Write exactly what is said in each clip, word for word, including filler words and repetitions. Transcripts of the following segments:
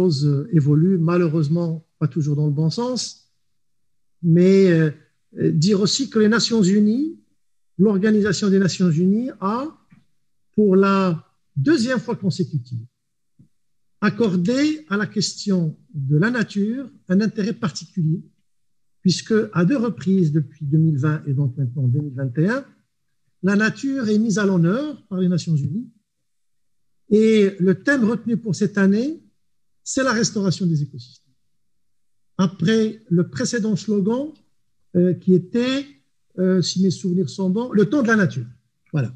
choses évoluent, malheureusement pas toujours dans le bon sens, mais euh, dire aussi que les Nations Unies, l'Organisation des Nations Unies a, pour la deuxième fois consécutive, accordé à la question de la nature un intérêt particulier, puisque à deux reprises depuis deux mille vingt et donc maintenant deux mille vingt et un, la nature est mise à l'honneur par les Nations Unies. Et le thème retenu pour cette année, c'est la restauration des écosystèmes. Après le précédent slogan euh, qui était, euh, si mes souvenirs sont bons, le temps de la nature. Voilà.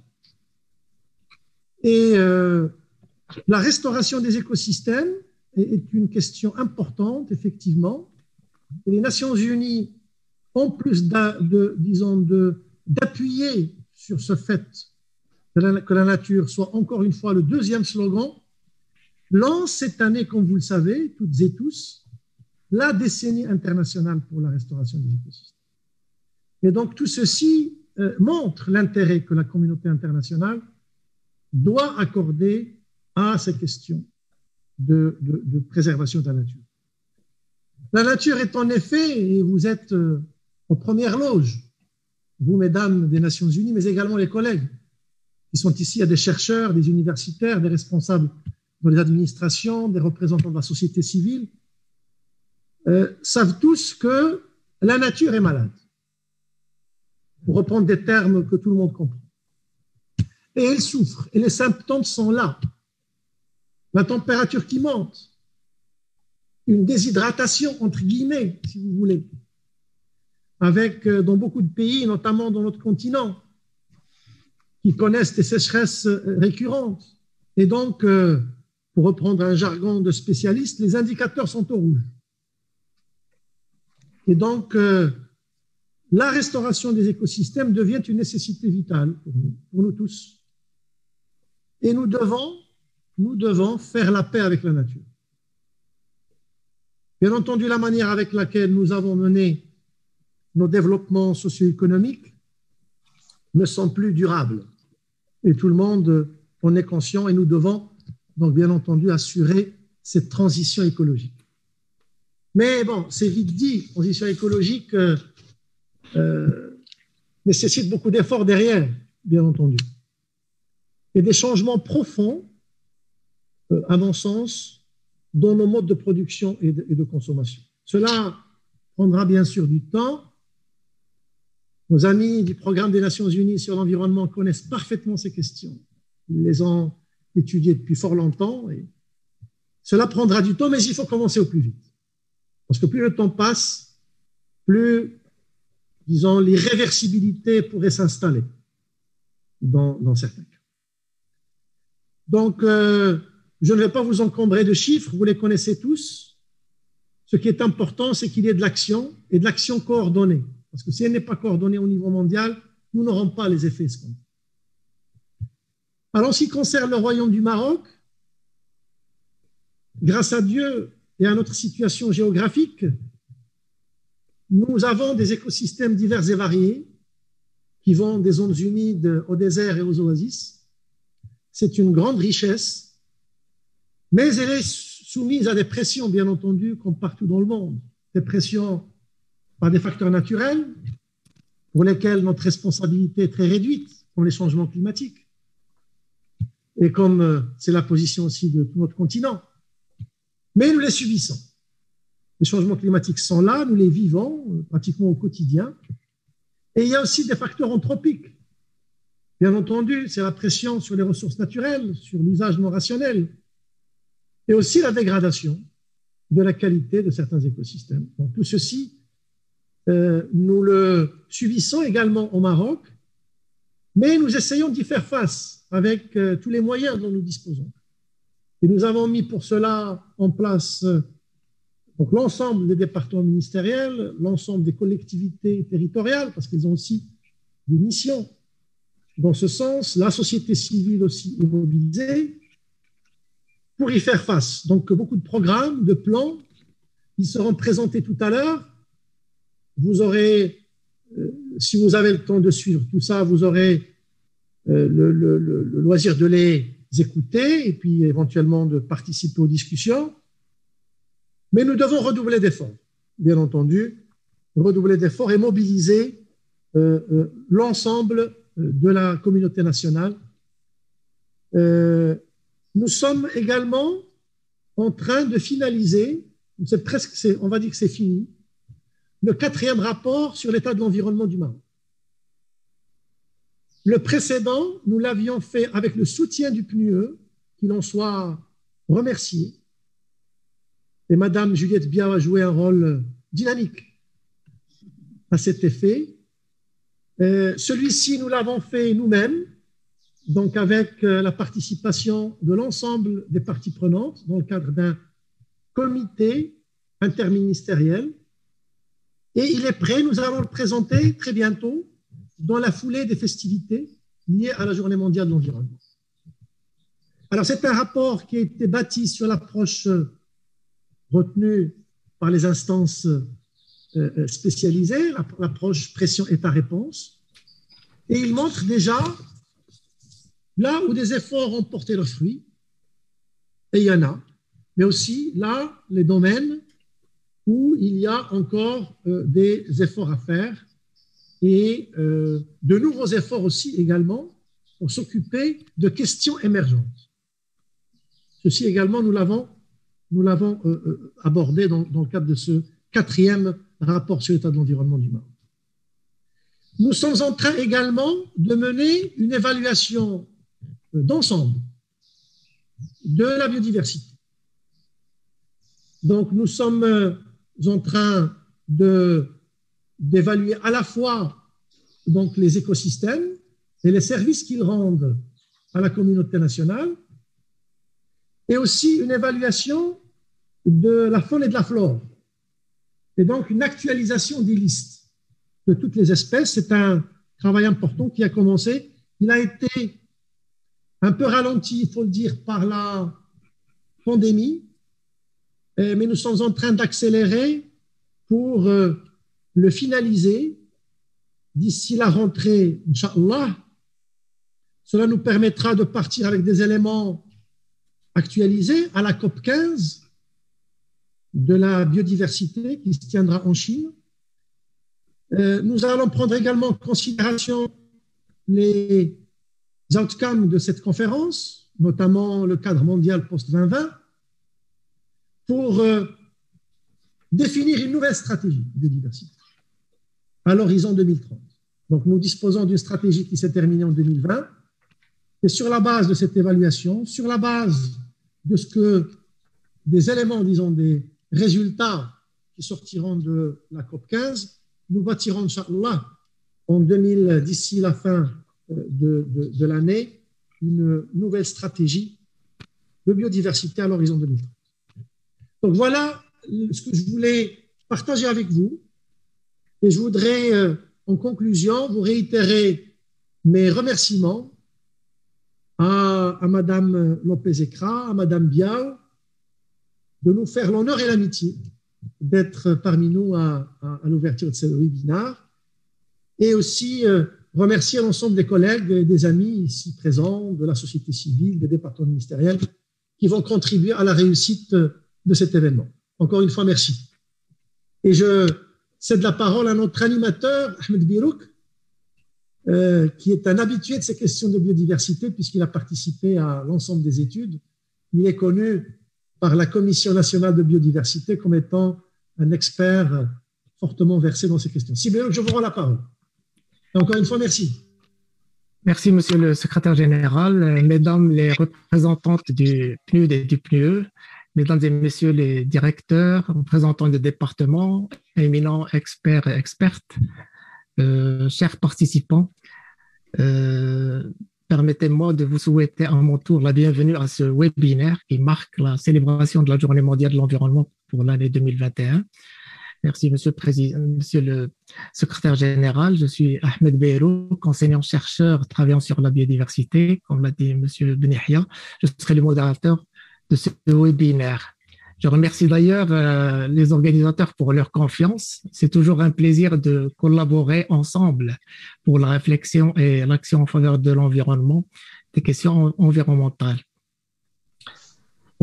Et euh, la restauration des écosystèmes est, est une question importante, effectivement. Et les Nations Unies, en plus de, disons, de, d'appuyer sur ce fait que la, que la nature soit encore une fois le deuxième slogan, lance cette année, comme vous le savez, toutes et tous, la décennie internationale pour la restauration des écosystèmes. Et donc tout ceci euh, montre l'intérêt que la communauté internationale doit accorder à ces questions de, de, de préservation de la nature. La nature est en effet, et vous êtes euh, aux premières loges, vous, mesdames des Nations Unies, mais également les collègues qui sont ici, il y a des chercheurs, des universitaires, des responsables dans les administrations, des représentants de la société civile, euh, savent tous que la nature est malade, pour reprendre des termes que tout le monde comprend. Et elle souffre, et les symptômes sont là. La température qui monte, une déshydratation, entre guillemets, si vous voulez, avec, euh, dans beaucoup de pays, notamment dans notre continent, qui connaissent des sécheresses récurrentes. Et donc, euh, pour reprendre un jargon de spécialiste, les indicateurs sont au rouge. Et donc, euh, la restauration des écosystèmes devient une nécessité vitale pour nous, pour nous tous. Et nous devons, nous devons faire la paix avec la nature. Bien entendu, la manière avec laquelle nous avons mené nos développements socio-économiques ne sont plus durables. Et tout le monde en est conscient et nous devons donc bien entendu assurer cette transition écologique. Mais bon, c'est vite dit, transition écologique euh, euh, nécessite beaucoup d'efforts derrière, bien entendu. Et des changements profonds, euh, à mon sens, dans nos modes de production et de, et de consommation. Cela prendra bien sûr du temps. Nos amis du programme des Nations Unies sur l'environnement connaissent parfaitement ces questions. Ils les ont étudiées depuis fort longtemps. Et cela prendra du temps, mais il faut commencer au plus vite. Parce que plus le temps passe, plus, disons, l'irréversibilité pourrait s'installer dans, dans certains cas. Donc, euh, je ne vais pas vous encombrer de chiffres, vous les connaissez tous. Ce qui est important, c'est qu'il y ait de l'action et de l'action coordonnée. Parce que si elle n'est pas coordonnée au niveau mondial, nous n'aurons pas les effets escomptés. Alors, en ce qui concerne le Royaume du Maroc, grâce à Dieu et à notre situation géographique, nous avons des écosystèmes divers et variés qui vont des zones humides au désert et aux oasis. C'est une grande richesse, mais elle est soumise à des pressions, bien entendu, comme partout dans le monde. Des pressions par des facteurs naturels pour lesquels notre responsabilité est très réduite, comme les changements climatiques. Et comme c'est la position aussi de tout notre continent. Mais nous les subissons. Les changements climatiques sont là, nous les vivons pratiquement au quotidien. Et il y a aussi des facteurs anthropiques. Bien entendu, c'est la pression sur les ressources naturelles, sur l'usage non rationnel, et aussi la dégradation de la qualité de certains écosystèmes. Donc, tout ceci, euh, nous le subissons également au Maroc, mais nous essayons d'y faire face avec euh, tous les moyens dont nous disposons. Et nous avons mis pour cela en place euh, donc l'ensemble des départements ministériels, l'ensemble des collectivités territoriales, parce qu'elles ont aussi des missions dans ce sens, la société civile aussi est mobilisée pour y faire face. Donc, beaucoup de programmes, de plans, ils seront présentés tout à l'heure. Vous aurez, euh, si vous avez le temps de suivre tout ça, vous aurez euh, le, le, le, le loisir de les écouter et puis éventuellement de participer aux discussions. Mais nous devons redoubler d'efforts, bien entendu, redoubler d'efforts et mobiliser euh, euh, l'ensemble de la communauté nationale. Euh, nous sommes également en train de finaliser, c'est presque, c'est, on va dire que c'est fini, le quatrième rapport sur l'état de l'environnement du Maroc. Le précédent, nous l'avions fait avec le soutien du P N U E, qu'il en soit remercié. Et Madame Juliette Biao a joué un rôle dynamique à cet effet. Euh, celui-ci, nous l'avons fait nous-mêmes, donc avec euh, la participation de l'ensemble des parties prenantes dans le cadre d'un comité interministériel. Et il est prêt, nous allons le présenter très bientôt dans la foulée des festivités liées à la Journée mondiale de l'environnement. Alors, c'est un rapport qui a été bâti sur l'approche retenue par les instances euh, spécialisées, l'approche pression État-réponse. Et il montre déjà là où des efforts ont porté leurs fruits, et il y en a, mais aussi là, les domaines où il y a encore euh, des efforts à faire et euh, de nouveaux efforts aussi également pour s'occuper de questions émergentes. Ceci également, nous l'avons nous l'avons euh, euh, abordé dans, dans le cadre de ce quatrième rapport sur l'état de l'environnement du Maroc. Nous sommes en train également de mener une évaluation d'ensemble de la biodiversité. Donc, nous sommes en train de, d'évaluer à la fois donc, les écosystèmes et les services qu'ils rendent à la communauté nationale, et aussi une évaluation de la faune et de la flore, et donc une actualisation des listes de toutes les espèces. C'est un travail important qui a commencé. Il a été un peu ralenti, il faut le dire, par la pandémie, mais nous sommes en train d'accélérer pour le finaliser d'ici la rentrée, Inch'Allah. Cela nous permettra de partir avec des éléments actualisés à la COP quinze de la biodiversité qui se tiendra en Chine. Nous allons prendre également en considération les outcomes de cette conférence, notamment le cadre mondial post vingt vingt, pour euh, définir une nouvelle stratégie de biodiversité à l'horizon deux mille trente. Donc, nous disposons d'une stratégie qui s'est terminée en deux mille vingt, et sur la base de cette évaluation, sur la base de ce que des éléments, disons, des résultats qui sortiront de la COP quinze, nous bâtirons, Inch'Allah, en deux mille, d'ici la fin de, de, de l'année, une nouvelle stratégie de biodiversité à l'horizon deux mille trente. Donc voilà ce que je voulais partager avec vous. Et je voudrais, en conclusion, vous réitérer mes remerciements à, à Madame Lopez-Ekra, à Madame Biao, de nous faire l'honneur et l'amitié d'être parmi nous à, à, à l'ouverture de ce webinaire, et aussi euh, remercier l'ensemble des collègues et des amis ici présents, de la société civile, des départements ministériels, qui vont contribuer à la réussite de cet événement. Encore une fois, merci. Et je cède la parole à notre animateur, Ahmed Birouk, euh, qui est un habitué de ces questions de biodiversité, puisqu'il a participé à l'ensemble des études. Il est connu par la Commission nationale de biodiversité comme étant un expert fortement versé dans ces questions. Si bien, je vous rends la parole. Et encore une fois, merci. Merci, Monsieur le Secrétaire général, Mesdames les représentantes du P N U D et du P N U E, Mesdames et Messieurs les directeurs, représentants des départements, éminents experts et expertes, euh, chers participants, euh, permettez-moi de vous souhaiter à mon tour la bienvenue à ce webinaire qui marque la célébration de la Journée mondiale de l'environnement pour l'année deux mille vingt et un. Merci, Monsieur le Président, Monsieur le Secrétaire général. Je suis Ahmed Birouk, enseignant-chercheur travaillant sur la biodiversité, comme l'a dit Monsieur Benihia. Je serai le modérateur de ce webinaire. Je remercie d'ailleurs euh, les organisateurs pour leur confiance. C'est toujours un plaisir de collaborer ensemble pour la réflexion et l'action en faveur de l'environnement, des questions environnementales.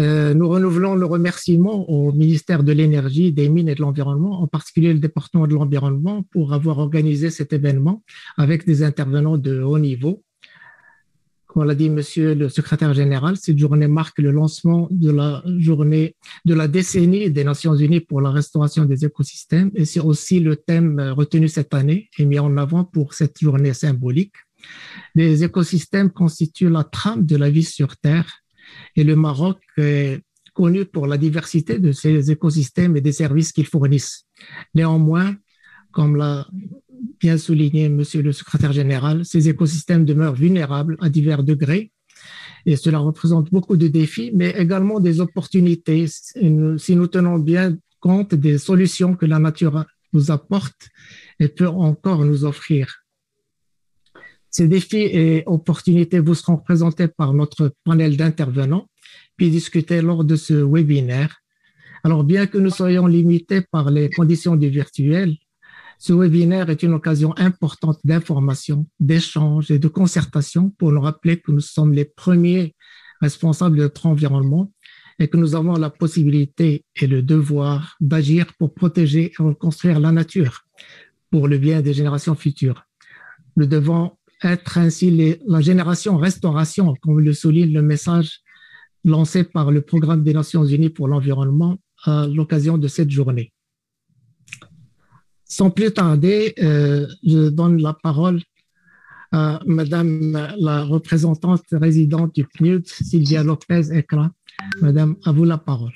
Euh, nous renouvelons le remerciement au ministère de l'Énergie, des Mines et de l'Environnement, en particulier le département de l'Environnement, pour avoir organisé cet événement avec des intervenants de haut niveau. Comme l'a dit Monsieur le Secrétaire général, cette journée marque le lancement de la journée de la décennie des Nations Unies pour la restauration des écosystèmes, et c'est aussi le thème retenu cette année et mis en avant pour cette journée symbolique. Les écosystèmes constituent la trame de la vie sur Terre, et le Maroc est connu pour la diversité de ces écosystèmes et des services qu'ils fournissent. Néanmoins, comme l'a bien souligné Monsieur le Secrétaire général, ces écosystèmes demeurent vulnérables à divers degrés et cela représente beaucoup de défis, mais également des opportunités si nous tenons bien compte des solutions que la nature nous apporte et peut encore nous offrir. Ces défis et opportunités vous seront présentés par notre panel d'intervenants, puis discutés lors de ce webinaire. Alors, bien que nous soyons limités par les conditions du virtuel, ce webinaire est une occasion importante d'information, d'échange et de concertation pour nous rappeler que nous sommes les premiers responsables de notre environnement et que nous avons la possibilité et le devoir d'agir pour protéger et reconstruire la nature pour le bien des générations futures. Nous devons être ainsi les, la génération restauration, comme le souligne le message lancé par le Programme des Nations Unies pour l'environnement à l'occasion de cette journée. Sans plus tarder, euh, je donne la parole à Madame la représentante résidente du P N U D, Sylvia Lopez-Ekra. Madame, à vous la parole.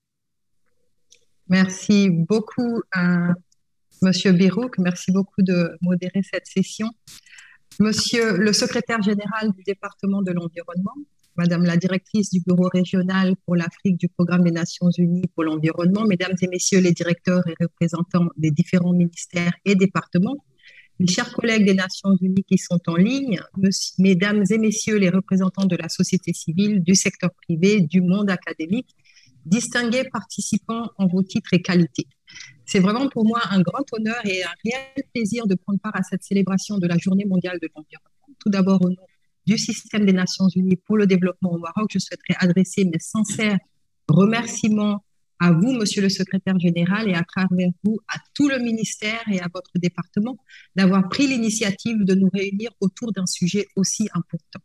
Merci beaucoup à Monsieur Birouk. Merci beaucoup de modérer cette session. Monsieur le secrétaire général du département de l'environnement, Madame la directrice du bureau régional pour l'Afrique du Programme des Nations Unies pour l'environnement, Mesdames et Messieurs les directeurs et représentants des différents ministères et départements, mes chers collègues des Nations Unies qui sont en ligne, Mesdames et Messieurs les représentants de la société civile, du secteur privé, du monde académique, distingués participants en vos titres et qualités. C'est vraiment pour moi un grand honneur et un réel plaisir de prendre part à cette célébration de la Journée mondiale de l'environnement. Tout d'abord, au nom du système des Nations Unies pour le développement au Maroc, je souhaiterais adresser mes sincères remerciements à vous, Monsieur le Secrétaire général, et à travers vous, à tout le ministère et à votre département, d'avoir pris l'initiative de nous réunir autour d'un sujet aussi important.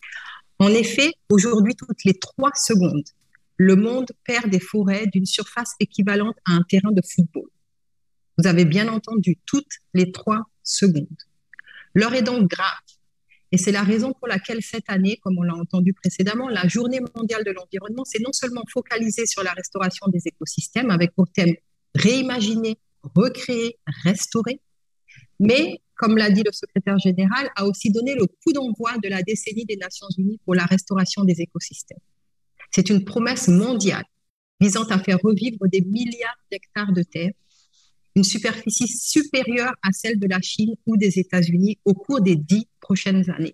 En effet, aujourd'hui, toutes les trois secondes, le monde perd des forêts d'une surface équivalente à un terrain de football. Vous avez bien entendu, toutes les trois secondes. L'heure est donc grave. Et c'est la raison pour laquelle cette année, comme on l'a entendu précédemment, la Journée mondiale de l'environnement s'est non seulement focalisée sur la restauration des écosystèmes avec pour thème réimaginer, recréer, restaurer, mais, comme l'a dit le secrétaire général, a aussi donné le coup d'envoi de la décennie des Nations Unies pour la restauration des écosystèmes. C'est une promesse mondiale visant à faire revivre des milliards d'hectares de terre, une superficie supérieure à celle de la Chine ou des États-Unis au cours des dix prochaines années.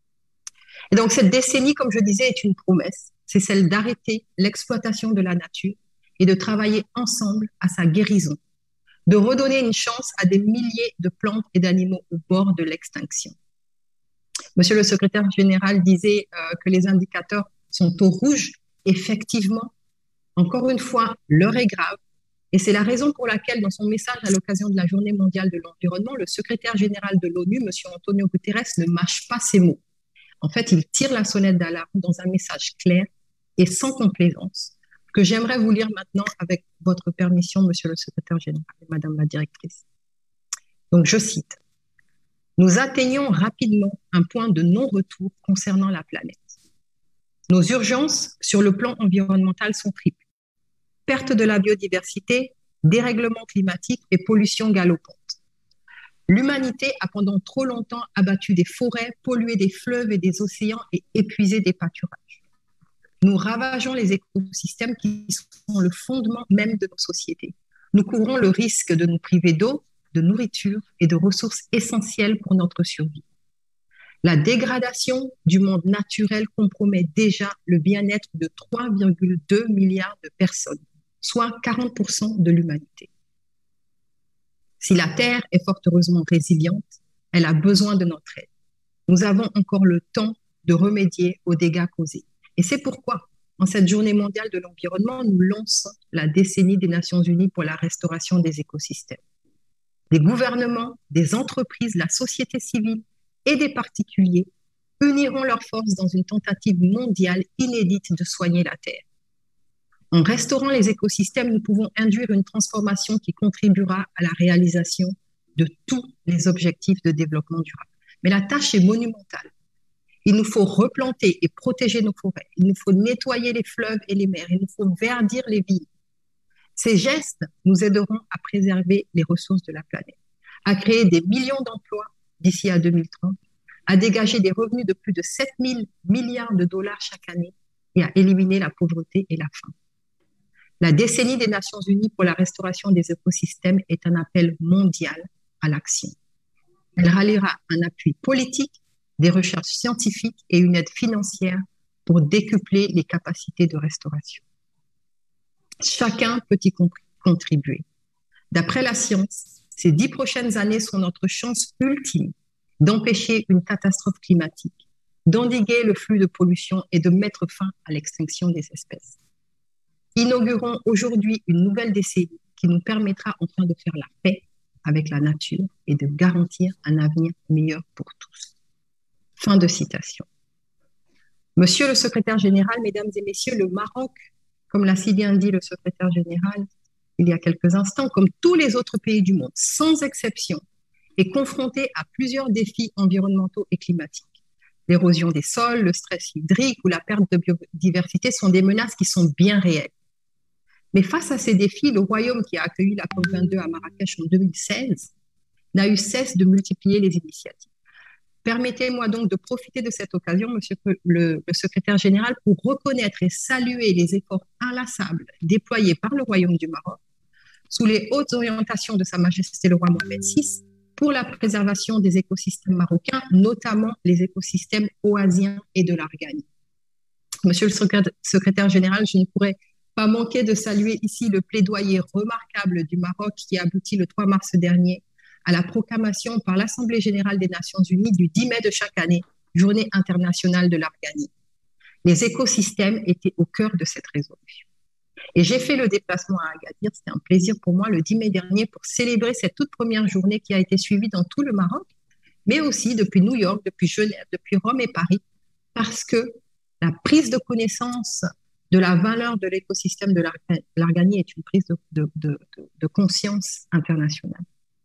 Et donc cette décennie, comme je disais, est une promesse. C'est celle d'arrêter l'exploitation de la nature et de travailler ensemble à sa guérison, de redonner une chance à des milliers de plantes et d'animaux au bord de l'extinction. Monsieur le secrétaire général disait euh, que les indicateurs sont au rouge. Effectivement, encore une fois, l'heure est grave. Et c'est la raison pour laquelle, dans son message à l'occasion de la Journée mondiale de l'environnement, le secrétaire général de l'ONU, M. Antonio Guterres, ne mâche pas ses mots. En fait, il tire la sonnette d'alarme dans un message clair et sans complaisance, que j'aimerais vous lire maintenant avec votre permission, Monsieur le secrétaire général et Madame la directrice. Donc, je cite. « Nous atteignons rapidement un point de non-retour concernant la planète. Nos urgences sur le plan environnemental sont triples. Perte de la biodiversité, dérèglement climatique et pollution galopante. L'humanité a pendant trop longtemps abattu des forêts, pollué des fleuves et des océans et épuisé des pâturages. Nous ravageons les écosystèmes qui sont le fondement même de nos sociétés. Nous courons le risque de nous priver d'eau, de nourriture et de ressources essentielles pour notre survie. La dégradation du monde naturel compromet déjà le bien-être de trois virgule deux milliards de personnes, soit quarante pour cent de l'humanité. Si la Terre est fort heureusement résiliente, elle a besoin de notre aide. Nous avons encore le temps de remédier aux dégâts causés. Et c'est pourquoi En cette journée mondiale de l'environnement, nous lançons la décennie des Nations Unies pour la restauration des écosystèmes. Des gouvernements, des entreprises, la société civile et des particuliers uniront leurs forces dans une tentative mondiale inédite de soigner la Terre. En restaurant les écosystèmes, nous pouvons induire une transformation qui contribuera à la réalisation de tous les objectifs de développement durable. Mais la tâche est monumentale. Il nous faut replanter et protéger nos forêts. Il nous faut nettoyer les fleuves et les mers. Il nous faut verdir les villes. Ces gestes nous aideront à préserver les ressources de la planète, à créer des millions d'emplois d'ici à deux mille trente, à dégager des revenus de plus de sept mille milliards de dollars chaque année et à éliminer la pauvreté et la faim. La décennie des Nations Unies pour la restauration des écosystèmes est un appel mondial à l'action. Elle ralliera un appui politique, des recherches scientifiques et une aide financière pour décupler les capacités de restauration. Chacun peut y contribuer. D'après la science, ces dix prochaines années sont notre chance ultime d'empêcher une catastrophe climatique, d'endiguer le flux de pollution et de mettre fin à l'extinction des espèces. Inaugurons aujourd'hui une nouvelle décennie qui nous permettra enfin de faire la paix avec la nature et de garantir un avenir meilleur pour tous. Fin de citation. Monsieur le secrétaire général, mesdames et messieurs, le Maroc, comme l'a si bien dit le secrétaire général il y a quelques instants, comme tous les autres pays du monde, sans exception, est confronté à plusieurs défis environnementaux et climatiques. L'érosion des sols, le stress hydrique ou la perte de biodiversité sont des menaces qui sont bien réelles. Mais face à ces défis, le Royaume qui a accueilli la COP vingt-deux à Marrakech en deux mille seize n'a eu cesse de multiplier les initiatives. Permettez-moi donc de profiter de cette occasion, Monsieur le, le secrétaire général, pour reconnaître et saluer les efforts inlassables déployés par le Royaume du Maroc sous les hautes orientations de Sa Majesté le roi Mohamed six pour la préservation des écosystèmes marocains, notamment les écosystèmes oasiens et de l'Arganie. Monsieur le secrétaire général, je ne pourrais pas manquer de saluer ici le plaidoyer remarquable du Maroc qui a abouti le trois mars dernier à la proclamation par l'Assemblée générale des Nations unies du dix mai de chaque année, Journée internationale de l'Arganie. Les écosystèmes étaient au cœur de cette résolution. Et j'ai fait le déplacement à Agadir, c'était un plaisir pour moi le dix mai dernier pour célébrer cette toute première journée qui a été suivie dans tout le Maroc, mais aussi depuis New York, depuis Genève, depuis Rome et Paris, parce que la prise de connaissance de la valeur de l'écosystème de l'Arganie est une prise de, de, de, de conscience internationale.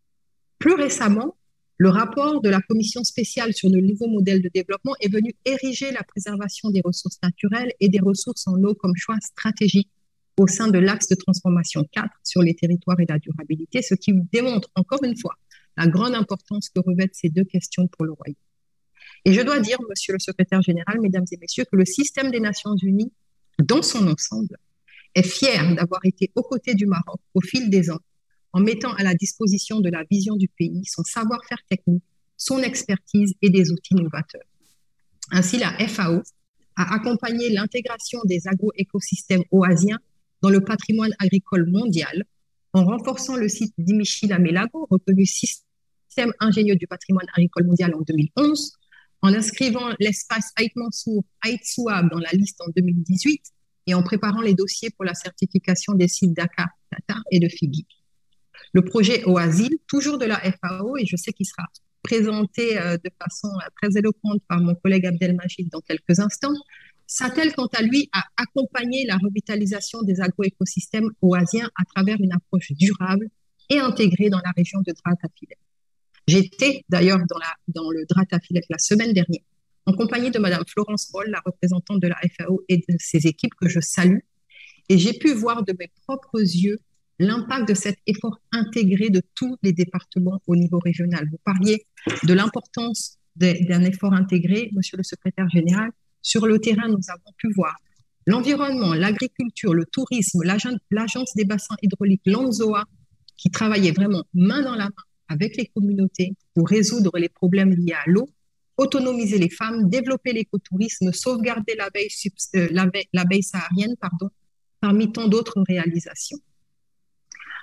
Plus récemment, le rapport de la commission spéciale sur le nouveau modèle de développement est venu ériger la préservation des ressources naturelles et des ressources en eau comme choix stratégique au sein de l'axe de transformation quatre sur les territoires et la durabilité, ce qui démontre encore une fois la grande importance que revêtent ces deux questions pour le Royaume. Et je dois dire, Monsieur le secrétaire général, mesdames et messieurs, que le système des Nations unies, dans son ensemble, est fier d'avoir été aux côtés du Maroc au fil des ans, en mettant à la disposition de la vision du pays son savoir-faire technique, son expertise et des outils novateurs. Ainsi, la F A O a accompagné l'intégration des agroécosystèmes oasiens dans le patrimoine agricole mondial en renforçant le site d'Imichi-Lamelago, reconnu système ingénieux du patrimoine agricole mondial en deux mille onze, en inscrivant l'espace Aït Mansour, Aït Souab dans la liste en deux mille dix-huit et en préparant les dossiers pour la certification des sites Dakar, Tata et de Figui. Le projet Oasil, toujours de la F A O, et je sais qu'il sera présenté euh, de façon euh, très éloquente par mon collègue Abdelmajid dans quelques instants, s'attelle quant à lui à accompagner la revitalisation des agroécosystèmes oasiens à travers une approche durable et intégrée dans la région de Dratafilet. J'étais d'ailleurs dans, la, dans le Dratafilet la semaine dernière, en compagnie de Madame Florence Roll, la représentante de la F A O et de ses équipes que je salue, et j'ai pu voir de mes propres yeux l'impact de cet effort intégré de tous les départements au niveau régional. Vous parliez de l'importance d'un effort intégré, Monsieur le secrétaire général. Sur le terrain, nous avons pu voir l'environnement, l'agriculture, le tourisme, l'agence des bassins hydrauliques, l'ANZOA, qui travaillaient vraiment main dans la main avec les communautés pour résoudre les problèmes liés à l'eau, autonomiser les femmes, développer l'écotourisme, sauvegarder l'abeille euh, l'abeille saharienne, pardon, parmi tant d'autres réalisations.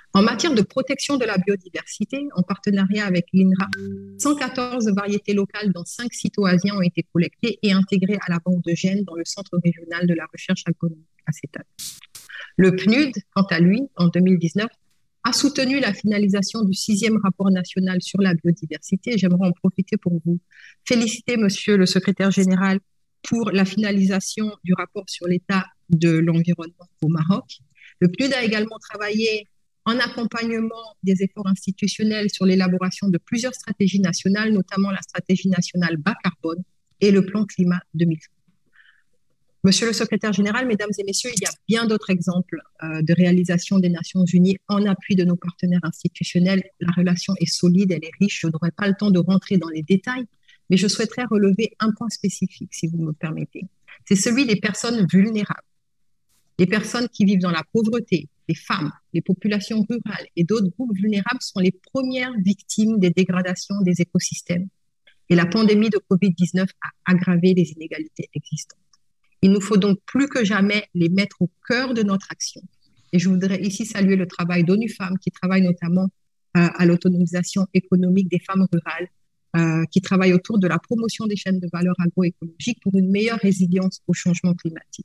En matière de protection de la biodiversité, en partenariat avec l'INRA, cent quatorze variétés locales dans cinq sites oasiens ont été collectées et intégrées à la banque de gènes dans le Centre régional de la recherche agronomique à Sétane. Le P N U D, quant à lui, en deux mille dix-neuf, a soutenu la finalisation du sixième rapport national sur la biodiversité. J'aimerais en profiter pour vous féliciter, monsieur le secrétaire général, pour la finalisation du rapport sur l'état de l'environnement au Maroc. Le P N U D a également travaillé en accompagnement des efforts institutionnels sur l'élaboration de plusieurs stratégies nationales, notamment la stratégie nationale bas carbone et le plan climat deux mille trente. Monsieur le secrétaire général, mesdames et messieurs, il y a bien d'autres exemples euh, de réalisation des Nations Unies en appui de nos partenaires institutionnels. La relation est solide, elle est riche. Je n'aurai pas le temps de rentrer dans les détails, mais je souhaiterais relever un point spécifique, si vous me permettez. C'est celui des personnes vulnérables, les personnes qui vivent dans la pauvreté, les femmes, les populations rurales et d'autres groupes vulnérables sont les premières victimes des dégradations des écosystèmes. Et la pandémie de covid dix-neuf a aggravé les inégalités existantes. Il nous faut donc plus que jamais les mettre au cœur de notre action. Et je voudrais ici saluer le travail d'ONU Femmes qui travaille notamment euh, à l'autonomisation économique des femmes rurales, euh, qui travaille autour de la promotion des chaînes de valeur agroécologiques pour une meilleure résilience au changement climatique.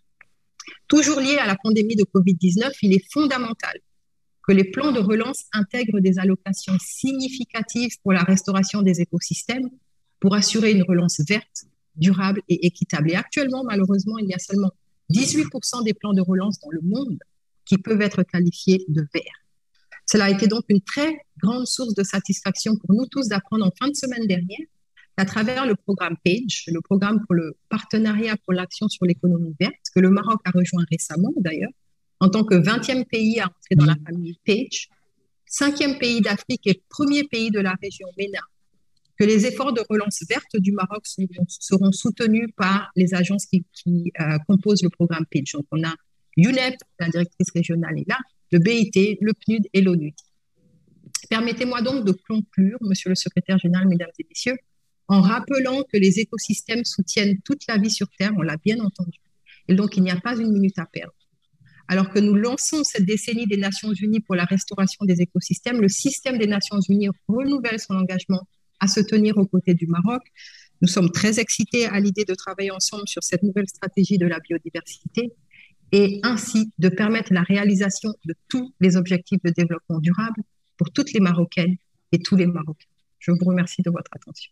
Toujours lié à la pandémie de covid dix-neuf, il est fondamental que les plans de relance intègrent des allocations significatives pour la restauration des écosystèmes pour assurer une relance verte, durable et équitable. Et actuellement, malheureusement, il y a seulement dix-huit pour cent des plans de relance dans le monde qui peuvent être qualifiés de verts. Cela a été donc une très grande source de satisfaction pour nous tous d'apprendre en fin de semaine dernière qu'à travers le programme PAGE, le programme pour le partenariat pour l'action sur l'économie verte, que le Maroc a rejoint récemment d'ailleurs, en tant que vingtième pays à entrer dans la famille PAGE, cinquième pays d'Afrique et premier pays de la région MENA, que les efforts de relance verte du Maroc seront, seront soutenus par les agences qui, qui euh, composent le programme PAGE. Donc on a U N E P, la directrice régionale est là, le B I T, le P N U D et l'ONU. Permettez-moi donc de conclure, monsieur le secrétaire général, mesdames et messieurs, en rappelant que les écosystèmes soutiennent toute la vie sur Terre, on l'a bien entendu. Et donc, il n'y a pas une minute à perdre. Alors que nous lançons cette décennie des Nations Unies pour la restauration des écosystèmes, le système des Nations Unies renouvelle son engagement à se tenir aux côtés du Maroc. Nous sommes très excités à l'idée de travailler ensemble sur cette nouvelle stratégie de la biodiversité et ainsi de permettre la réalisation de tous les objectifs de développement durable pour toutes les Marocaines et tous les Marocains. Je vous remercie de votre attention.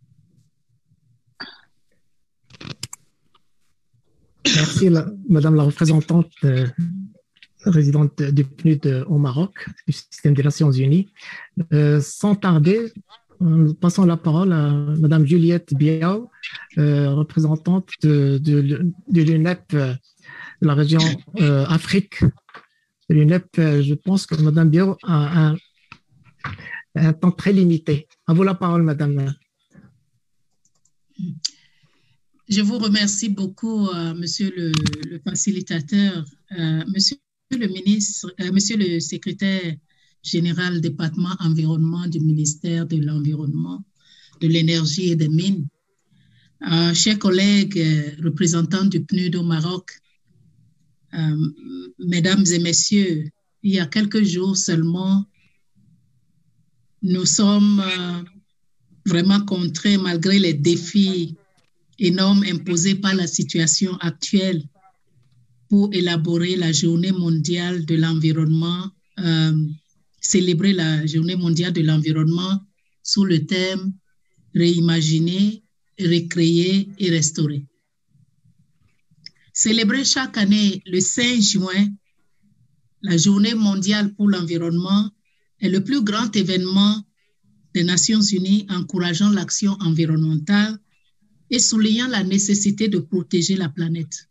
Merci, la, Madame la représentante euh, résidente du P N U D au Maroc, du système des Nations Unies. Euh, sans tarder, nous passons la parole à Madame Juliette Biao, euh, représentante de, de, de l'U N E P euh, de la région euh, Afrique. L'U N E P, euh, je pense que Madame Biao a un, un temps très limité. À vous la parole, Madame. Je vous remercie beaucoup, euh, Monsieur le, le facilitateur, euh, Monsieur le ministre, euh, Monsieur le secrétaire général département environnement du ministère de l'Environnement, de l'Énergie et des Mines, euh, chers collègues euh, représentants du P N U D au Maroc, euh, Mesdames et Messieurs, il y a quelques jours seulement, nous sommes euh, vraiment contraints malgré les défis énormes imposés par la situation actuelle pour élaborer la journée mondiale de l'environnement, euh, célébrer la journée mondiale de l'environnement sous le thème « Réimaginer, recréer et restaurer ». Célébrer chaque année le cinq juin, la journée mondiale pour l'environnement est le plus grand événement des Nations Unies encourageant l'action environnementale et soulignant la nécessité de protéger la planète.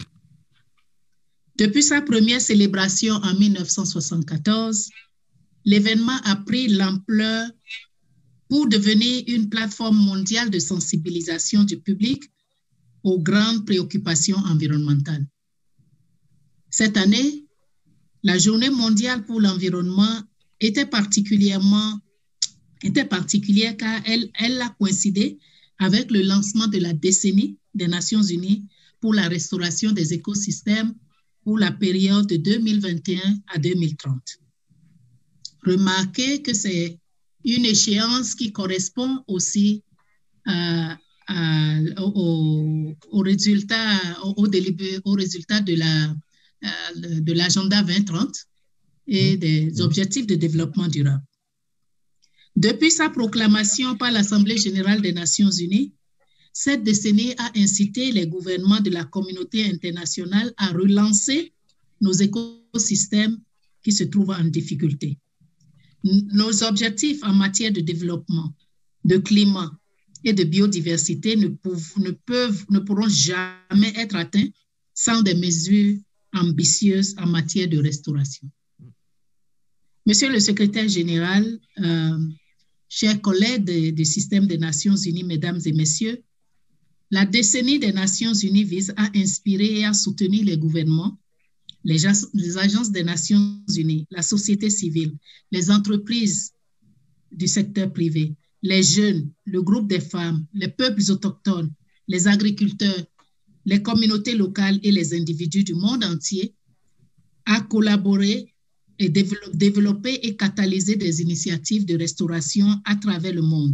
Depuis sa première célébration en mille neuf cent soixante-quatorze, l'événement a pris l'ampleur pour devenir une plateforme mondiale de sensibilisation du public aux grandes préoccupations environnementales. Cette année, la Journée mondiale pour l'environnement était particulièrement était particulière car elle, elle a coïncidé avec le lancement de la décennie des Nations Unies pour la restauration des écosystèmes pour la période de deux mille vingt et un à deux mille trente. remarqué que c'est une échéance qui correspond aussi à, à, au, au résultat, au, au, délibé, au résultat de la, de l'agenda vingt trente et des objectifs de développement durable. Depuis sa proclamation par l'Assemblée générale des Nations unies, cette décennie a incité les gouvernements de la communauté internationale à relancer nos écosystèmes qui se trouvent en difficulté. Nos objectifs en matière de développement, de climat et de biodiversité ne, peuvent, ne, peuvent, ne pourront jamais être atteints sans des mesures ambitieuses en matière de restauration. Monsieur le secrétaire général, euh, chers collègues du système des Nations unies, mesdames et messieurs, la décennie des Nations unies vise à inspirer et à soutenir les gouvernements, les, les agences des Nations unies, la société civile, les entreprises du secteur privé, les jeunes, le groupe des femmes, les peuples autochtones, les agriculteurs, les communautés locales et les individus du monde entier à collaborer et développer et catalyser des initiatives de restauration à travers le monde.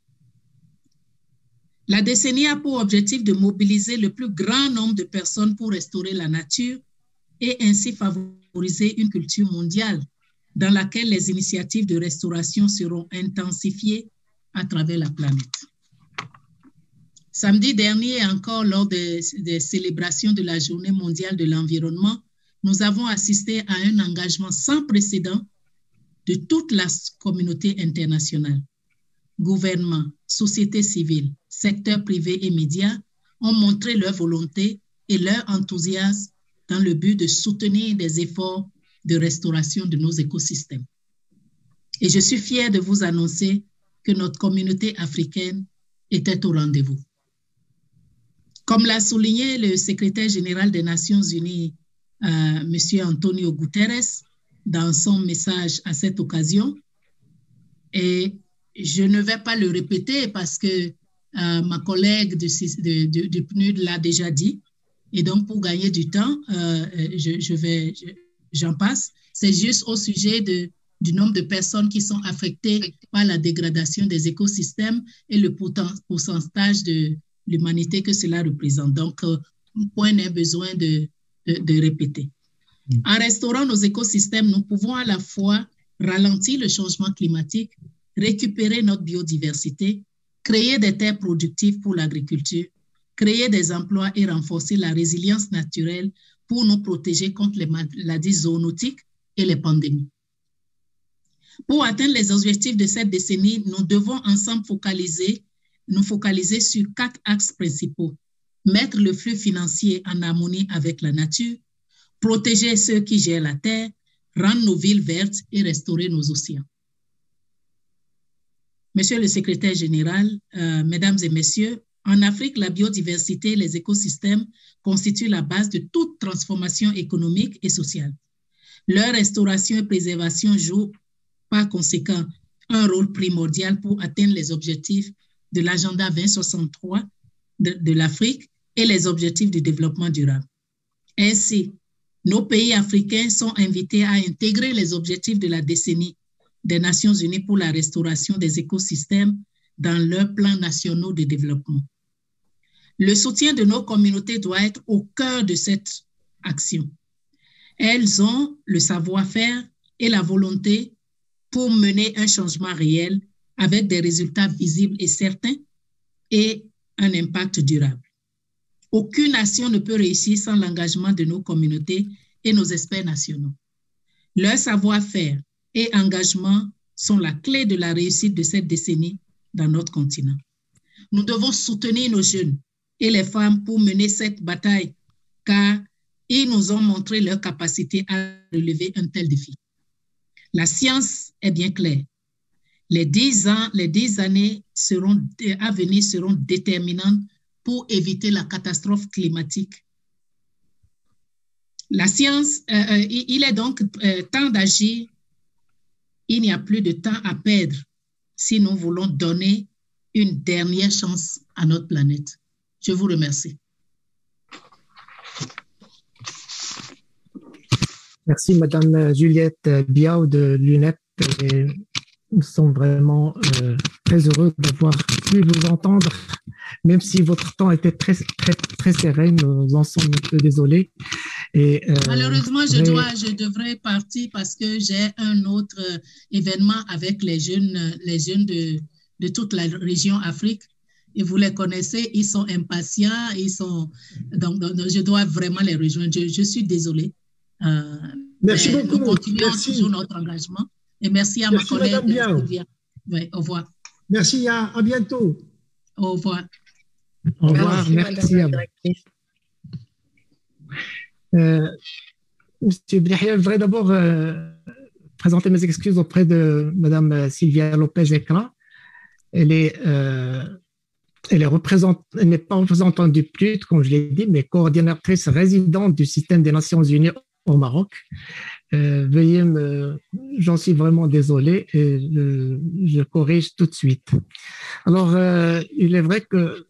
La décennie a pour objectif de mobiliser le plus grand nombre de personnes pour restaurer la nature et ainsi favoriser une culture mondiale dans laquelle les initiatives de restauration seront intensifiées à travers la planète. Samedi dernier, encore lors des, des célébrations de la Journée mondiale de l'environnement, nous avons assisté à un engagement sans précédent de toute la communauté internationale. Gouvernements, société civile, secteur privé et médias ont montré leur volonté et leur enthousiasme dans le but de soutenir des efforts de restauration de nos écosystèmes. Et je suis fière de vous annoncer que notre communauté africaine était au rendez-vous. Comme l'a souligné le secrétaire général des Nations unies, euh, M. Antonio Guterres, dans son message à cette occasion, et je ne vais pas le répéter parce que euh, ma collègue de, de, de, de P N U D l'a déjà dit. Et donc, pour gagner du temps, euh, je, je vais, je, j'en passe. C'est juste au sujet de, du nombre de personnes qui sont affectées par la dégradation des écosystèmes et le pourcentage de l'humanité que cela représente. Donc, euh, point n'est besoin de, de, de répéter. En restaurant nos écosystèmes, nous pouvons à la fois ralentir le changement climatique, récupérer notre biodiversité, créer des terres productives pour l'agriculture, créer des emplois et renforcer la résilience naturelle pour nous protéger contre les maladies zoonotiques et les pandémies. Pour atteindre les objectifs de cette décennie, nous devons ensemble focaliser, nous focaliser sur quatre axes principaux. Mettre le flux financier en harmonie avec la nature, protéger ceux qui gèrent la terre, rendre nos villes vertes et restaurer nos océans. Monsieur le secrétaire général, euh, mesdames et messieurs, en Afrique, la biodiversité et les écosystèmes constituent la base de toute transformation économique et sociale. Leur restauration et préservation jouent par conséquent un rôle primordial pour atteindre les objectifs de l'agenda vingt soixante-trois de, de l'Afrique et les objectifs du développement durable. Ainsi, nos pays africains sont invités à intégrer les objectifs de la décennie des Nations unies pour la restauration des écosystèmes dans leurs plans nationaux de développement. Le soutien de nos communautés doit être au cœur de cette action. Elles ont le savoir-faire et la volonté pour mener un changement réel avec des résultats visibles et certains et un impact durable. Aucune nation ne peut réussir sans l'engagement de nos communautés et nos experts nationaux. Leur savoir-faire et engagement sont la clé de la réussite de cette décennie dans notre continent. Nous devons soutenir nos jeunes et les femmes pour mener cette bataille, car ils nous ont montré leur capacité à relever un tel défi. La science est bien claire. Les dix ans, les dix années seront, à venir seront déterminantes pour éviter la catastrophe climatique. La science, euh, il est donc euh, temps d'agir. Il n'y a plus de temps à perdre si nous voulons donner une dernière chance à notre planète. Je vous remercie. Merci, Madame Juliette Biao de l'U N E P et nous sommes vraiment euh, très heureux d'avoir pu vous entendre, même si votre temps était très, très, très serré. Nous en sommes un peu désolés. Et, euh, Malheureusement, je, mais... dois, je devrais partir parce que j'ai un autre événement avec les jeunes, les jeunes de, de toute la région Afrique. Et vous les connaissez, ils sont impatients, ils sont... Donc, donc je dois vraiment les rejoindre. Je, je suis désolée. Euh, merci beaucoup. Nous continuons merci. toujours notre engagement. Et merci à merci ma collègue Sylvia. Oui, au revoir. Merci, à, à bientôt. Au revoir. Au revoir, merci, merci à vous. Euh, Monsieur Brihia, je voudrais d'abord euh, présenter mes excuses auprès de Madame Sylvia Lopez-Ekra. Elle est, euh, elle est représentante, elle n'est pas représentante du P N U D, comme je l'ai dit, mais coordinatrice résidente du système des Nations Unies au Maroc. Euh, veuillez me, j'en suis vraiment désolé et je, je corrige tout de suite. Alors, euh, il est vrai que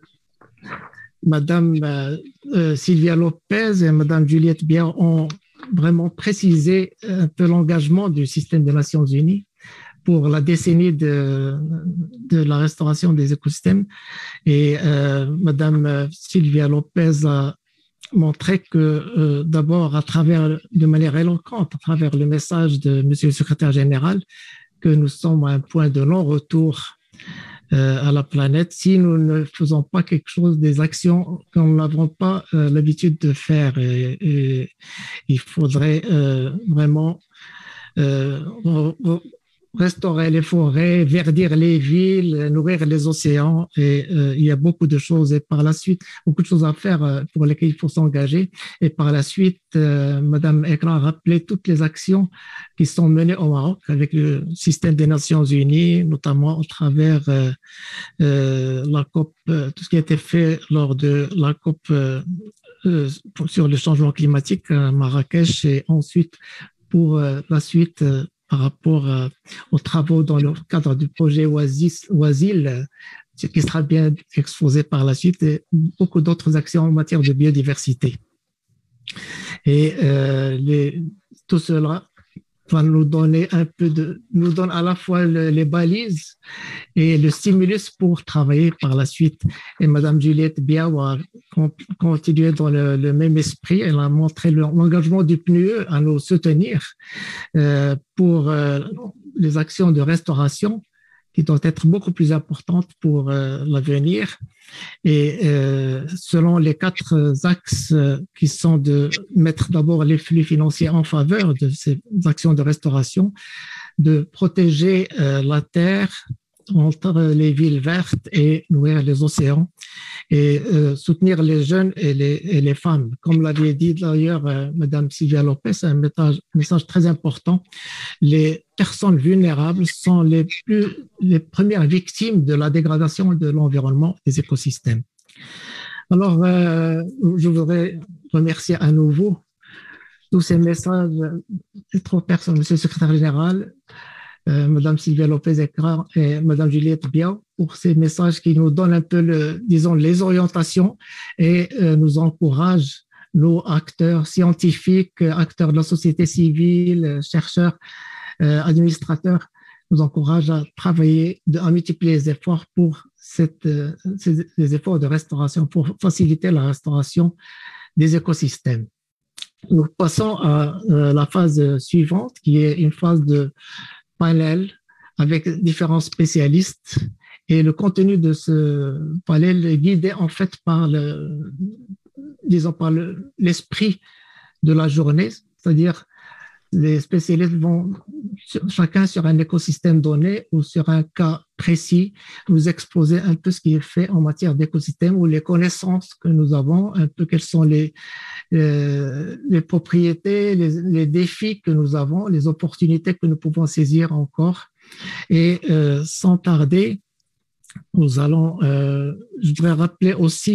Madame euh, Sylvia Lopez et Madame Juliette Biao ont vraiment précisé un peu l'engagement du système des Nations Unies pour la décennie de, de la restauration des écosystèmes. Et euh, Madame Sylvia Lopez a montré que euh, d'abord, à travers, de manière éloquente, à travers le message de Monsieur le Secrétaire général, que nous sommes à un point de non-retour Euh, à la planète si nous ne faisons pas quelque chose, des actions que nous n'avons pas euh, l'habitude de faire. Et, et il faudrait euh, vraiment euh, restaurer les forêts, verdir les villes, nourrir les océans. Et euh, il y a beaucoup de choses. Et par la suite, beaucoup de choses à faire euh, pour lesquelles il faut s'engager. Et par la suite, euh, Madame Ekra a rappelé toutes les actions qui sont menées au Maroc avec le système des Nations Unies, notamment au travers euh, euh, la COP, euh, tout ce qui a été fait lors de la COP euh, euh, sur le changement climatique à Marrakech, et ensuite pour euh, la suite euh, par rapport euh, aux travaux dans le cadre du projet Oasis, Oasil, ce qui sera bien exposé par la suite, et beaucoup d'autres actions en matière de biodiversité. Et euh, les, tout cela va nous donner un peu de, nous donne à la fois le, les balises et le stimulus pour travailler par la suite. Et Madame Juliette Biao a continué dans le, le même esprit. Elle a montré l'engagement du P N U E à nous soutenir euh, pour euh, les actions de restauration qui doivent être beaucoup plus importantes pour euh, l'avenir. Et euh, selon les quatre axes euh, qui sont de mettre d'abord les flux financiers en faveur de ces actions de restauration, de protéger euh, la terre entre les villes vertes et nourrir les océans, et euh, soutenir les jeunes et les, et les femmes. Comme l'avait dit d'ailleurs euh, Madame Sylvia Lopez, un message, message très important. Les personnes vulnérables sont les, plus, les premières victimes de la dégradation de l'environnement des écosystèmes. Alors, euh, je voudrais remercier à nouveau tous ces messages, trop personnes, Monsieur le Secrétaire général, Euh, Madame Sylvia Lopez-Ekra et Madame Juliette Biao pour ces messages qui nous donnent un peu, le, disons, les orientations et euh, nous encouragent, nos acteurs scientifiques, acteurs de la société civile, chercheurs, euh, administrateurs, nous encouragent à travailler, de, à multiplier les efforts pour cette, euh, ces, les efforts de restauration, pour faciliter la restauration des écosystèmes. Nous passons à euh, la phase suivante, qui est une phase de panel avec différents spécialistes, et le contenu de ce panel est guidé en fait par le, disons par le, l'esprit de la journée, c'est-à-dire les spécialistes vont chacun sur un écosystème donné ou sur un cas précis nous exposer un peu ce qui est fait en matière d'écosystème ou les connaissances que nous avons, un peu quelles sont les euh, les propriétés, les, les défis que nous avons, les opportunités que nous pouvons saisir encore. Et euh, sans tarder, nous allons, euh, je voudrais rappeler aussi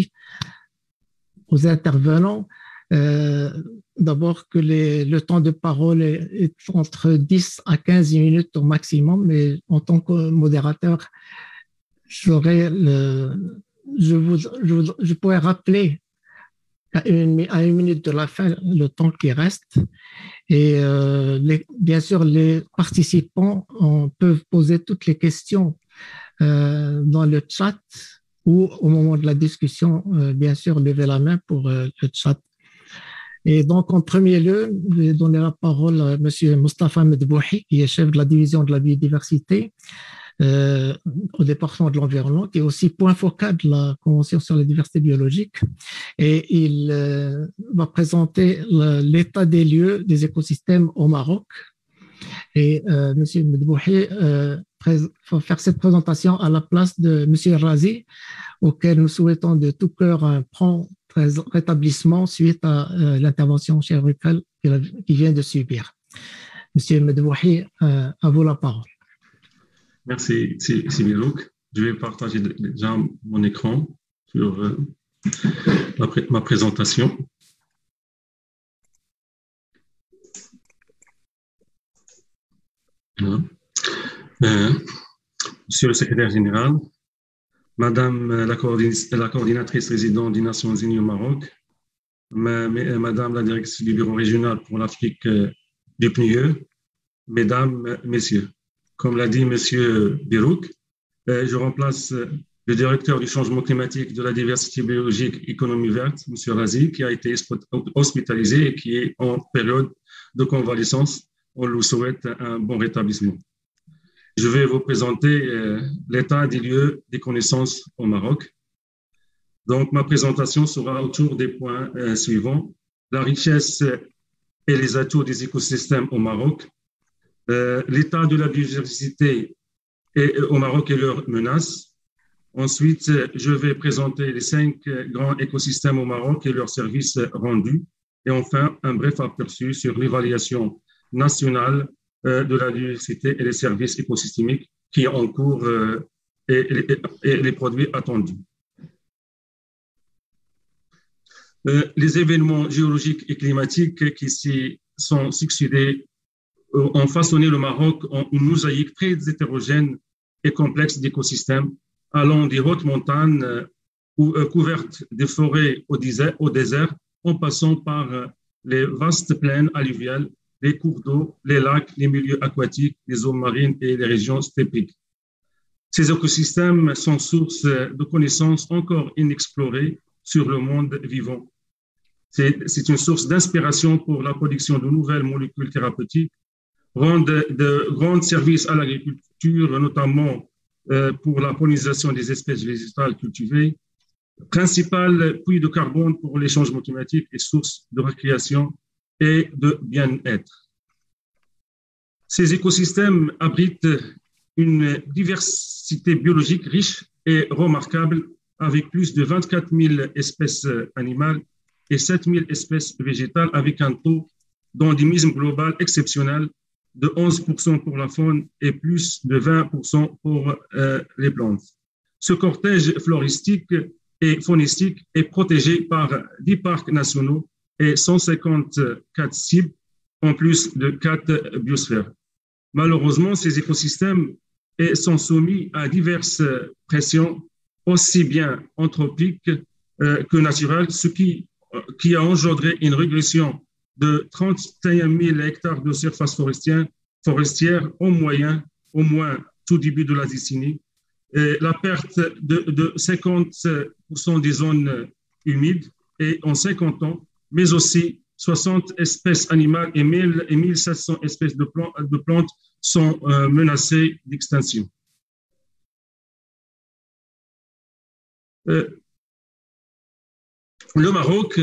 aux intervenants euh, d'abord que les, le temps de parole est, est entre dix à quinze minutes au maximum, mais en tant que modérateur, j'aurais le, je, vous, je, je pourrais rappeler à une, à une minute de la fin le temps qui reste. Et euh, les, bien sûr, les participants on, peuvent poser toutes les questions euh, dans le chat ou au moment de la discussion, euh, bien sûr, lever la main pour euh, le chat. Et donc, en premier lieu, je vais donner la parole à M. Moustapha Medbouhi, qui est chef de la division de la biodiversité euh, au département de l'environnement, qui est aussi point focal de la Convention sur la diversité biologique. Et il euh, va présenter le, l'état des lieux des écosystèmes au Maroc. Et euh, M. Medbouhi euh, va faire cette présentation à la place de M. Razi, auquel nous souhaitons de tout cœur un prompt rétablissement suite à euh, l'intervention chirurgicale qu'il vient de subir. Monsieur Medbouhi, euh, à vous la parole. Merci, c'est Birouk. Je vais partager déjà mon écran sur euh, ma, pré ma présentation. Voilà. Euh, Monsieur le secrétaire général, Madame la, coordinatrice, la coordinatrice résidente des Nations Unies au Maroc, ma, ma, Madame la directrice du bureau régional pour l'Afrique euh, du P N U E, Mesdames, Messieurs. Comme l'a dit Monsieur Birouk, euh, je remplace euh, le directeur du changement climatique, de la diversité biologique, économie verte, Monsieur Razi, qui a été hospitalisé et qui est en période de convalescence. On lui souhaite un bon rétablissement. Je vais vous présenter euh, l'état des lieux des connaissances au Maroc. Donc, ma présentation sera autour des points euh, suivants. La richesse et les atouts des écosystèmes au Maroc, euh, l'état de la biodiversité et, au Maroc et leurs menaces. Ensuite, je vais présenter les cinq grands écosystèmes au Maroc et leurs services rendus. Et enfin, un bref aperçu sur l'évaluation nationale de la biodiversité et les services écosystémiques qui est en cours euh, et, et, et les produits attendus. Euh, les événements géologiques et climatiques qui s'y sont succédés euh, ont façonné le Maroc en une mosaïque très hétérogène et complexe d'écosystèmes, allant des hautes montagnes euh, ou, euh, couvertes de forêts au désert, au désert en passant par euh, les vastes plaines alluviales, les cours d'eau, les lacs, les milieux aquatiques, les eaux marines et les régions steppiques. Ces écosystèmes sont source de connaissances encore inexplorées sur le monde vivant. C'est une source d'inspiration pour la production de nouvelles molécules thérapeutiques, rendent de, de grands services à l'agriculture, notamment euh, pour la pollinisation des espèces végétales cultivées, principal puits de carbone pour les changements climatiques et source de récréation et de bien-être. Ces écosystèmes abritent une diversité biologique riche et remarquable avec plus de vingt-quatre mille espèces animales et sept mille espèces végétales avec un taux d'endémisme global exceptionnel de onze pour cent pour la faune et plus de vingt pour cent pour euh, les plantes. Ce cortège floristique et faunistique est protégé par dix parcs nationaux et cent cinquante-quatre cibles, en plus de quatre biosphères. Malheureusement, ces écosystèmes sont soumis à diverses pressions, aussi bien anthropiques euh, que naturelles, ce qui, qui a engendré une régression de trente et un mille hectares de surface forestière, forestière au moyen, au moins tout début de la décennie, et la perte de, de cinquante pour cent des zones humides et en cinquante ans, mais aussi soixante espèces animales et mille sept cents espèces de plantes, de plantes sont euh, menacées d'extinction. Euh, le Maroc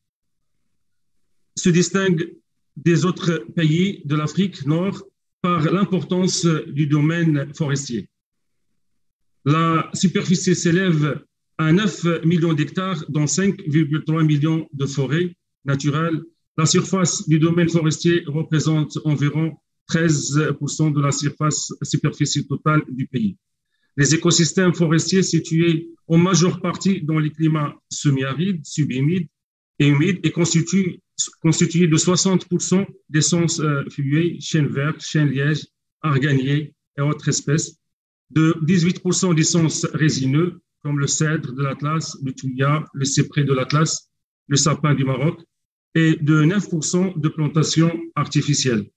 se distingue des autres pays de l'Afrique nord par l'importance du domaine forestier. La superficie s'élève à neuf millions d'hectares, dont cinq virgule trois millions de forêts naturelles. La surface du domaine forestier représente environ treize pour cent de la surface superficie totale du pays. Les écosystèmes forestiers situés en majeure partie dans les climats semi-arides, subhumides et humides et constituent, constitués de soixante pour cent d'essences euh, fluées, chênes verts, chênes lièges, arganiers et autres espèces, de dix-huit pour cent d'essences résineux, comme le cèdre de l'Atlas, le thuya, le cyprès de l'Atlas, le sapin du Maroc, et de neuf pour cent de plantations artificielles.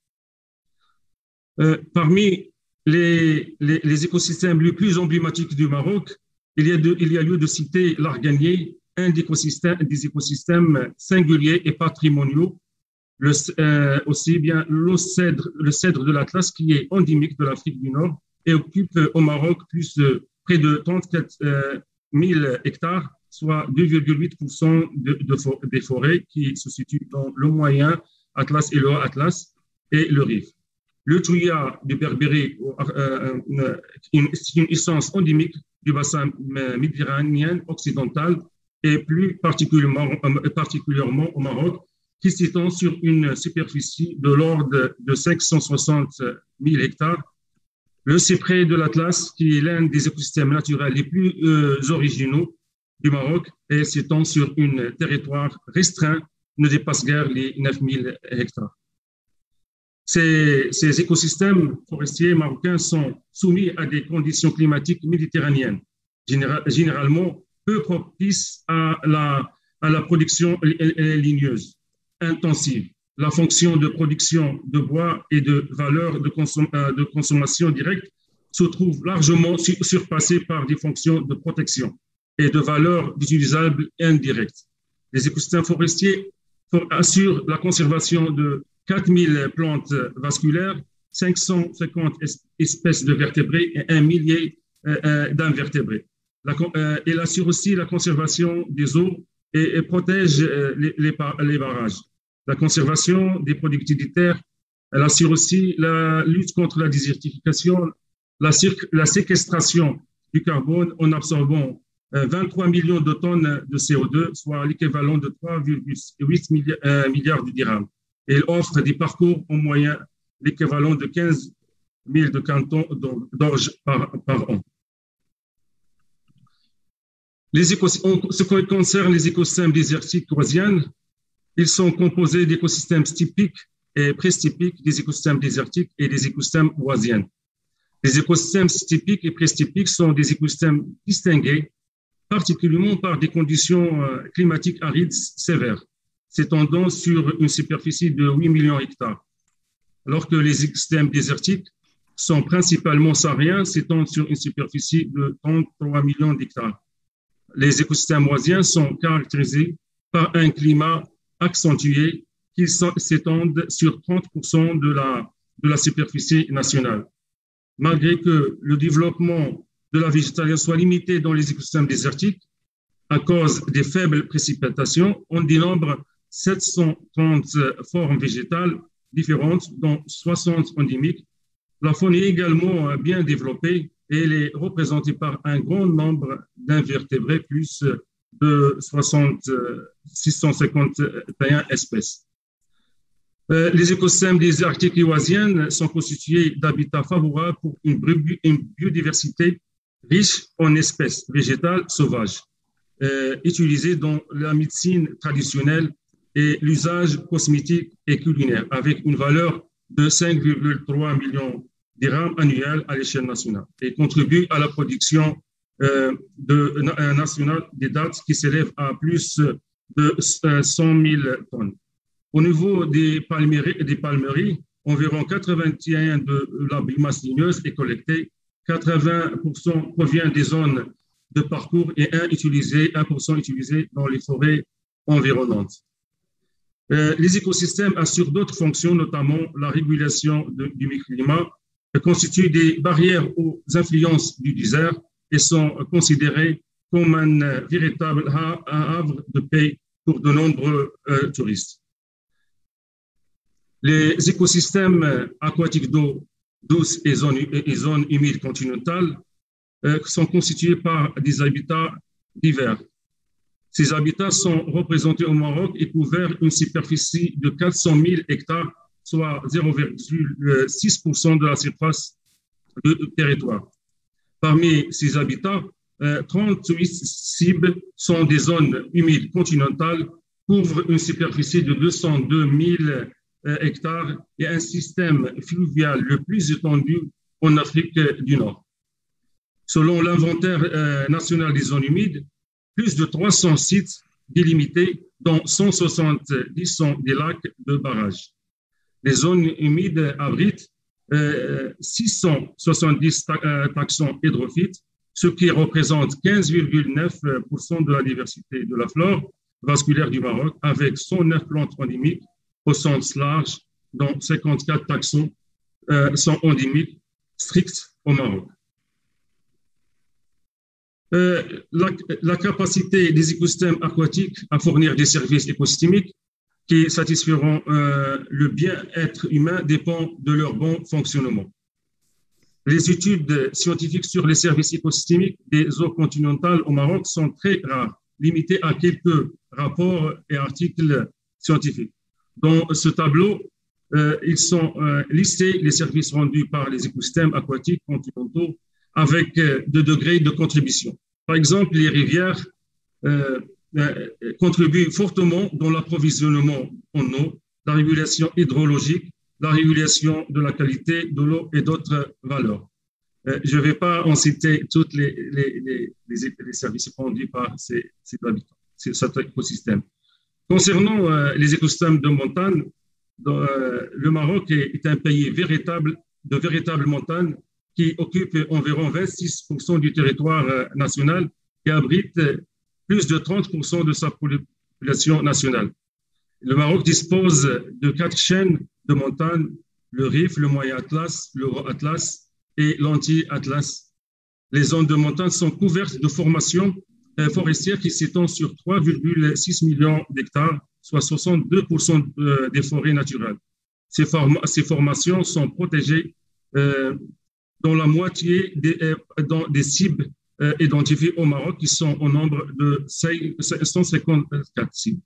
Euh, parmi les, les, les écosystèmes les plus emblématiques du Maroc, il y a, de, il y a lieu de citer l'arganier, un des écosystèmes, des écosystèmes singuliers et patrimoniaux, le, euh, aussi bien le cèdre, le cèdre de l'Atlas qui est endémique de l'Afrique du Nord et occupe au Maroc plus de, près de trente-quatre mille hectares, soit deux virgule huit pour cent de, de, des forêts qui se situent dans le moyen Atlas et le haut Atlas et le Rif. Le thuya du Berbéré, euh, c'est une essence endémique du bassin méditerranéen occidental et plus particulièrement, particulièrement au Maroc, qui s'étend sur une superficie de l'ordre de cinq cent soixante mille hectares. Le cyprès de l'Atlas, qui est l'un des écosystèmes naturels les plus euh, originaux du Maroc et s'étend sur un territoire restreint, ne dépasse guère les neuf mille hectares. Ces, ces écosystèmes forestiers marocains sont soumis à des conditions climatiques méditerranéennes, général, généralement peu propices à la, à la production ligneuse intensive. La fonction de production de bois et de valeur de, consom de consommation directe se trouve largement sur surpassée par des fonctions de protection et de valeur utilisables indirectes. Les écosystèmes forestiers assurent la conservation de quatre mille plantes vasculaires, cinq cent cinquante espèces de vertébrés et un millier euh, d'invertébrés. Euh, elle assure aussi la conservation des eaux et, et protège euh, les, les, les barrages. La conservation des productivités terres, elle assure aussi la lutte contre la désertification, la, la séquestration du carbone en absorbant euh, vingt-trois millions de tonnes de C O deux, soit l'équivalent de trois virgule huit milliards de dirhams. Et elle offre des parcours en moyen l'équivalent de quinze mille de cantons d'orge par, par an. Les écos, en ce qui concerne les écosystèmes désertiques oisiens, ils sont composés d'écosystèmes typiques et préstypiques des écosystèmes désertiques et des écosystèmes oisiens. Les écosystèmes typiques et préstypiques sont des écosystèmes distingués, particulièrement par des conditions climatiques arides sévères, s'étendant sur une superficie de huit millions d'hectares, alors que les écosystèmes désertiques sont principalement sahariens, s'étendent sur une superficie de trente-trois millions d'hectares. Les écosystèmes oisiens sont caractérisés par un climat accentué qui s'étendent sur trente pour cent de la, de la superficie nationale. Malgré que le développement de la végétation soit limité dans les écosystèmes désertiques, à cause des faibles précipitations, on dénombre sept cent trente formes végétales différentes, dont soixante endémiques. La faune est également bien développée et elle est représentée par un grand nombre d'invertébrés, plus de six cent cinquante et un espèces. Euh, les écosystèmes désertiques et oisiens sont constitués d'habitats favorables pour une, une biodiversité riche en espèces végétales sauvages, euh, utilisées dans la médecine traditionnelle et l'usage cosmétique et culinaire, avec une valeur de cinq virgule trois millions de dirhams annuels à l'échelle nationale et contribue à la production euh, de, euh, nationale des dattes qui s'élève à plus de cent mille tonnes. Au niveau des palmeries, des palmeries environ quatre-vingt-un pour cent de la biomasse ligneuse est collectée, quatre-vingts pour cent provient des zones de parcours et un pour cent utilisé dans les forêts environnantes. Euh, les écosystèmes assurent d'autres fonctions, notamment la régulation de, du microclimat, constituent des barrières aux influences du désert et sont considérés comme un euh, véritable ha havre de paix pour de nombreux euh, touristes. Les écosystèmes aquatiques d'eau douce et zones, et zones humides continentales euh, sont constitués par des habitats divers. Ces habitats sont représentés au Maroc et couvrent une superficie de quatre cent mille hectares, soit zéro virgule six pour cent de la surface du territoire. Parmi ces habitats, euh, trente-huit cibles sont des zones humides continentales, couvrent une superficie de deux cent deux mille euh, hectares et un système fluvial le plus étendu en Afrique du Nord. Selon l'inventaire euh, national des zones humides, plus de trois cents sites délimitées, dont cent soixante-dix sont des lacs de barrage. Les zones humides abritent euh, six cent soixante-dix taxons hydrophytes, ce qui représente quinze virgule neuf pour cent de la diversité de la flore vasculaire du Maroc, avec cent neuf plantes endémiques au sens large, dont cinquante-quatre taxons euh, sont endémiques stricts au Maroc. Euh, la, la capacité des écosystèmes aquatiques à fournir des services écosystémiques qui satisferont euh, le bien-être humain dépend de leur bon fonctionnement. Les études scientifiques sur les services écosystémiques des eaux continentales au Maroc sont très rares, limitées à quelques rapports et articles scientifiques. Dans ce tableau, euh, ils sont euh, listés les services rendus par les écosystèmes aquatiques continentaux avec euh, deux degrés de contribution. Par exemple, les rivières euh, euh, contribuent fortement dans l'approvisionnement en eau, la régulation hydrologique, la régulation de la qualité de l'eau et d'autres valeurs. Euh, je ne vais pas en citer tous les, les, les, les, les services rendus par ces, ces habitants, ces, cet écosystème. Concernant euh, les écosystèmes de montagne, dans, euh, le Maroc est, est un pays véritable, de véritables montagnes qui occupe environ vingt-six pour cent du territoire euh, national et abrite euh, plus de trente pour cent de sa population nationale. Le Maroc dispose de quatre chaînes de montagnes, le Rif, le Moyen Atlas, le Haut Atlas et l'Anti-Atlas. Les zones de montagne sont couvertes de formations euh, forestières qui s'étendent sur trois virgule six millions d'hectares, soit soixante-deux pour cent euh, des forêts naturelles. Ces, forma ces formations sont protégées euh, dans la moitié des, euh, dans des cibles euh, identifiées au Maroc, qui sont au nombre de cent cinquante-quatre cibles.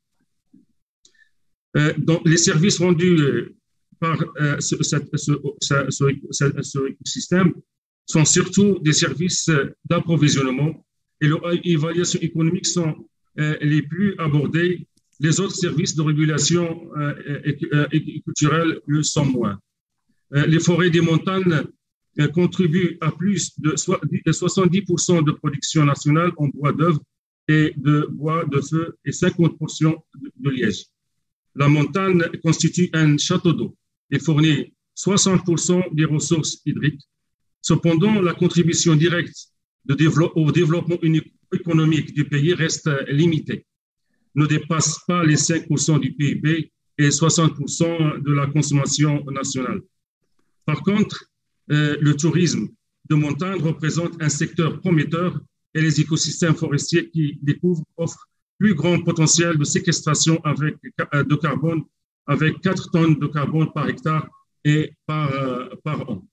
Euh, donc, les services rendus euh, par euh, ce, ce, ce, ce, ce, ce écosystème sont surtout des services d'approvisionnement et l'évaluation économique sont euh, les plus abordés. Les autres services de régulation euh, et, et culturelle le sont moins. Euh, les forêts des montagnes euh, contribuent à plus de soixante-dix pour cent de production nationale en bois d'œuvre et de bois de feu et cinquante pour cent de, de liège. La montagne constitue un château d'eau et fournit soixante pour cent des ressources hydriques. Cependant, la contribution directe de développe, au développement économique du pays reste limitée, ne dépasse pas les cinq pour cent du P I B et soixante pour cent de la consommation nationale. Par contre, euh, le tourisme de montagne représente un secteur prometteur et les écosystèmes forestiers qui découvrent offrent plus grand potentiel de séquestration avec, de carbone, avec quatre tonnes de carbone par hectare et par, euh, par an.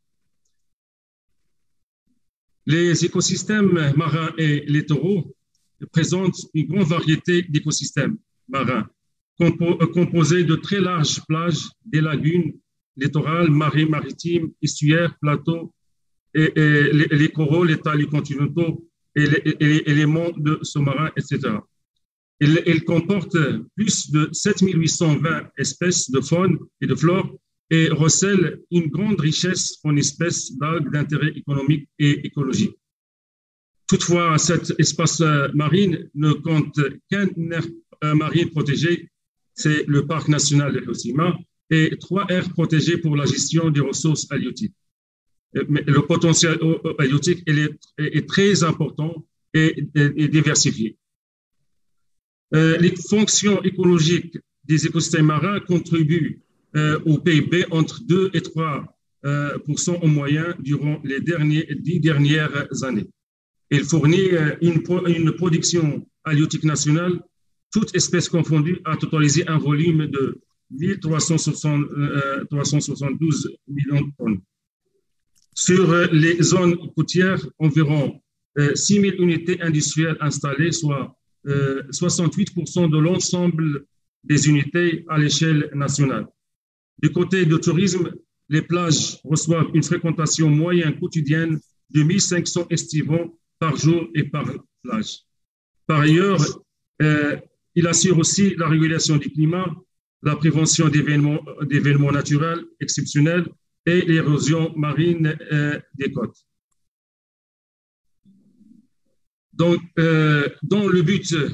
Les écosystèmes marins et littoraux présentent une grande variété d'écosystèmes marins, compo composés de très larges plages, des lagunes littorales, marais maritimes, estuaires, plateaux, et, et les, les coraux, les talus continentaux et les, et, et les monts de sous-marins, et cetera. Il, il comporte plus de sept mille huit cent vingt espèces de faune et de flore et recèle une grande richesse en espèces d'algues d'intérêt économique et écologique. Toutefois, cet espace marine ne compte qu'un aire marine protégé, c'est le parc national de Hossima, et trois aires protégées pour la gestion des ressources halieutiques. Mais le potentiel halieutique est, est très important et, et, et diversifié. Euh, les fonctions écologiques des écosystèmes marins contribuent euh, au P I B entre deux et trois pour cent en moyenne durant les derniers, dix dernières années. Il fournit euh, une, une production halieutique nationale, toutes espèces confondues, a totalisé un volume de mille trois cent soixante-douze millions de tonnes. Sur euh, les zones côtières, environ euh, six mille unités industrielles installées, soit Euh, soixante-huit pour cent de l'ensemble des unités à l'échelle nationale. Du côté du tourisme, les plages reçoivent une fréquentation moyenne quotidienne de mille cinq cents estivants par jour et par plage. Par ailleurs, euh, il assure aussi la régulation du climat, la prévention d'événements, d'événements naturels exceptionnels et l'érosion marine euh, des côtes. Donc, euh, dans le but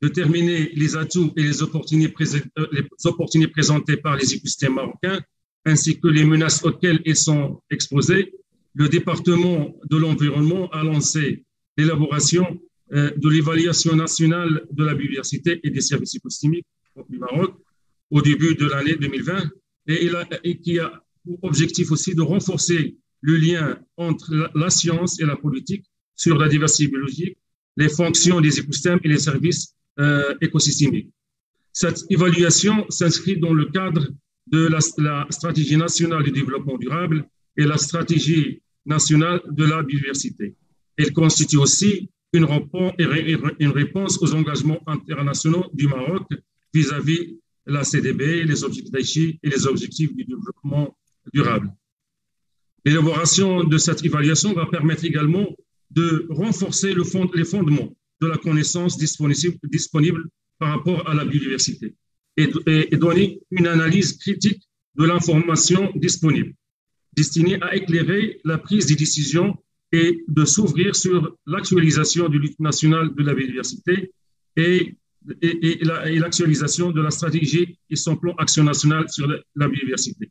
de terminer les atouts et les opportunités, les opportunités présentées par les écosystèmes marocains, ainsi que les menaces auxquelles ils sont exposés, le département de l'environnement a lancé l'élaboration euh, de l'évaluation nationale de la biodiversité et des services écosystémiques du Maroc au début de l'année deux mille vingt, et, il a, et qui a pour objectif aussi de renforcer le lien entre la, la science et la politique sur la diversité biologique, les fonctions des écosystèmes et les services euh, écosystémiques. Cette évaluation s'inscrit dans le cadre de la, la stratégie nationale de développement durable et la stratégie nationale de la biodiversité. Elle constitue aussi une réponse, une réponse aux engagements internationaux du Maroc vis-à-vis de la C D B, les objectifs d'Aichi et les objectifs du développement durable. L'élaboration de cette évaluation va permettre également de renforcer le fond, les fondements de la connaissance disponible, disponible par rapport à la biodiversité et, et, et donner une analyse critique de l'information disponible, destinée à éclairer la prise des décisions et de s'ouvrir sur l'actualisation du lutte nationale de la biodiversité et, et, et l'actualisation de la stratégie et son plan action national sur la, la biodiversité.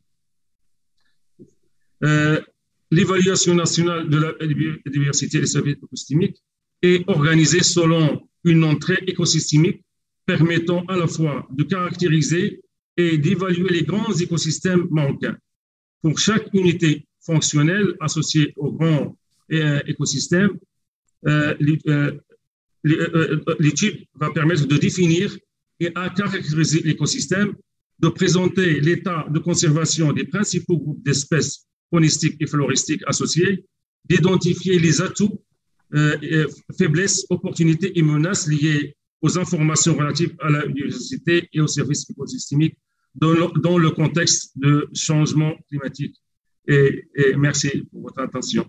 Euh, L'évaluation nationale de la biodiversité des services écosystémiques est organisée selon une entrée écosystémique permettant à la fois de caractériser et d'évaluer les grands écosystèmes marocains. Pour chaque unité fonctionnelle associée au grand euh, écosystème, euh, l'étude va permettre de définir et à caractériser l'écosystème, de présenter l'état de conservation des principaux groupes d'espèces faunistiques et floristiques associés, d'identifier les atouts, euh, faiblesses, opportunités et menaces liées aux informations relatives à la biodiversité et aux services écosystémiques dans le, dans le contexte de changement climatique. Et, et merci pour votre attention.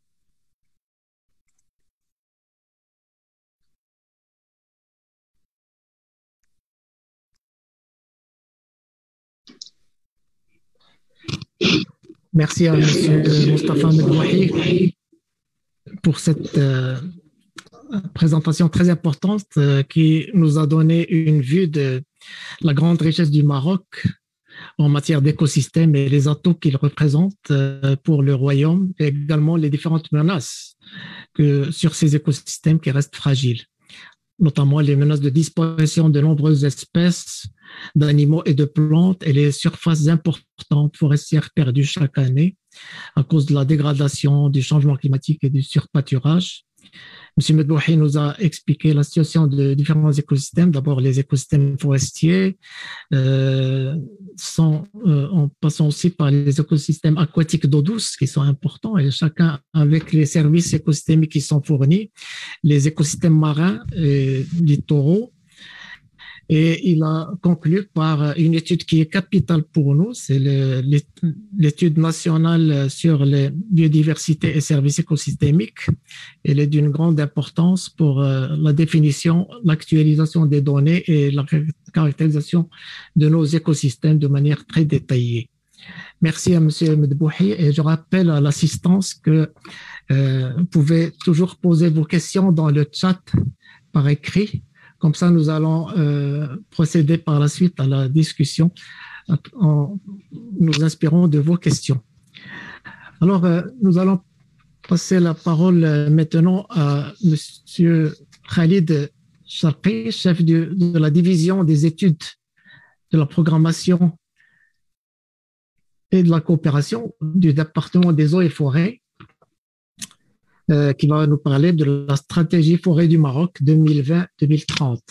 Merci à M. Mostafa Medbouhi pour cette euh, présentation très importante euh, qui nous a donné une vue de la grande richesse du Maroc en matière d'écosystème et les atouts qu'il représente euh, pour le royaume et également les différentes menaces que, sur ces écosystèmes qui restent fragiles, notamment les menaces de disparition de nombreuses espèces d'animaux et de plantes et les surfaces importantes forestières perdues chaque année à cause de la dégradation, du changement climatique et du surpâturage. M. Medbouhi nous a expliqué la situation de différents écosystèmes. D'abord, les écosystèmes forestiers, euh, sont, euh, en passant aussi par les écosystèmes aquatiques d'eau douce qui sont importants et chacun avec les services écosystémiques qui sont fournis, les écosystèmes marins et littoraux. Et il a conclu par une étude qui est capitale pour nous, c'est l'étude nationale sur les biodiversités et services écosystémiques. Elle est d'une grande importance pour la définition, l'actualisation des données et la caractérisation de nos écosystèmes de manière très détaillée. Merci à M. Medbouhi et je rappelle à l'assistance que euh, vous pouvez toujours poser vos questions dans le chat par écrit. Comme ça, nous allons euh, procéder par la suite à la discussion en nous inspirant de vos questions. Alors, euh, nous allons passer la parole euh, maintenant à M. Khalid Charqi, chef de, de la division des études de la programmation et de la coopération du département des eaux et forêts, Euh, qui va nous parler de la stratégie forêt du Maroc deux mille vingt deux mille trente.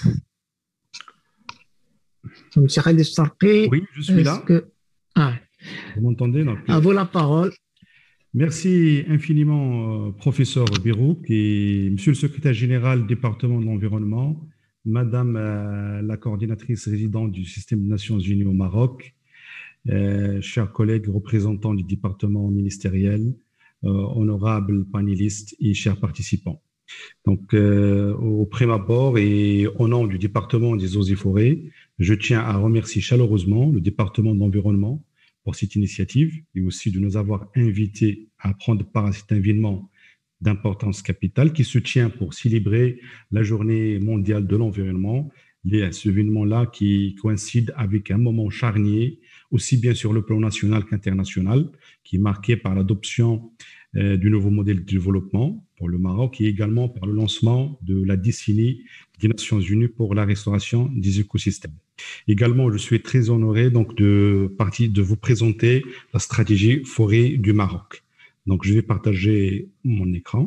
Monsieur Khalid Charqi. Oui, je suis là. Que... Ah. Vous m'entendez? À vous la parole. Merci infiniment, euh, professeur Birouk et monsieur le secrétaire général du département de l'environnement, madame euh, la coordinatrice résidente du système des Nations Unies au Maroc, euh, chers collègues représentants du département ministériel, Euh, honorables panélistes et chers participants. Donc, euh, au prime abord et au nom du département des eaux et forêts, je tiens à remercier chaleureusement le département de l'environnement pour cette initiative et aussi de nous avoir invités à prendre part à cet événement d'importance capitale qui se tient pour célébrer la journée mondiale de l'environnement. Ce événement-là qui coïncide avec un moment charnier, aussi bien sur le plan national qu'international, qui est marqué par l'adoption euh, du nouveau modèle de développement pour le Maroc et également par le lancement de la décennie des Nations Unies pour la restauration des écosystèmes. Également, je suis très honoré donc de, partie, de vous présenter la stratégie forêt du Maroc. Donc, je vais partager mon écran.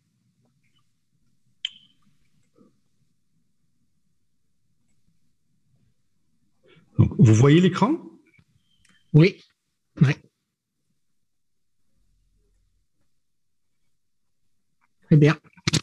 Donc, vous voyez l'écran? Oui. Oui. Très bien.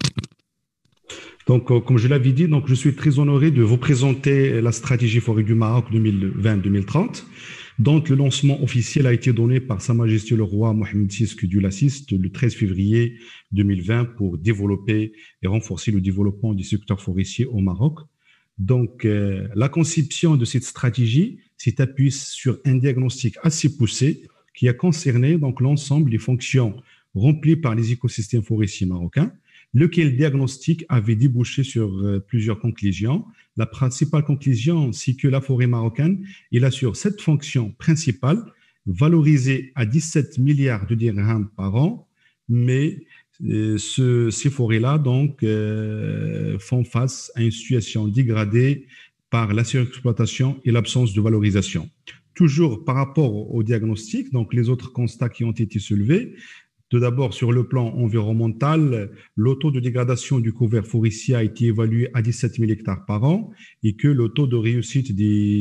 Donc, euh, comme je l'avais dit, donc, je suis très honoré de vous présenter la stratégie forêt du Maroc deux mille vingt deux mille trente. Donc, le lancement officiel a été donné par Sa Majesté le Roi Mohammed six, que Dieu l'assiste, le treize février deux mille vingt pour développer et renforcer le développement du secteur forestier au Maroc. Donc, euh, la conception de cette stratégie s'est appuyée sur un diagnostic assez poussé qui a concerné donc l'ensemble des fonctions remplies par les écosystèmes forestiers marocains, lequel diagnostic avait débouché sur euh, plusieurs conclusions. La principale conclusion, c'est que la forêt marocaine, il assure cette fonction principale, valorisée à dix-sept milliards de dirhams par an, mais euh, ce, ces forêts-là donc euh, font face à une situation dégradée par la surexploitation et l'absence de valorisation. Toujours par rapport au diagnostic, donc les autres constats qui ont été soulevés. Tout d'abord, sur le plan environnemental, le taux de dégradation du couvert forestier a été évalué à dix-sept mille hectares par an et que le taux de réussite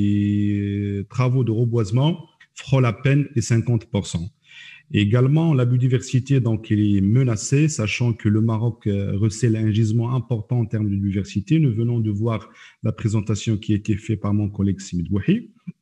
des travaux de reboisement frôle à peine les cinquante pour cent. Également, la biodiversité donc, elle est menacée, sachant que le Maroc recèle un gisement important en termes de biodiversité. Nous venons de voir la présentation qui a été faite par mon collègue Simid Bouhi,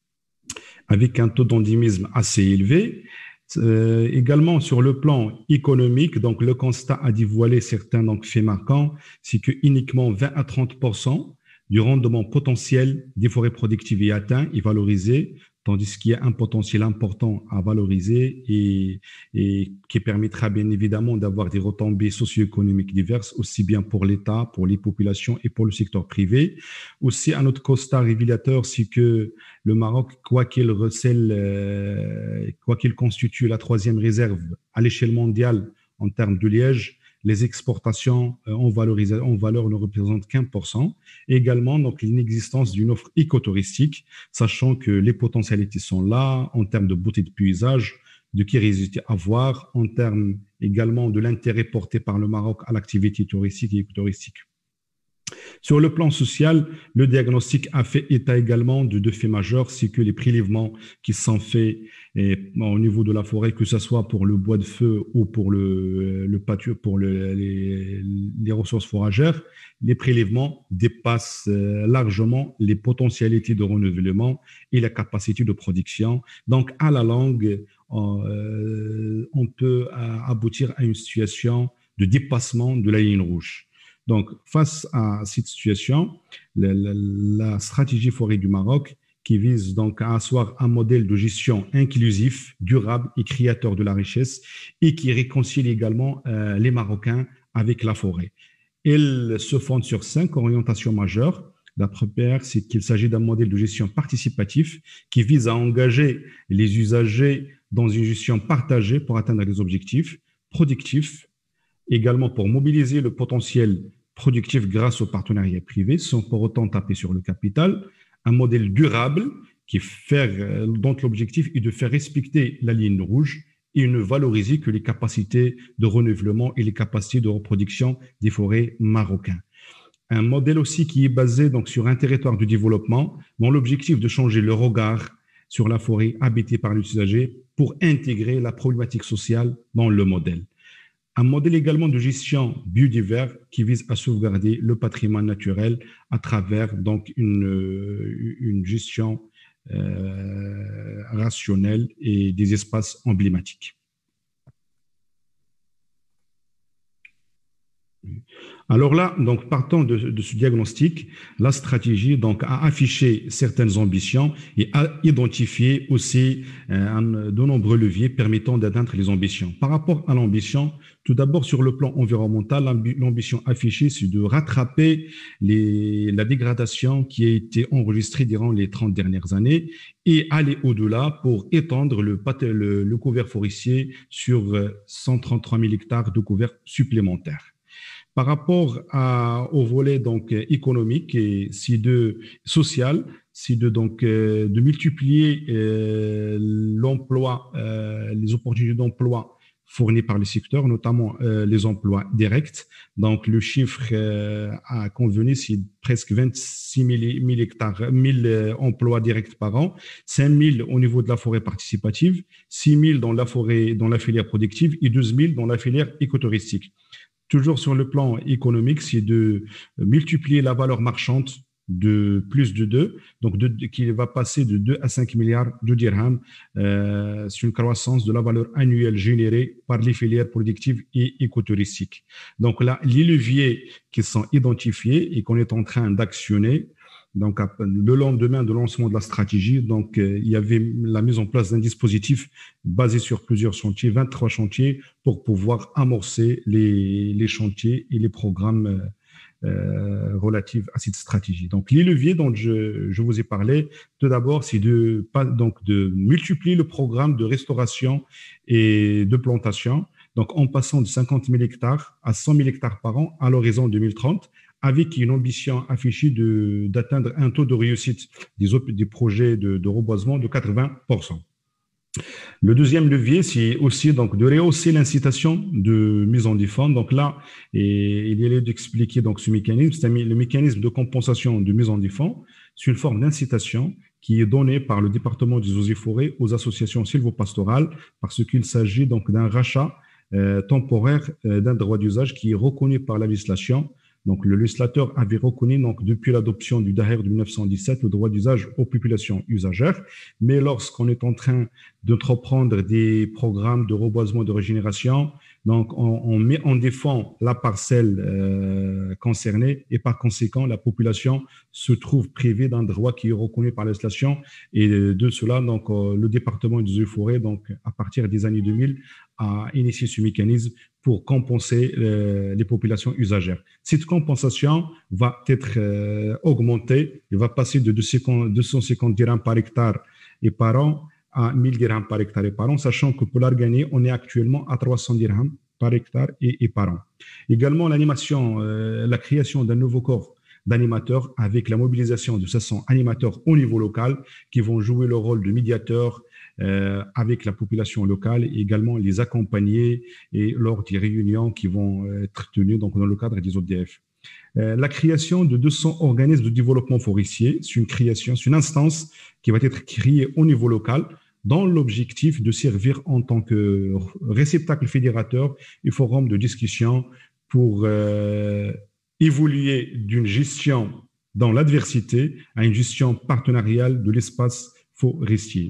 avec un taux d'endémisme assez élevé. Euh, également sur le plan économique, donc le constat a dévoilé certains donc, faits marquants, c'est que uniquement vingt à trente pour cent du rendement potentiel des forêts productives est atteint et valorisé, tandis qu'il y a un potentiel important à valoriser et, et qui permettra bien évidemment d'avoir des retombées socio-économiques diverses, aussi bien pour l'État, pour les populations et pour le secteur privé. Aussi, un autre constat révélateur, c'est que le Maroc, quoi qu'il recèle, euh, quoi qu'il constitue la troisième réserve à l'échelle mondiale en termes de liège, les exportations en, en valeur ne représentent qu'un pour cent. Également, donc, l'inexistence d'une offre écotouristique, sachant que les potentialités sont là en termes de beauté de paysage, de curiosité à voir, en termes également de l'intérêt porté par le Maroc à l'activité touristique et écotouristique. Sur le plan social, le diagnostic a fait état également de deux faits majeurs, c'est que les prélèvements qui sont faits et, au niveau de la forêt, que ce soit pour le bois de feu ou pour le, le pâture, pour le, les, les ressources foragères, les prélèvements dépassent largement les potentialités de renouvellement et la capacité de production. Donc, à la longue, euh, on peut aboutir à une situation de dépassement de la ligne rouge. Donc, face à cette situation, la, la, la stratégie forêt du Maroc, qui vise donc à asseoir un modèle de gestion inclusif, durable et créateur de la richesse, et qui réconcilie également euh, les Marocains avec la forêt. Elle se fonde sur cinq orientations majeures. La première, c'est qu'il s'agit d'un modèle de gestion participatif qui vise à engager les usagers dans une gestion partagée pour atteindre les objectifs productifs, également pour mobiliser le potentiel productif grâce au partenariat privé, sans pour autant taper sur le capital, un modèle durable qui fait, dont l'objectif est de faire respecter la ligne rouge et ne valoriser que les capacités de renouvellement et les capacités de reproduction des forêts marocaines. Un modèle aussi qui est basé donc sur un territoire de développement dont l'objectif de changer le regard sur la forêt habitée par les usagers pour intégrer la problématique sociale dans le modèle. Un modèle également de gestion biodivers qui vise à sauvegarder le patrimoine naturel à travers donc une, une gestion euh, rationnelle et des espaces emblématiques. Alors là, donc partant de, de ce diagnostic, la stratégie donc a affiché certaines ambitions et a identifié aussi euh, un, de nombreux leviers permettant d'atteindre les ambitions. Par rapport à l'ambition, tout d'abord sur le plan environnemental, l'ambition affichée, c'est de rattraper les, la dégradation qui a été enregistrée durant les trente dernières années et aller au-delà pour étendre le, le, le couvert forestier sur cent trente-trois mille hectares de couvert supplémentaires. Par rapport à, au volet donc économique et si de social, c'est de donc euh, de multiplier euh, l'emploi, euh, les opportunités d'emploi fournies par les secteurs, notamment euh, les emplois directs. Donc le chiffre euh, à convenir, c'est presque vingt-six mille hectares, mille euh, emplois directs par an, cinq mille au niveau de la forêt participative, six mille dans la forêt, dans la filière productive et douze mille dans la filière écotouristique. Toujours sur le plan économique, c'est de multiplier la valeur marchande de plus de deux, donc de, de, qui va passer de deux à cinq milliards de dirhams. Euh, c'est une croissance de la valeur annuelle générée par les filières productives et écotouristiques. Donc là, les leviers qui sont identifiés et qu'on est en train d'actionner. Donc, le lendemain de lancement de la stratégie, donc, euh, il y avait la mise en place d'un dispositif basé sur plusieurs chantiers, vingt-trois chantiers, pour pouvoir amorcer les, les chantiers et les programmes euh, relatifs à cette stratégie. Donc, les leviers dont je, je vous ai parlé, tout d'abord, c'est de, donc, de multiplier le programme de restauration et de plantation, donc en passant de cinquante mille hectares à cent mille hectares par an à l'horizon deux mille trente, avec une ambition affichée de, d'atteindre un taux de réussite des, des projets de, de reboisement de quatre-vingts pour cent. Le deuxième levier, c'est aussi donc de rehausser l'incitation de mise en défense. Donc là, et, il y a lieu d'expliquer donc ce mécanisme. C'est le mécanisme de compensation de mise en défense. C'est une forme d'incitation qui est donnée par le département des eaux et forêts aux associations sylvopastorales parce qu'il s'agit donc d'un rachat euh, temporaire euh, d'un droit d'usage qui est reconnu par la législation. Donc, le législateur avait reconnu, donc, depuis l'adoption du Daher de mille neuf cent dix-sept, le droit d'usage aux populations usagères. Mais lorsqu'on est en train d'entreprendre des programmes de reboisement de régénération, donc, on, on met en défense la parcelle euh, concernée et par conséquent, la population se trouve privée d'un droit qui est reconnu par la législation. Et de cela, donc, euh, le département des eaux et forêts, donc, à partir des années deux mille, a initié ce mécanisme pour compenser euh, les populations usagères. Cette compensation va être euh, augmentée, elle va passer de deux cent cinquante dirhams par hectare et par an à mille dirhams par hectare et par an, sachant que pour l'Arganie, on est actuellement à trois cents dirhams par hectare et, et par an. Également, l'animation, euh, la création d'un nouveau corps d'animateurs avec la mobilisation de cinq cents animateurs au niveau local qui vont jouer le rôle de médiateurs Euh, avec la population locale et également les accompagner et lors des réunions qui vont être tenues donc, dans le cadre des O D F. Euh, la création de deux cents organismes de développement forestier, c'est une création, c'est une instance qui va être créée au niveau local dans l'objectif de servir en tant que réceptacle fédérateur et forum de discussion pour euh, évoluer d'une gestion dans l'adversité à une gestion partenariale de l'espace forestier.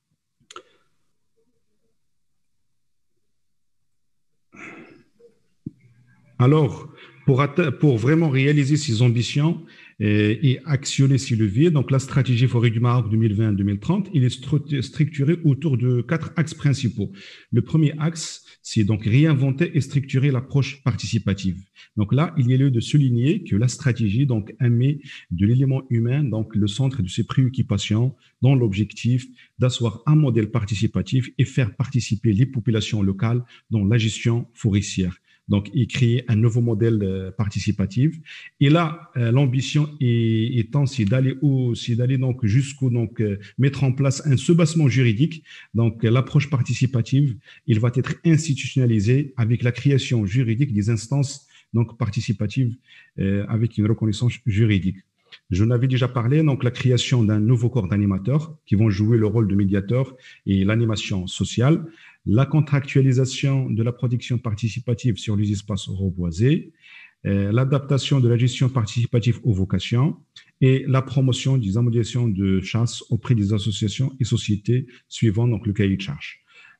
Alors, pour, pour vraiment réaliser ces ambitions et, et actionner ces leviers, donc la stratégie forêt du Maroc deux mille vingt à deux mille trente, il est structuré autour de quatre axes principaux. Le premier axe, c'est donc réinventer et structurer l'approche participative. Donc là, il y a lieu de souligner que la stratégie donc émet de l'élément humain, donc le centre de ses préoccupations, dans l'objectif d'asseoir un modèle participatif et faire participer les populations locales dans la gestion forestière. Donc, et créer un nouveau modèle euh, participatif. Et là, euh, l'ambition est, étant, c'est d'aller au, c'est d'aller donc jusqu'au donc euh, mettre en place un soubassement juridique. Donc, euh, l'approche participative, il va être institutionnalisé avec la création juridique des instances donc participatives euh, avec une reconnaissance juridique. Je n'avais déjà parlé, donc la création d'un nouveau corps d'animateurs qui vont jouer le rôle de médiateurs et l'animation sociale, la contractualisation de la protection participative sur les espaces reboisés, euh, l'adaptation de la gestion participative aux vocations et la promotion des améliorations de chasse auprès des associations et sociétés suivant donc le cahier de charge.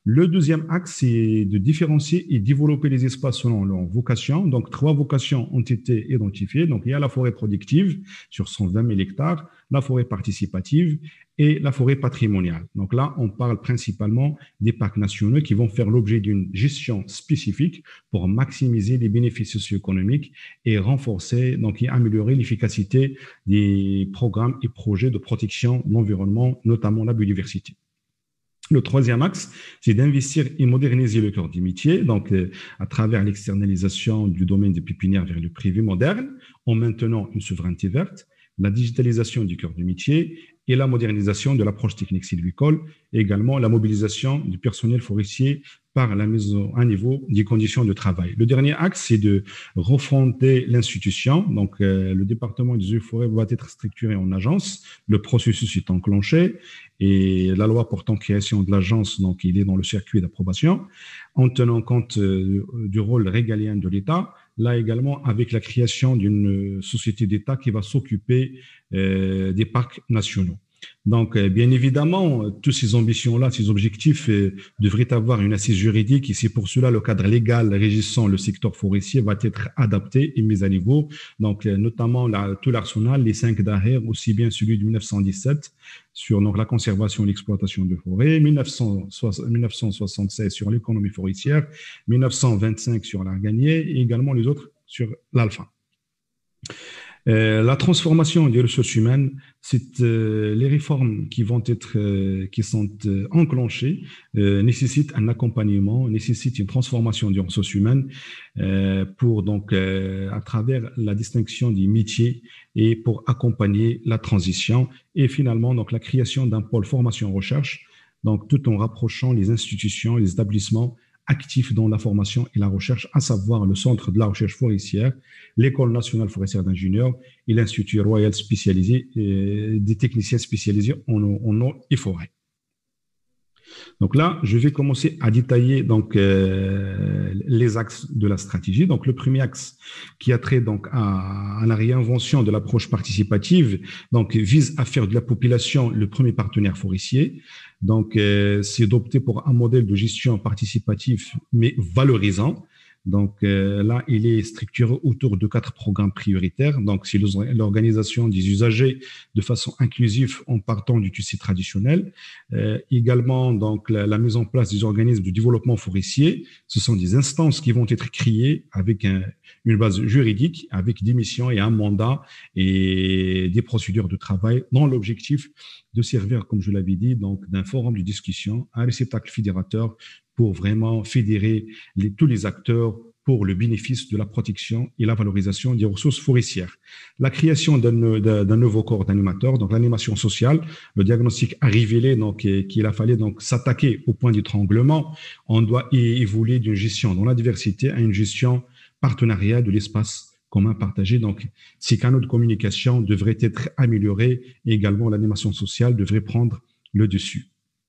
Le deuxième axe, c'est de différencier et développer les espaces selon leur vocation. Donc, trois vocations ont été identifiées. Donc, il y a la forêt productive sur cent vingt mille hectares, la forêt participative et la forêt patrimoniale. Donc là, on parle principalement des parcs nationaux qui vont faire l'objet d'une gestion spécifique pour maximiser les bénéfices socio-économiques et renforcer, donc et améliorer l'efficacité des programmes et projets de protection de l'environnement, notamment la biodiversité. Le troisième axe, c'est d'investir et moderniser le cœur du métier, donc euh, à travers l'externalisation du domaine des pépinières vers le privé moderne, en maintenant une souveraineté verte, la digitalisation du cœur du métier et la modernisation de l'approche technique sylvicole, et également la mobilisation du personnel forestier par la mise à niveau des conditions de travail. Le dernier axe, c'est de refonder l'institution. Donc, euh, le département des eaux et forêts va être structuré en agence. Le processus est enclenché et la loi portant création de l'agence, donc, il est dans le circuit d'approbation, en tenant compte euh, du rôle régalien de l'État. Là également, avec la création d'une société d'État qui va s'occuper euh, des parcs nationaux. Donc, bien évidemment, toutes ces ambitions-là, ces objectifs euh, devraient avoir une assise juridique et c'est pour cela le cadre légal régissant le secteur forestier va être adapté et mis à niveau. Donc, euh, notamment la, tout l'arsenal, les cinq d'arrêt, aussi bien celui de mille neuf cent dix-sept sur donc, la conservation et l'exploitation de forêts, mille neuf cent soixante-seize sur l'économie forestière, mille neuf cent vingt-cinq sur l'arganier et également les autres sur l'alpha. Euh, la transformation des ressources humaines, c'est euh, les réformes qui vont être, euh, qui sont euh, enclenchées, euh, nécessitent un accompagnement, nécessitent une transformation des ressources humaines euh, pour donc euh, à travers la distinction des métiers et pour accompagner la transition et finalement donc la création d'un pôle formation-recherche, donc tout en rapprochant les institutions, les établissements actifs dans la formation et la recherche, à savoir le Centre de la recherche forestière, l'École nationale forestière d'ingénieurs et l'Institut royal spécialisé euh, des techniciens spécialisés en, en eau et forêt. Donc là, je vais commencer à détailler donc euh, les axes de la stratégie. Donc le premier axe qui a trait donc à, à la réinvention de l'approche participative, donc vise à faire de la population le premier partenaire forestier. Donc euh, c'est d'opter pour un modèle de gestion participative mais valorisant. Donc euh, là, il est structuré autour de quatre programmes prioritaires. Donc, c'est l'organisation des usagers de façon inclusive en partant du tissu traditionnel. Euh, également, donc la, la mise en place des organismes de développement forestier. Ce sont des instances qui vont être créées avec un, une base juridique, avec des missions et un mandat et des procédures de travail dans l'objectif de servir, comme je l'avais dit, donc d'un forum de discussion, un réceptacle fédérateur pour vraiment fédérer les, tous les acteurs pour le bénéfice de la protection et la valorisation des ressources forestières. La création d'un, d'un nouveau corps d'animateurs, donc l'animation sociale, le diagnostic a révélé donc qu'il a fallu donc s'attaquer au point d'étranglement. On doit évoluer d'une gestion dans la diversité à une gestion partenariat de l'espace commun partagé. Donc, ces canaux de communication devraient être améliorés et également l'animation sociale devrait prendre le dessus.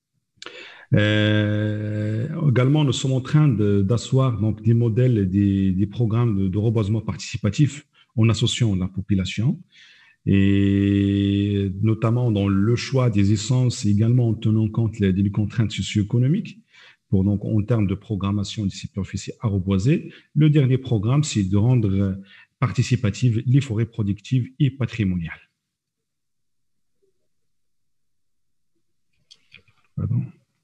Euh, également, nous sommes en train de, d'asseoir donc des modèles et des, des programmes de, de reboisement participatif en associant la population et notamment dans le choix des essences, également en tenant compte des, des contraintes socio-économiques pour donc en termes de programmation des superficies à reboiser. Le dernier programme, c'est de rendre participatives les forêts productives et patrimoniales. Pardon.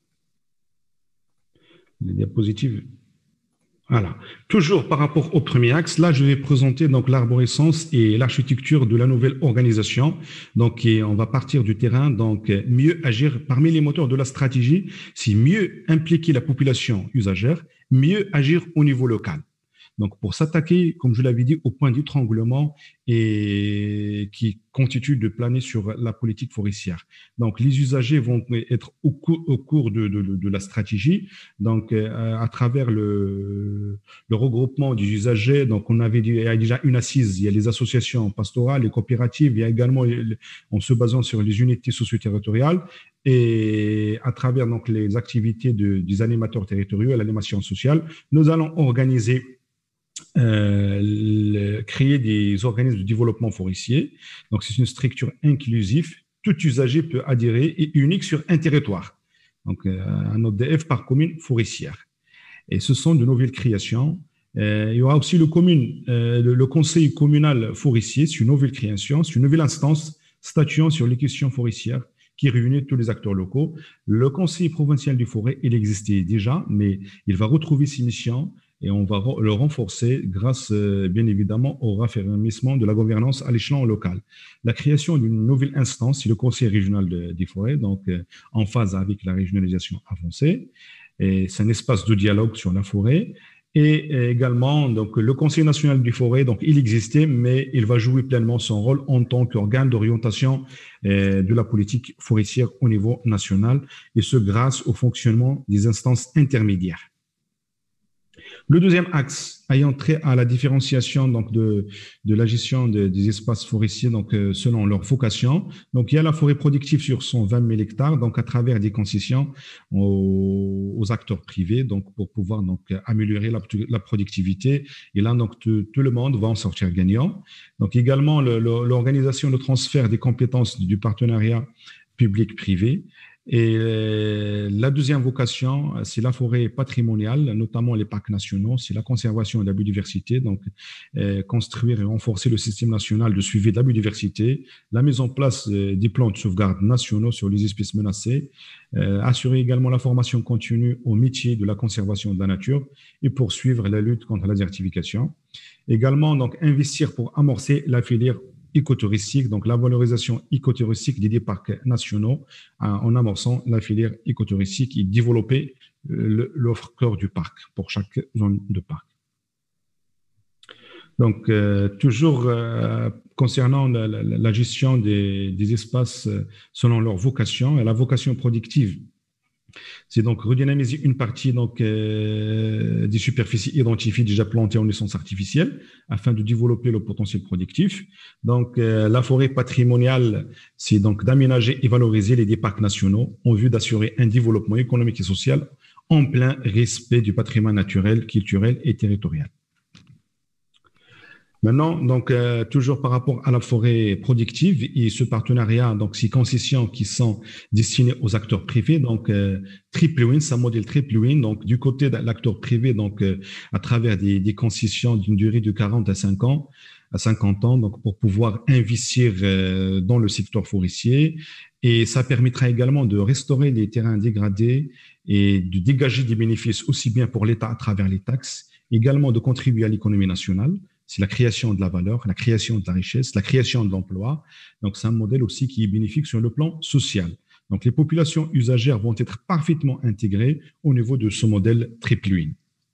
Les diapositives. Voilà. Toujours par rapport au premier axe, là, je vais présenter donc l'arborescence et l'architecture de la nouvelle organisation. Donc, et on va partir du terrain. Donc, mieux agir parmi les moteurs de la stratégie, c'est mieux impliquer la population usagère, mieux agir au niveau local. Donc, pour s'attaquer, comme je l'avais dit, au point d'étranglement et qui constitue de planer sur la politique forestière. Donc, les usagers vont être au cours, au cours de, de, de la stratégie. Donc, euh, à travers le, le regroupement des usagers, donc on avait dit, il y a déjà une assise, il y a les associations pastorales, les coopératives, il y a également, en se basant sur les unités socio-territoriales, et à travers donc les activités de, des animateurs territoriaux et l'animation sociale, nous allons organiser Euh, le, créer des organismes de développement forestier. Donc, c'est une structure inclusive. Tout usager peut adhérer et unique sur un territoire. donc un O D F par commune forestière. Et ce sont de nouvelles créations. Euh, il y aura aussi le, commune, euh, le, le conseil communal forestier, c'est une nouvelle création, c'est une nouvelle instance statuant sur les questions forestières qui réunit tous les acteurs locaux. Le conseil provincial du forêt, il existait déjà, mais il va retrouver ses missions et on va le renforcer grâce, euh, bien évidemment, au raffermissement de la gouvernance à l'échelon local. La création d'une nouvelle instance, c'est le conseil régional de, des forêts, donc euh, en phase avec la régionalisation avancée. Et c'est un espace de dialogue sur la forêt. Et également, donc, le Conseil national du forêt, donc, il existait, mais il va jouer pleinement son rôle en tant qu'organe d'orientation euh, de la politique forestière au niveau national, et ce grâce au fonctionnement des instances intermédiaires. Le deuxième axe ayant trait à la différenciation donc de, de la gestion de, des espaces forestiers donc euh, selon leur vocation. Donc il y a la forêt productive sur cent vingt mille hectares donc à travers des concessions aux, aux acteurs privés donc pour pouvoir donc améliorer la, la productivité. Et là donc tout, tout le monde va en sortir gagnant. Donc également le, le, l'organisation, le transfert des compétences du partenariat public-privé. Et la deuxième vocation, c'est la forêt patrimoniale, notamment les parcs nationaux, c'est la conservation de la biodiversité, donc euh, construire et renforcer le système national de suivi de la biodiversité, la mise en place euh, des plans de sauvegarde nationaux sur les espèces menacées, euh, assurer également la formation continue au métier de la conservation de la nature et poursuivre la lutte contre la désertification. Également, donc, investir pour amorcer la filière écotouristique, donc la valorisation écotouristique des parcs nationaux hein, en amorçant la filière écotouristique et développer euh, l'offre cœur du parc pour chaque zone de parc. Donc, euh, toujours euh, concernant la, la, la gestion des, des espaces euh, selon leur vocation et la vocation productive, c'est donc redynamiser une partie donc, euh, des superficies identifiées déjà plantées en essence artificielle afin de développer le potentiel productif. Donc, euh, la forêt patrimoniale, c'est donc d'aménager et valoriser les parcs nationaux en vue d'assurer un développement économique et social en plein respect du patrimoine naturel, culturel et territorial. Maintenant, donc euh, toujours par rapport à la forêt productive et ce partenariat, donc ces concessions qui sont destinées aux acteurs privés, donc euh, triple win, c'est un modèle triple win. Donc du côté de l'acteur privé, donc euh, à travers des, des concessions d'une durée de quarante à cinq ans, à cinquante ans, donc pour pouvoir investir euh, dans le secteur forestier, et ça permettra également de restaurer les terrains dégradés et de dégager des bénéfices aussi bien pour l'État à travers les taxes, également de contribuer à l'économie nationale. C'est la création de la valeur, la création de la richesse, la création de l'emploi. Donc, c'est un modèle aussi qui est bénéfique sur le plan social. Donc, les populations usagères vont être parfaitement intégrées au niveau de ce modèle triple win.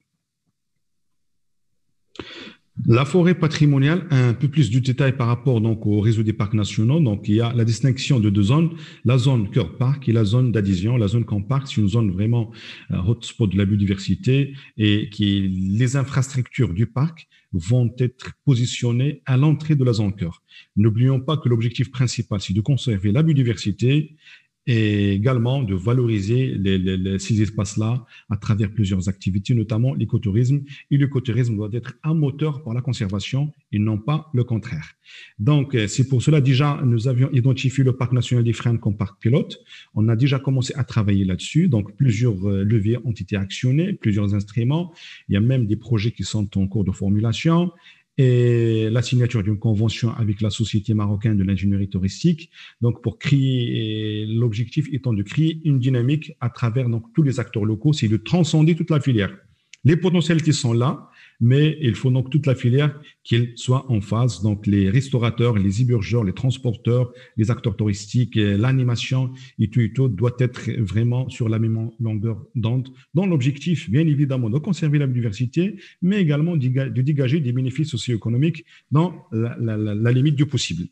La forêt patrimoniale a un peu plus de détails par rapport donc, au réseau des parcs nationaux. Donc, il y a la distinction de deux zones, la zone cœur parc et la zone d'adhésion. La zone camp parc, c'est une zone vraiment euh, hotspot de la biodiversité et qui les infrastructures du parc vont être positionnées à l'entrée de la zone cœur. N'oublions pas que l'objectif principal, c'est de conserver la biodiversité et également de valoriser les, les, les, ces espaces-là à travers plusieurs activités, notamment l'écotourisme. Et l'écotourisme doit être un moteur pour la conservation et non pas le contraire. Donc, c'est pour cela déjà, nous avions identifié le parc national des Frênes comme parc pilote. On a déjà commencé à travailler là-dessus. Donc, plusieurs leviers ont été actionnés, plusieurs instruments. Il y a même des projets qui sont en cours de formulation. Et la signature d'une convention avec la Société marocaine de l'ingénierie touristique, donc pour créer, l'objectif étant de créer une dynamique à travers donc, tous les acteurs locaux, c'est de transcender toute la filière. Les potentialités sont là, mais il faut donc toute la filière qu'elle soit en phase. Donc les restaurateurs, les hébergeurs, les transporteurs, les acteurs touristiques, l'animation et tout et tout doit être vraiment sur la même longueur d'onde, dans l'objectif bien évidemment de conserver la biodiversité, mais également de dégager des bénéfices socio-économiques dans la, la, la, la limite du possible.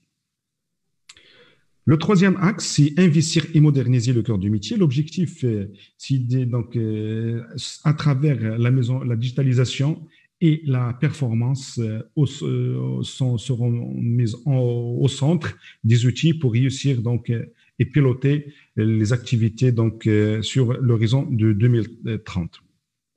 Le troisième axe, c'est investir et moderniser le cœur du métier. L'objectif, c'est donc euh, à travers la maison, la digitalisation et la performance euh, au, euh, sont, seront mises en, au centre des outils pour réussir donc euh, et piloter les activités donc euh, sur l'horizon de deux mille trente.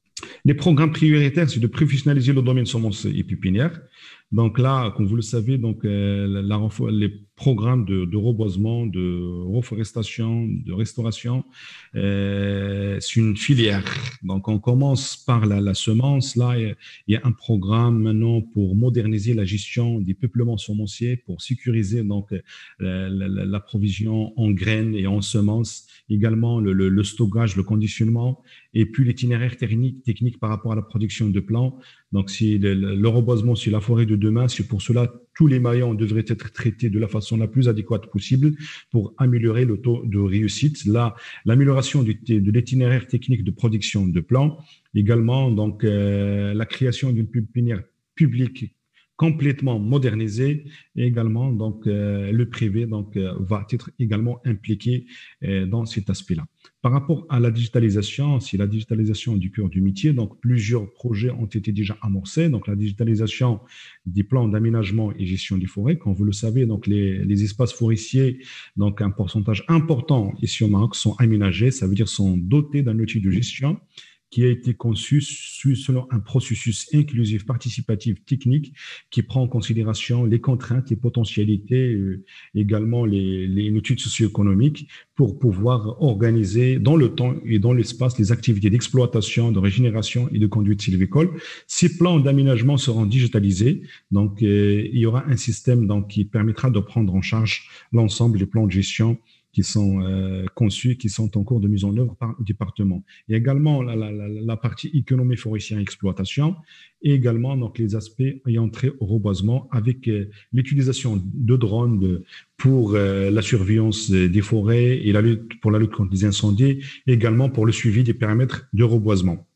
Les programmes prioritaires, c'est de professionnaliser le domaine semences et pépinières. Donc là, comme vous le savez, donc, euh, la, les programmes de, de reboisement, de reforestation, de restauration, euh, c'est une filière. Donc on commence par la, la semence. Là, il y a un programme maintenant pour moderniser la gestion des peuplements semenciers, pour sécuriser donc la, la, la provision en graines et en semences, également le, le, le stockage, le conditionnement, et puis l'itinéraire technique, technique par rapport à la production de plants. Donc, si le, le reboisement, c'est la forêt de demain, c'est pour cela tous les maillons devraient être traités de la façon la plus adéquate possible pour améliorer le taux de réussite. Là, l'amélioration du, de l'itinéraire technique de production de plants, également donc euh, la création d'une pépinière publique complètement modernisé, et également donc euh, le privé donc euh, va être également impliqué euh, dans cet aspect-là. Par rapport à la digitalisation, c'est la digitalisation du cœur du métier. Donc plusieurs projets ont été déjà amorcés. Donc la digitalisation des plans d'aménagement et gestion des forêts, comme vous le savez, donc les, les espaces forestiers, donc un pourcentage important ici au Maroc sont aménagés, ça veut dire sont dotés d'un outil de gestion qui a été conçu selon un processus inclusif, participatif, technique, qui prend en considération les contraintes, les potentialités, euh, également les, les études socio-économiques pour pouvoir organiser dans le temps et dans l'espace les activités d'exploitation, de régénération et de conduite sylvicole. Ces plans d'aménagement seront digitalisés, donc euh, il y aura un système donc, qui permettra de prendre en charge l'ensemble des plans de gestion qui sont euh, conçus, qui sont en cours de mise en œuvre par le département. Il y a également la, la, la, la partie économie forestière et exploitation, et également donc, les aspects ayant trait au reboisement avec euh, l'utilisation de drones de, pour euh, la surveillance des forêts et la lutte, pour la lutte contre les incendies, et également pour le suivi des périmètres de reboisement.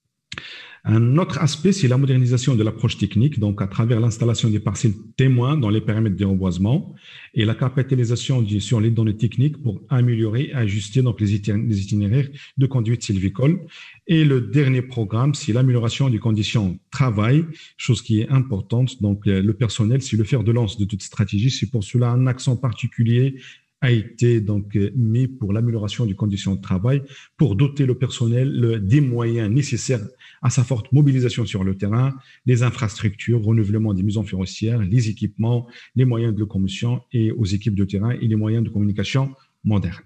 Un autre aspect, c'est la modernisation de l'approche technique, donc à travers l'installation des parcelles témoins dans les périmètres de reboisement et la capitalisation sur les données techniques pour améliorer et ajuster donc les itinéraires de conduite sylvicole. Et le dernier programme, c'est l'amélioration des conditions de travail, chose qui est importante. Donc le personnel, c'est le fer de lance de toute stratégie. C'est pour cela un accent particulier a été donc mis pour l'amélioration des conditions de travail, pour doter le personnel des moyens nécessaires à sa forte mobilisation sur le terrain, les infrastructures, renouvellement des maisons forestières, les équipements, les moyens de locomotion et aux équipes de terrain et les moyens de communication modernes.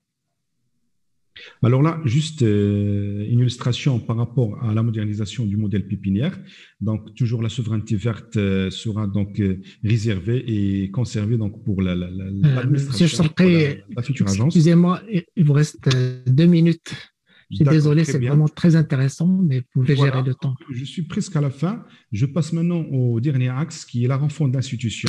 Alors là, juste euh, une illustration par rapport à la modernisation du modèle pépinière. Donc, toujours la souveraineté verte euh, sera donc euh, réservée et conservée donc pour la, la, la, l'administration, Monsieur Sarkri, la, la future agence. Excusez-moi, il vous reste deux minutes. Je suis désolé, c'est bien. Vraiment très intéressant, mais vous pouvez voilà, gérer le temps. Je suis presque à la fin. Je passe maintenant au dernier axe qui est la renforce d'institutions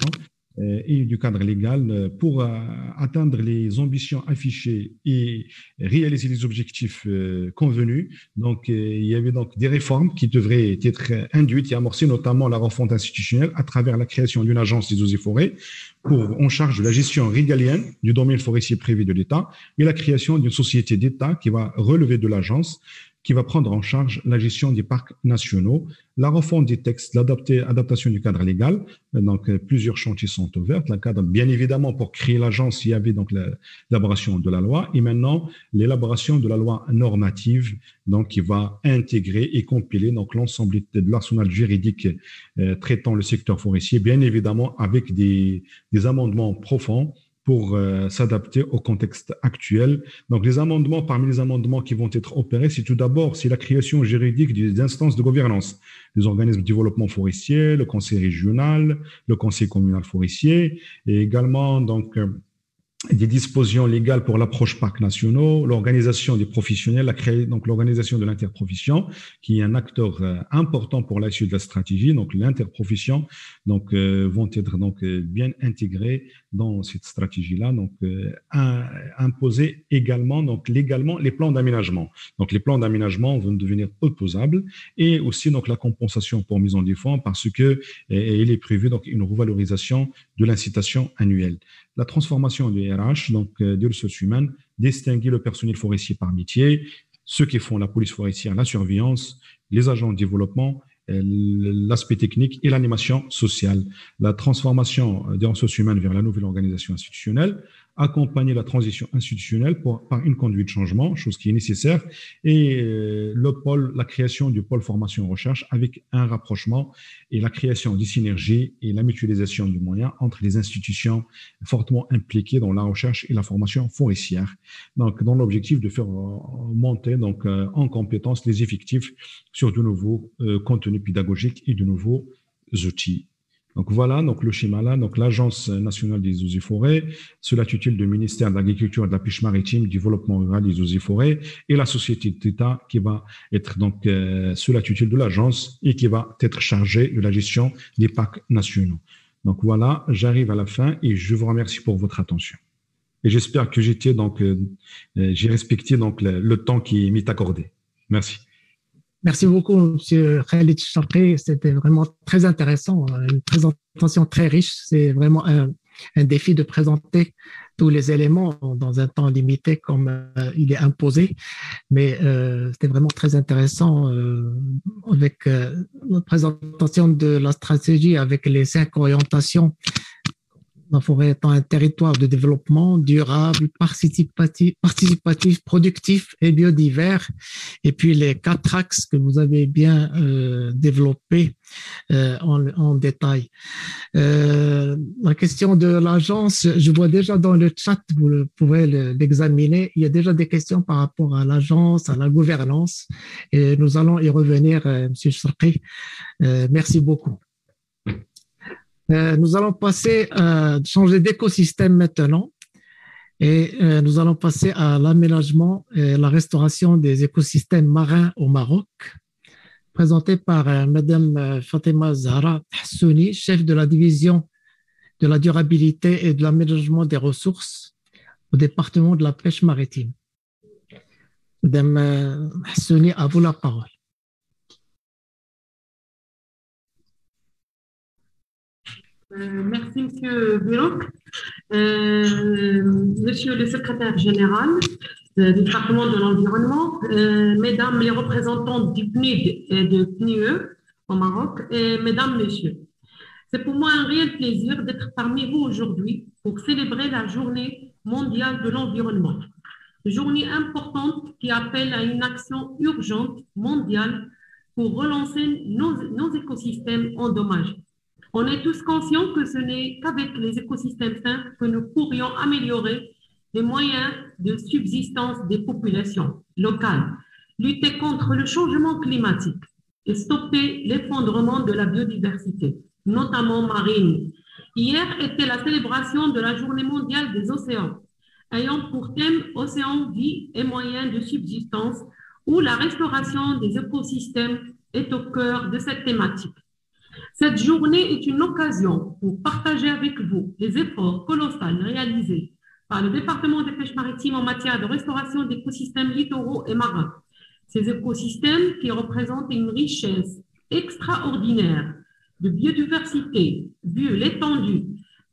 et du cadre légal pour atteindre les ambitions affichées et réaliser les objectifs convenus. Donc, il y avait donc des réformes qui devraient être induites et amorcées, notamment la refonte institutionnelle à travers la création d'une agence des eaux et forêts pour en charge de la gestion régalienne du domaine forestier privé de l'État et la création d'une société d'État qui va relever de l'agence, qui va prendre en charge la gestion des parcs nationaux, la refonte des textes, l'adaptation du cadre légal. Donc, plusieurs chantiers sont ouverts. Le cadre, bien évidemment, pour créer l'agence, il y avait donc l'élaboration de la loi et maintenant l'élaboration de la loi normative, donc qui va intégrer et compiler donc l'ensemble de l'arsenal juridique euh, traitant le secteur forestier, bien évidemment avec des, des amendements profonds pour euh, s'adapter au contexte actuel. Donc, les amendements, parmi les amendements qui vont être opérés, c'est tout d'abord, c'est la création juridique des instances de gouvernance, les organismes de développement forestier, le conseil régional, le conseil communal forestier, et également, donc, euh, des dispositions légales pour l'approche parcs nationaux, l'organisation des professionnels, la créer, donc l'organisation de l'interprofession, qui est un acteur euh, important pour la suite de la stratégie. Donc l'interprofession, donc euh, vont être donc euh, bien intégrés dans cette stratégie-là. Donc euh, un, imposer également, donc légalement, les plans d'aménagement. Donc les plans d'aménagement vont devenir opposables et aussi donc la compensation pour mise en défense parce que et, il est prévu donc une revalorisation de l'incitation annuelle. La transformation du R H, donc euh, des ressources humaines, distinguer le personnel forestier par métier, ceux qui font la police forestière, la surveillance, les agents de développement, euh, l'aspect technique et l'animation sociale. La transformation des ressources humaines vers la nouvelle organisation institutionnelle, accompagner la transition institutionnelle pour, par une conduite de changement, chose qui est nécessaire, et euh, le pôle, la création du pôle formation-recherche avec un rapprochement et la création des synergies et la mutualisation du moyen entre les institutions fortement impliquées dans la recherche et la formation forestière. Donc, dans l'objectif de faire monter donc, euh, en compétence les effectifs sur de nouveaux euh, contenus pédagogiques et de nouveaux outils. Donc voilà, donc le schéma là, donc l'Agence nationale des eaux et forêts, sous la tutelle du ministère de l'Agriculture et de la Pêche maritime, du développement rural des eaux et forêts, et la société d'État qui va être donc euh, sous la tutelle de l'agence et qui va être chargée de la gestion des parcs nationaux. Donc voilà, j'arrive à la fin et je vous remercie pour votre attention. Et j'espère que j'étais donc euh, j'ai respecté donc le, le temps qui m'est accordé. Merci. Merci beaucoup, Monsieur Khalid Chakri. C'était vraiment très intéressant, une présentation très riche. C'est vraiment un, un défi de présenter tous les éléments dans un temps limité comme euh, il est imposé. Mais euh, c'était vraiment très intéressant euh, avec euh, notre présentation de la stratégie avec les cinq orientations. La forêt étant un territoire de développement durable, participatif, participatif, productif et biodivers. Et puis les quatre axes que vous avez bien euh, développés euh, en, en détail. Euh, la question de l'agence, je vois déjà dans le chat, vous pouvez l'examiner. Il y a déjà des questions par rapport à l'agence, à la gouvernance. Et nous allons y revenir, euh, Monsieur Chakri. Euh, merci beaucoup. Euh, nous allons passer à changer d'écosystème maintenant et euh, nous allons passer à l'aménagement et la restauration des écosystèmes marins au Maroc, présenté par euh, Madame Fatima Zahra Hassouni, chef de la division de la durabilité et de l'aménagement des ressources au département de la pêche maritime. Madame euh, Hassouni, à vous la parole. Euh, merci, Monsieur Birouk. Euh, monsieur le secrétaire général euh, du département de l'environnement, euh, mesdames les représentantes du P N U D et de P N U E au Maroc, et mesdames, messieurs. C'est pour moi un réel plaisir d'être parmi vous aujourd'hui pour célébrer la journée mondiale de l'environnement. Une journée importante qui appelle à une action urgente mondiale pour relancer nos, nos écosystèmes endommagés. On est tous conscients que ce n'est qu'avec les écosystèmes sains que nous pourrions améliorer les moyens de subsistance des populations locales, lutter contre le changement climatique et stopper l'effondrement de la biodiversité, notamment marine. Hier était la célébration de la Journée mondiale des océans, ayant pour thème Océans, vie et moyens de subsistance, où la restauration des écosystèmes est au cœur de cette thématique. Cette journée est une occasion pour partager avec vous les efforts colossaux réalisés par le département des pêches maritimes en matière de restauration d'écosystèmes littoraux et marins. Ces écosystèmes qui représentent une richesse extraordinaire de biodiversité, vu l'étendue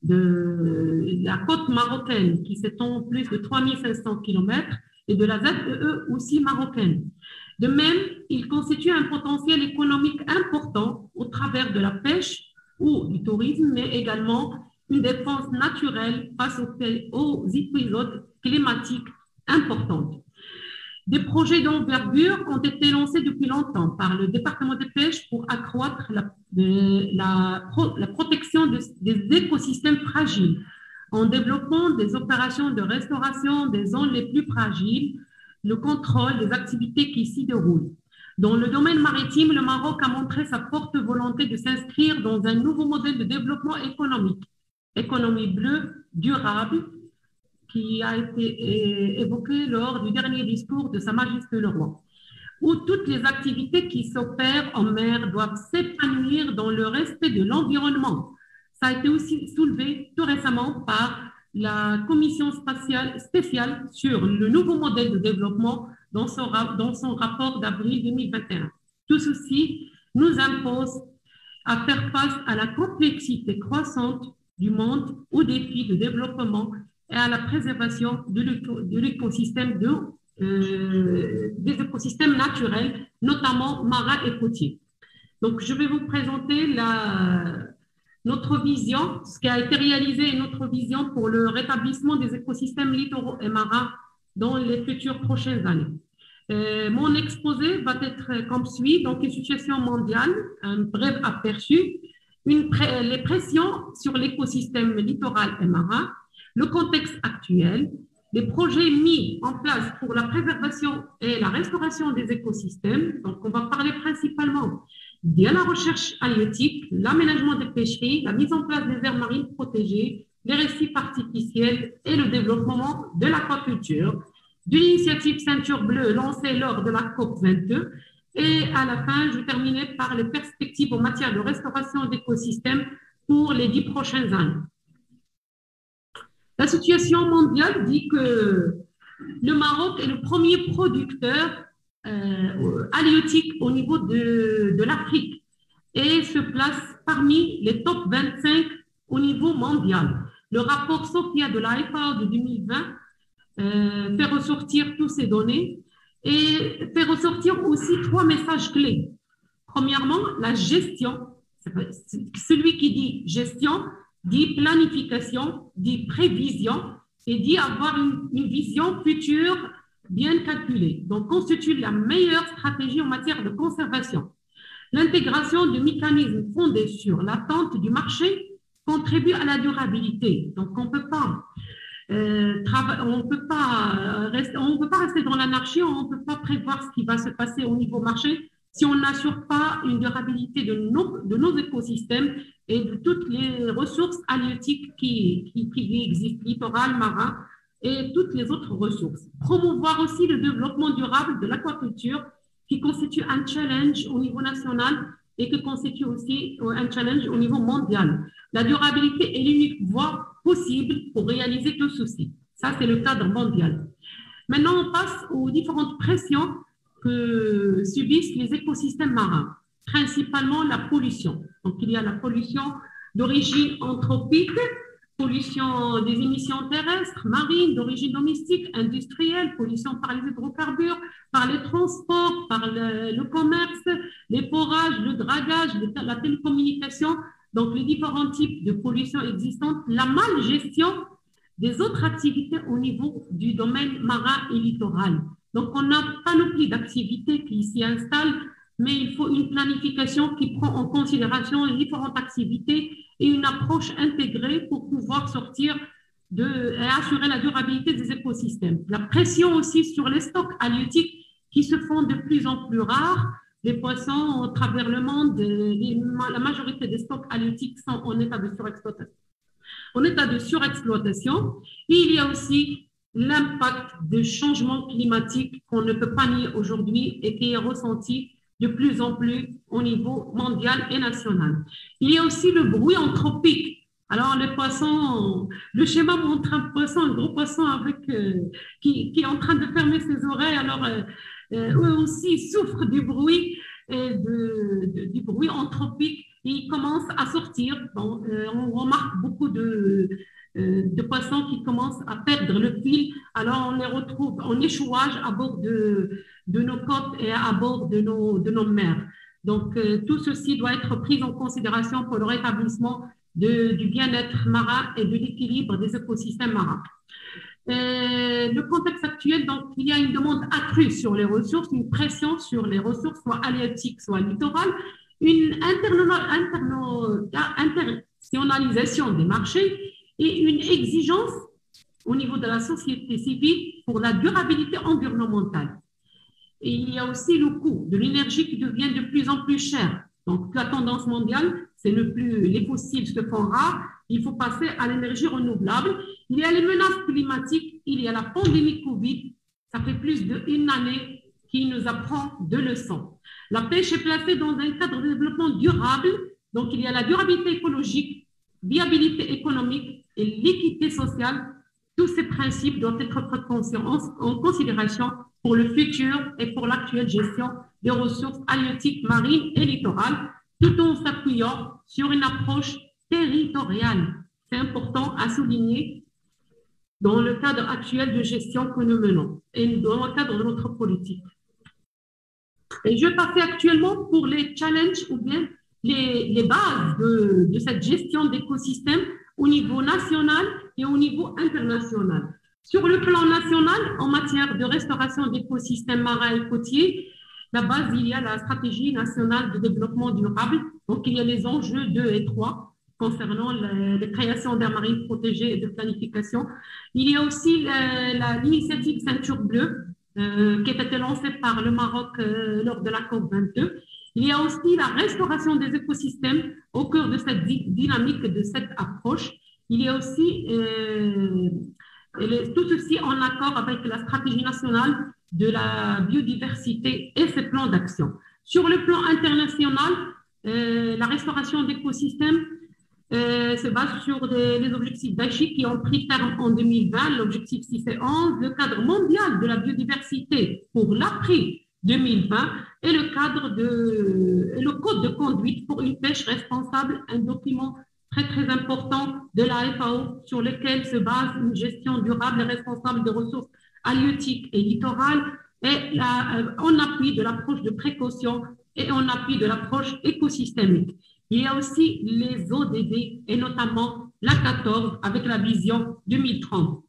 de la côte marocaine qui s'étend plus de trois mille cinq cents kilomètres et de la Z E E aussi marocaine. De même, il constitue un potentiel économique important au travers de la pêche ou du tourisme, mais également une défense naturelle face aux épisodes climatiques importants. Des projets d'envergure ont été lancés depuis longtemps par le département des pêches pour accroître la, la, la protection de, des écosystèmes fragiles en développant des opérations de restauration des zones les plus fragiles, le contrôle des activités qui s'y déroulent. Dans le domaine maritime, le Maroc a montré sa forte volonté de s'inscrire dans un nouveau modèle de développement économique, économie bleue, durable, qui a été évoqué lors du dernier discours de Sa Majesté le Roi, où toutes les activités qui s'opèrent en mer doivent s'épanouir dans le respect de l'environnement. Ça a été aussi soulevé tout récemment par la commission spatiale, spéciale sur le nouveau modèle de développement dans son, dans son rapport d'avril deux mille vingt et un. Tout ceci nous impose à faire face à la complexité croissante du monde, aux défis de développement et à la préservation de l'écosystème de, euh, des écosystèmes naturels, notamment marins et côtiers. Donc, je vais vous présenter la, notre vision, ce qui a été réalisé et notre vision pour le rétablissement des écosystèmes littoraux et marins dans les futures prochaines années. Euh, mon exposé va être comme suit, donc une situation mondiale, un bref aperçu, une pré les pressions sur l'écosystème littoral et marin, le contexte actuel, les projets mis en place pour la préservation et la restauration des écosystèmes. Donc, on va parler principalement de la recherche halieutique, l'aménagement des pêcheries, la mise en place des aires marines protégées, les récifs artificiels et le développement de l'aquaculture, de l'initiative Ceinture Bleue lancée lors de la COP vingt-deux. Et à la fin, je terminerai par les perspectives en matière de restauration d'écosystèmes pour les dix prochaines années. La situation mondiale dit que le Maroc est le premier producteur euh, halieutique au niveau de, de l'Afrique et se place parmi les top vingt-cinq au niveau mondial. Le rapport SOFIA de la F A O de deux mille vingt euh, fait ressortir toutes ces données et fait ressortir aussi trois messages clés. Premièrement, la gestion. Celui qui dit gestion dit planification, dit prévision et dit avoir une, une vision future bien calculée. Donc, constitue la meilleure stratégie en matière de conservation. L'intégration de mécanismes fondés sur l'attente du marché contribue à la durabilité. Donc, on ne peut pas euh, on peut pas rester, on peut pas rester dans l'anarchie, on ne peut pas prévoir ce qui va se passer au niveau marché si on n'assure pas une durabilité de nos, de nos écosystèmes et de toutes les ressources halieutiques qui, qui, qui existent, littoral, marin et toutes les autres ressources. Promouvoir aussi le développement durable de l'aquaculture qui constitue un challenge au niveau national et qui constitue aussi un challenge au niveau mondial. La durabilité est l'unique voie possible pour réaliser tout ceci. Ça, c'est le cadre mondial. Maintenant, on passe aux différentes pressions que subissent les écosystèmes marins, principalement la pollution. Donc, il y a la pollution d'origine anthropique, pollution des émissions terrestres, marines, d'origine domestique, industrielle, pollution par les hydrocarbures, par les transports, par le, le commerce, les forages, le dragage, le, la télécommunication, donc les différents types de pollution existantes, la malgestion des autres activités au niveau du domaine marin et littoral. Donc, on a une panoplie d'activités qui s'y installent, mais il faut une planification qui prend en considération les différentes activités et une approche intégrée pour pouvoir sortir de, et assurer la durabilité des écosystèmes. La pression aussi sur les stocks halieutiques qui se font de plus en plus rares. Les poissons, au travers le monde, les, la majorité des stocks halieutiques sont en état de surexploitation. En état de surexploitation, il y a aussi l'impact des changements climatiques qu'on ne peut pas nier aujourd'hui et qui est ressenti de plus en plus au niveau mondial et national. Il y a aussi le bruit anthropique. Alors, les poissons, le schéma montre un poisson, un gros poisson avec, euh, qui, qui est en train de fermer ses oreilles. Alors, euh, euh, eux aussi souffrent du bruit, et de, de, du bruit anthropique. Ils commencent à sortir. Bon, euh, on remarque beaucoup de... de poissons qui commencent à perdre le fil, alors on les retrouve en échouage à bord de, de nos côtes et à bord de nos, de nos mers. Donc, euh, tout ceci doit être pris en considération pour le rétablissement de, du bien-être marin et de l'équilibre des écosystèmes marins. Euh, le contexte actuel, donc, il y a une demande accrue sur les ressources, une pression sur les ressources, soit halieutiques, soit littorales, une internationalisation des marchés, et une exigence au niveau de la société civile pour la durabilité environnementale. Et il y a aussi le coût de l'énergie qui devient de plus en plus cher. Donc, la tendance mondiale, c'est le plus, les fossiles se font rares, il faut passer à l'énergie renouvelable. Il y a les menaces climatiques, il y a la pandémie Covid, ça fait plus d'une année qui nous apprend deux leçons. La pêche est placée dans un cadre de développement durable, donc il y a la durabilité écologique, viabilité économique et l'équité sociale. Tous ces principes doivent être pris en considération pour le futur et pour l'actuelle gestion des ressources halieutiques marines et littorales, tout en s'appuyant sur une approche territoriale. C'est important à souligner dans le cadre actuel de gestion que nous menons et dans le cadre de notre politique. Et je passais actuellement pour les challenges ou bien les, les bases de, de cette gestion d'écosystèmes au niveau national et au niveau international. Sur le plan national, en matière de restauration d'écosystèmes marins et côtiers, la base, il y a la stratégie nationale de développement durable. Donc, il y a les enjeux deux et trois concernant les, les créations d'aires marines protégées et de planification. Il y a aussi l'initiative Ceinture Bleue euh, qui a été lancée par le Maroc euh, lors de la COP vingt-deux. Il y a aussi la restauration des écosystèmes au cœur de cette dynamique, de cette approche. Il y a aussi euh, les, tout ceci en accord avec la stratégie nationale de la biodiversité et ses plans d'action. Sur le plan international, euh, la restauration d'écosystèmes euh, se base sur des, les objectifs d'Aichi qui ont pris terme en deux mille vingt, l'objectif six et onze, le cadre mondial de la biodiversité pour l'après deux mille vingt et le cadre de et le code de conduite pour une pêche responsable, un document très très important de la F A O sur lequel se base une gestion durable et responsable des ressources halieutiques et littorales et la, en appui de l'approche de précaution et en appui de l'approche écosystémique. Il y a aussi les O D D et notamment la quatorze avec la vision deux mille trente.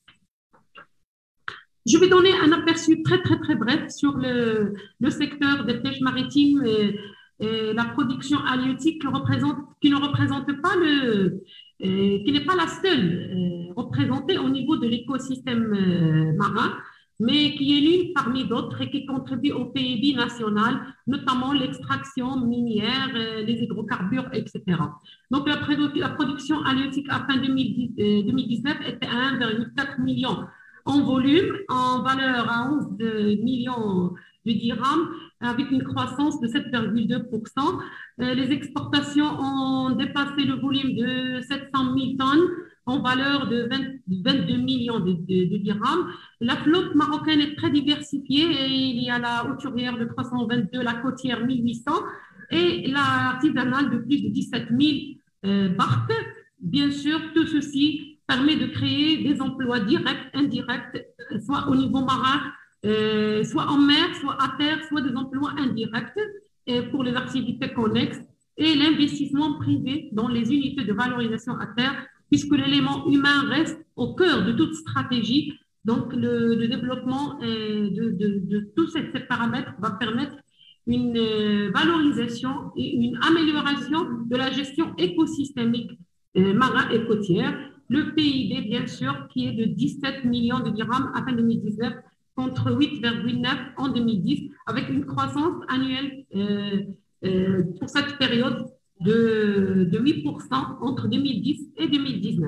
Je vais donner un aperçu très très très bref sur le, le secteur des pêches maritimes et, et la production halieutique qui, représente, qui ne représente pas le, euh, qui n'est pas la seule euh, représentée au niveau de l'écosystème euh, marin, mais qui est l'une parmi d'autres et qui contribue au P I B national, notamment l'extraction minière, euh, les hydrocarbures, et cetera. Donc la, produ la production halieutique à fin deux mille dix-neuf était à un virgule quatre million en volume, en valeur à onze millions de dirhams, avec une croissance de sept virgule deux pour cent. Euh, les exportations ont dépassé le volume de sept cent mille tonnes en valeur de vingt-deux millions de, de, de dirhams. La flotte marocaine est très diversifiée et il y a la hauturière de trois cent vingt-deux, la côtière mille huit cents et la artisanale de plus de dix-sept mille euh, barques. Bien sûr, tout ceci permet de créer des emplois directs, indirects, soit au niveau marin, euh, soit en mer, soit à terre, soit des emplois indirects et pour les activités connexes et l'investissement privé dans les unités de valorisation à terre, puisque l'élément humain reste au cœur de toute stratégie. Donc, le, le développement euh, de, de, de tous ces, ces paramètres va permettre une euh, valorisation et une amélioration de la gestion écosystémique euh, marin et côtière. Le P I B, bien sûr, qui est de dix-sept millions de dirhams à fin deux mille dix-neuf contre huit virgule neuf en deux mille dix, avec une croissance annuelle euh, euh, pour cette période de, de huit pour cent entre deux mille dix et deux mille dix-neuf.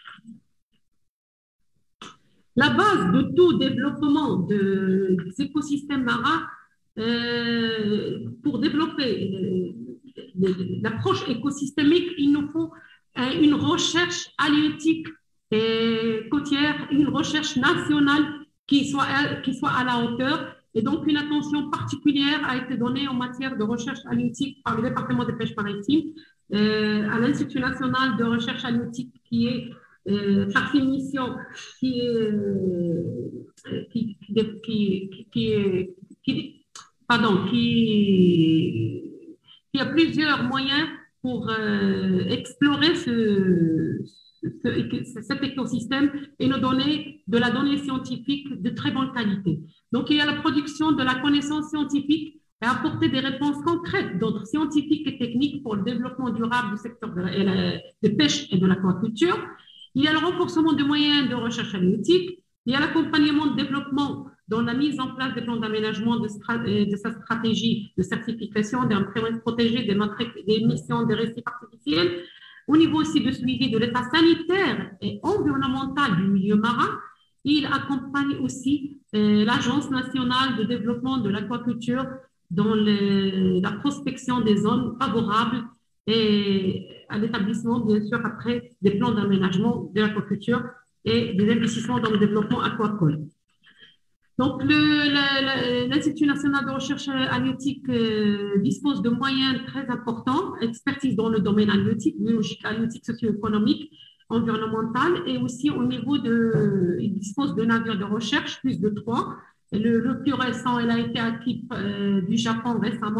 La base de tout développement de, des écosystèmes marins, euh, pour développer euh, l'approche écosystémique, il nous faut une recherche halieutique et côtière, une recherche nationale qui soit, qui soit à la hauteur. Et donc, une attention particulière a été donnée en matière de recherche halieutique par le département des pêches maritimes euh, à l'Institut national de recherche halieutique qui est euh, par mission qui est, euh, qui, qui, qui, qui, est, qui, pardon, qui, qui a plusieurs moyens pour euh, explorer ce, ce, cet écosystème et nous donner de la donnée scientifique de très bonne qualité. Donc, il y a la production de la connaissance scientifique et apporter des réponses concrètes d'ordre scientifique et technique pour le développement durable du secteur de la, de pêche et de l'aquaculture. Il y a le renforcement des moyens de recherche halieutique. Il y a l'accompagnement de développement dans la mise en place des plans d'aménagement de, de sa stratégie de certification d'un périmètre protégé des, des émissions de récifs artificiels, au niveau aussi de suivi de l'état sanitaire et environnemental du milieu marin. Il accompagne aussi euh, l'Agence nationale de développement de l'aquaculture dans le, la prospection des zones favorables et à l'établissement, bien sûr, après des plans d'aménagement de l'aquaculture et des investissements dans le développement aquacole. Donc, l'Institut national de recherche halieutique euh, dispose de moyens très importants, expertise dans le domaine halieutique, biologique, halieutique, socio-économique, environnemental, et aussi au niveau de, il dispose de navires de recherche, plus de trois. Le, le plus récent, il a été acquis euh, du Japon récemment,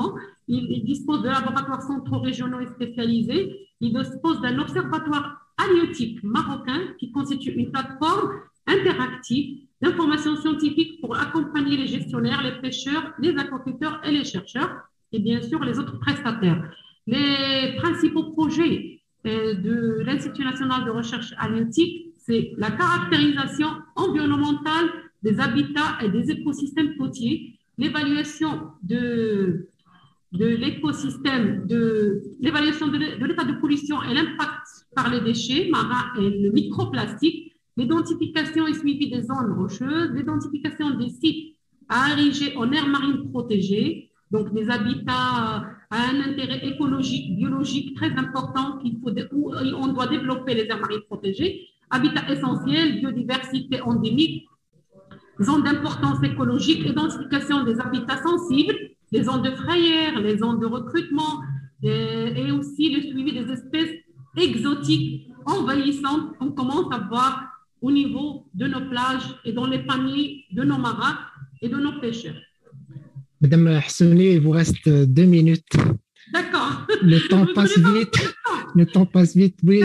il, il dispose de laboratoires centraux régionaux et spécialisés. Il dispose d'un observatoire halieutique marocain qui constitue une plateforme interactive d'informations scientifiques pour accompagner les gestionnaires, les pêcheurs, les aquaculteurs et les chercheurs, et bien sûr les autres prestataires. Les principaux projets euh, de l'Institut national de recherche halieutique, c'est la caractérisation environnementale des habitats et des écosystèmes côtiers, l'évaluation de, de l'écosystème, de l'évaluation de l'état de pollution et l'impact par les déchets marins et le microplastique, l'identification et suivi des zones rocheuses, l'identification des sites à ériger en aire marine protégée, donc des habitats à un intérêt écologique, biologique très important qu'il faut, où on doit développer les aires marines protégées, habitats essentiels, biodiversité endémique, zones d'importance écologique, identification des habitats sensibles, les zones de frayère, les zones de recrutement et, et aussi le suivi des espèces exotiques envahissantes qu'on commence à voir au niveau de nos plages et dans les paniers de nos marins et de nos pêcheurs. Madame Hassouni, il vous reste deux minutes. D'accord. Le temps passe vite. Le temps passe vite, oui.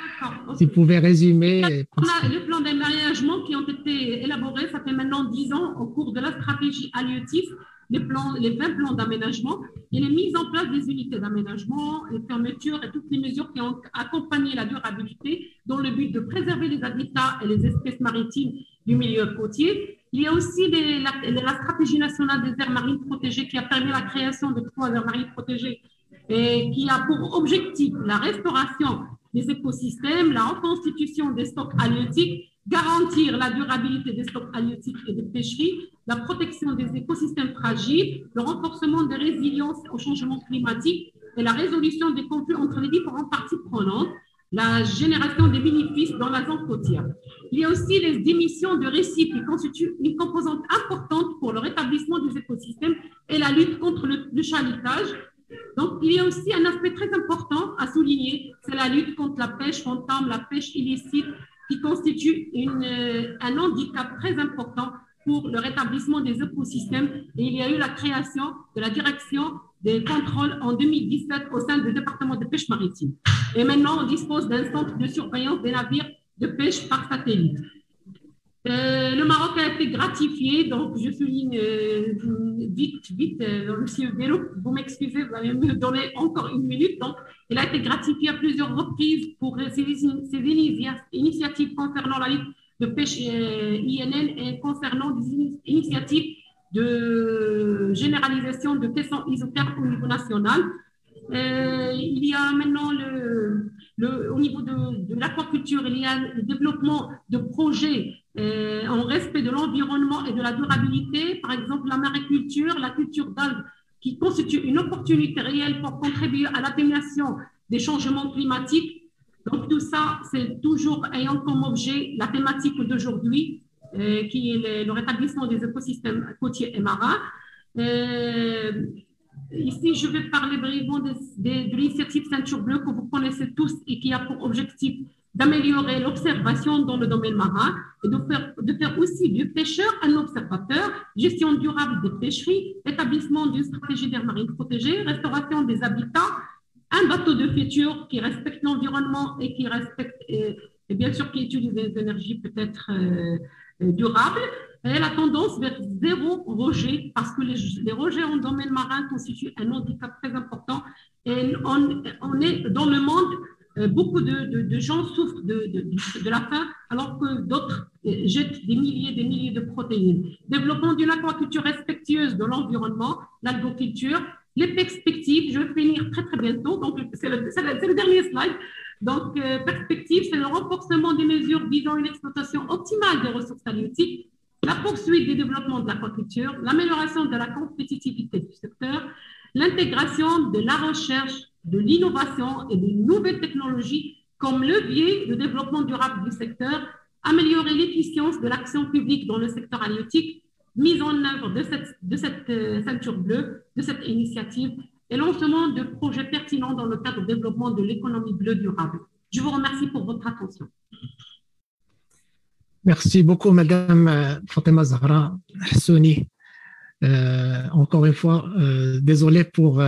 Si vous pouvez résumer. On a les plans d'aménagement qui ont été élaborés, ça fait maintenant dix ans au cours de la stratégie halieutique, les, plans, les vingt plans d'aménagement et les mises en place des unités d'aménagement, les fermetures et toutes les mesures qui ont accompagné la durabilité dans le but de préserver les habitats et les espèces maritimes du milieu côtier. Il y a aussi les, la, la stratégie nationale des aires marines protégées qui a permis la création de trois aires marines protégées et qui a pour objectif la restauration des écosystèmes, la reconstitution des stocks halieutiques, garantir la durabilité des stocks halieutiques et des pêcheries, la protection des écosystèmes fragiles, le renforcement des résiliences au changement climatique et la résolution des conflits entre les différentes parties prenantes, la génération des bénéfices dans la zone côtière. Il y a aussi les émissions de récifs qui constituent une composante importante pour le rétablissement des écosystèmes et la lutte contre le, le chalutage. Donc, il y a aussi un aspect très important à souligner, c'est la lutte contre la pêche fantôme, la pêche illicite, qui constitue une, un handicap très important pour le rétablissement des écosystèmes. Et il y a eu la création de la direction des contrôles en deux mille dix-sept au sein du département de pêche maritime. Et maintenant, on dispose d'un centre de surveillance des navires de pêche par satellite. Euh, le Maroc a été gratifié, donc je souligne euh, vite, vite, euh, Monsieur Bello, vous m'excusez, vous allez me donner encore une minute. Donc, il a été gratifié à plusieurs reprises pour ses, ses initiatives concernant la lutte de pêche euh, I N N et concernant des initiatives de généralisation de caissons isothermes au niveau national. Euh, il y a maintenant le, le, au niveau de, de l'aquaculture, il y a le développement de projets euh, en respect de l'environnement et de la durabilité. Par exemple, la mariculture, la culture d'algues qui constitue une opportunité réelle pour contribuer à l'atténuation des changements climatiques. Donc tout ça, c'est toujours ayant comme objet la thématique d'aujourd'hui, euh, qui est le, le rétablissement des écosystèmes côtiers et marins. Euh, Ici, je vais parler brièvement de, de, de l'initiative Ceinture Bleue que vous connaissez tous et qui a pour objectif d'améliorer l'observation dans le domaine marin et de faire, de faire aussi du pêcheur un observateur, gestion durable des pêcheries, établissement d'une stratégie d'air marine protégée, restauration des habitats, un bateau de futur qui respecte l'environnement et qui respecte, et, et bien sûr qui utilise des énergies peut-être euh, durables. Et la tendance vers zéro rejet, parce que les, les rejets en domaine marin constituent un handicap très important. Et on, on est dans le monde, euh, beaucoup de, de, de gens souffrent de, de, de la faim, alors que d'autres euh, jettent des milliers et des milliers de protéines. Développement d'une aquaculture respectueuse de l'environnement, l'algoculture, les perspectives, je vais finir très très bientôt, donc c'est le, c'est le, c'est le dernier slide. Donc, euh, perspective, c'est le renforcement des mesures visant une exploitation optimale des ressources halieutiques, la poursuite du développement de l'aquaculture, l'amélioration de la compétitivité du secteur, l'intégration de la recherche, de l'innovation et de nouvelles technologies comme levier de développement durable du secteur, améliorer l'efficience de l'action publique dans le secteur halieutique, mise en œuvre de cette, de cette euh, ceinture bleue, de cette initiative et lancement de projets pertinents dans le cadre du développement de l'économie bleue durable. Je vous remercie pour votre attention. Merci beaucoup, Madame Fatima Zahra Hassouni. Euh, encore une fois, euh, désolé pour euh,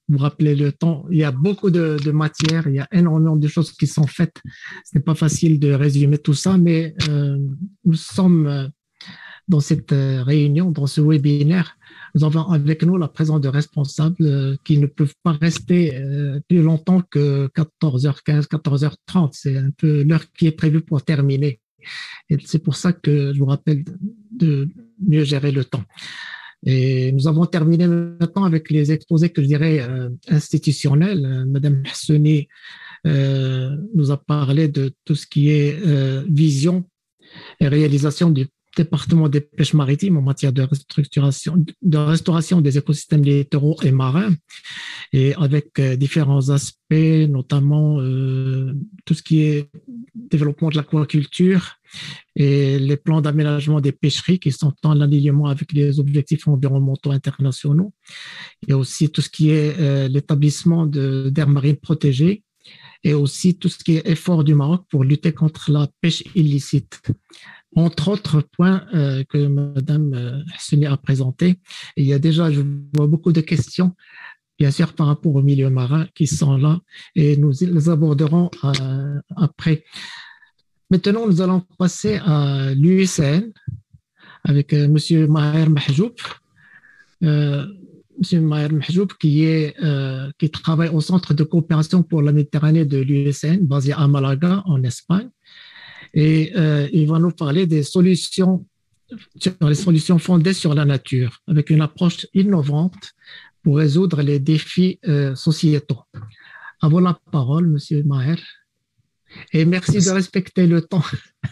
vous rappelez le temps, il y a beaucoup de, de matières, il y a énormément de choses qui sont faites. Ce n'est pas facile de résumer tout ça, mais euh, nous sommes dans cette réunion, dans ce webinaire. Nous avons avec nous la présence de responsables euh, qui ne peuvent pas rester euh, plus longtemps que quatorze heures quinze, quatorze heures trente. C'est un peu l'heure qui est prévue pour terminer. Et c'est pour ça que je vous rappelle de, de mieux gérer le temps. Et nous avons terminé maintenant avec les exposés que je dirais euh, institutionnels. Euh, Madame Hassoni euh, nous a parlé de tout ce qui est euh, vision et réalisation du département des pêches maritimes en matière de restructuration, de restauration des écosystèmes littoraux et marins, et avec euh, différents aspects, notamment euh, tout ce qui est développement de l'aquaculture et les plans d'aménagement des pêcheries qui sont en alignement avec les objectifs environnementaux internationaux, et aussi tout ce qui est euh, l'établissement de, d'aires marines protégées, et aussi tout ce qui est effort du Maroc pour lutter contre la pêche illicite. Entre autres points euh, que Madame Hassoni a présentés. Il y a déjà, je vois beaucoup de questions, bien sûr, par rapport au milieu marin qui sont là, et nous les aborderons euh, après. Maintenant, nous allons passer à l'U S N avec euh, Monsieur Maher Mahjoub. Euh, Monsieur Maher Mahjoub qui, est, euh, qui travaille au Centre de coopération pour la Méditerranée de l'U S N, basé à Malaga, en Espagne. Et euh, il va nous parler des solutions, sur les solutions fondées sur la nature, avec une approche innovante pour résoudre les défis euh, sociétaux. À vous la parole, Monsieur Maher. Et merci, merci de respecter le temps.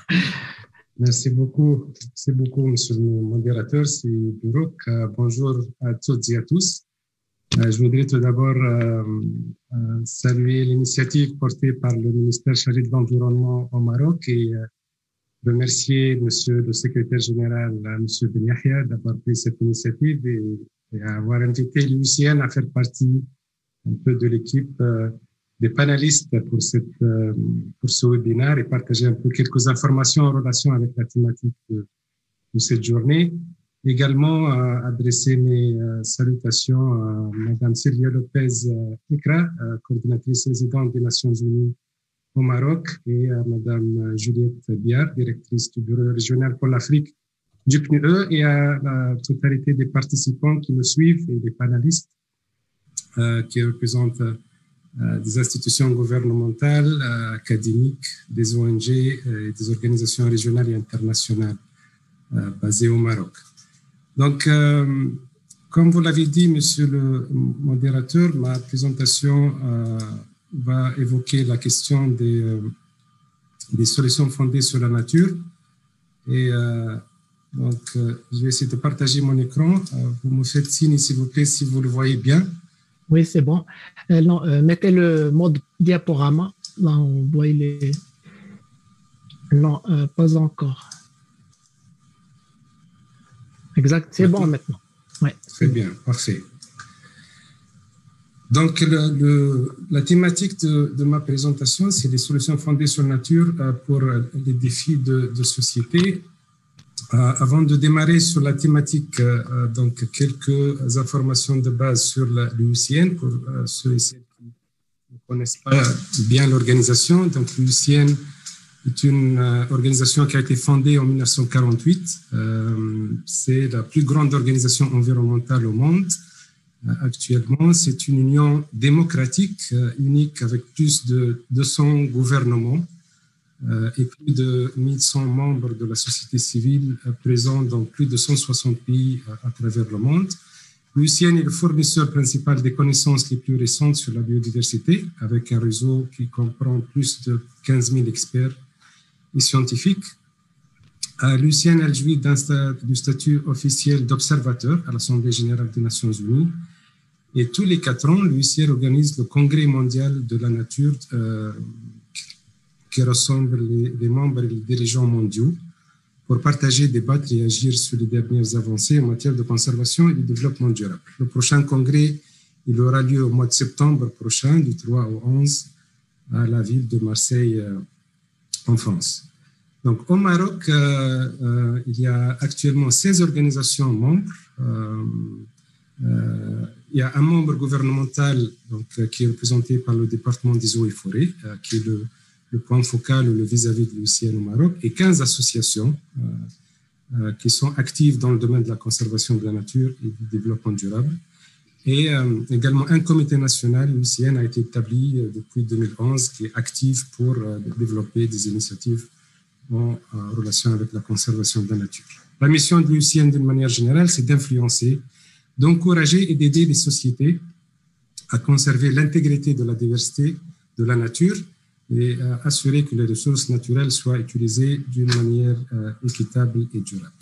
Merci beaucoup. Merci beaucoup, Monsieur le modérateur. C'est Birouk. Euh, bonjour à toutes et à tous. Euh, je voudrais tout d'abord euh, euh, saluer l'initiative portée par le ministère chargé de l'Environnement au Maroc et euh, remercier Monsieur le secrétaire général, Monsieur Ben Yahya, d'avoir pris cette initiative et, et avoir invité l'U C N à faire partie un peu de l'équipe euh, des panélistes pour, cette, euh, pour ce webinaire et partager un peu quelques informations en relation avec la thématique de, de cette journée. Également, euh, adresser mes euh, salutations à Madame Sylvia Lopez euh, Ikra, euh, coordinatrice résidente des Nations Unies au Maroc, et à Madame Juliette Biard, directrice du bureau régional pour l'Afrique du P N U E, et à la totalité des participants qui nous suivent et des panélistes euh, qui représentent euh, des institutions gouvernementales, euh, académiques, des O N G euh, et des organisations régionales et internationales euh, basées au Maroc. Donc, euh, comme vous l'avez dit, Monsieur le modérateur, ma présentation euh, va évoquer la question des, euh, des solutions fondées sur la nature. Et euh, donc, euh, je vais essayer de partager mon écran. Euh, vous me faites signe, s'il vous plaît, si vous le voyez bien. Oui, c'est bon. Euh, non, euh, mettez le mode diaporama. Là, on voit les... Non, euh, pas encore. Exact, c'est bon maintenant. Ouais. Très bien, parfait. Donc, le, le, la thématique de, de ma présentation, c'est les solutions fondées sur la nature euh, pour les défis de, de société. Euh, avant de démarrer sur la thématique, euh, donc quelques informations de base sur l'U C N pour euh, ceux et celles qui ne connaissent pas bien l'organisation. Donc, l'U C N est une euh, organisation qui a été fondée en mille neuf cent quarante-huit. Euh, c'est la plus grande organisation environnementale au monde. Euh, actuellement, c'est une union démocratique euh, unique avec plus de deux cents gouvernements euh, et plus de mille cent membres de la société civile euh, présents dans plus de cent soixante pays euh, à travers le monde. L'U C N est le fournisseur principal des connaissances les plus récentes sur la biodiversité, avec un réseau qui comprend plus de quinze mille experts et scientifiques. Euh, L'U C N, elle jouit sta du statut officiel d'observateur à l'Assemblée générale des Nations unies. Et tous les quatre ans, l'U C N organise le Congrès mondial de la nature euh, qui rassemble les, les membres et les dirigeants mondiaux pour partager, débattre et agir sur les dernières avancées en matière de conservation et de développement durable. Le prochain congrès, il aura lieu au mois de septembre prochain, du trois au onze, à la ville de Marseille, euh, en France. Donc, au Maroc, euh, euh, il y a actuellement seize organisations membres. Euh, euh, il y a un membre gouvernemental donc, qui est représenté par le département des eaux et forêts, qui est le, le point focal ou le vis-à-vis de l'U C N au Maroc, et quinze associations euh, euh, qui sont actives dans le domaine de la conservation de la nature et du développement durable. Et euh, également un comité national, l'U C N a été établi euh, depuis deux mille onze, qui est actif pour euh, développer des initiatives en euh, relation avec la conservation de la nature. La mission de l'U C N d'une manière générale, c'est d'influencer, d'encourager et d'aider les sociétés à conserver l'intégrité de la diversité de la nature et à assurer que les ressources naturelles soient utilisées d'une manière euh, équitable et durable.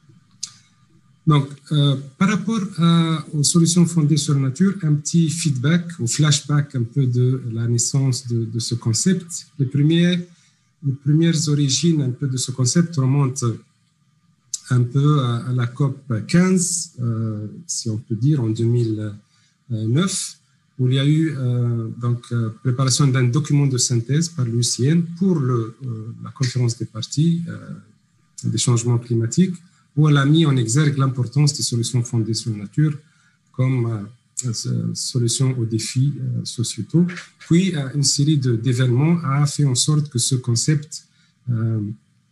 Donc, euh, par rapport à, aux solutions fondées sur la nature, un petit feedback ou flashback un peu de la naissance de, de ce concept. Les premières, les premières origines un peu de ce concept remontent un peu à, à la COP quinze, euh, si on peut dire, en deux mille neuf, où il y a eu euh, donc euh, préparation d'un document de synthèse par l'U C N pour le, euh, la conférence des parties euh, des changements climatiques, où elle a mis en exergue l'importance des solutions fondées sur la nature comme euh, solution aux défis euh, sociétaux. Puis, euh, une série d'événements a fait en sorte que ce concept euh,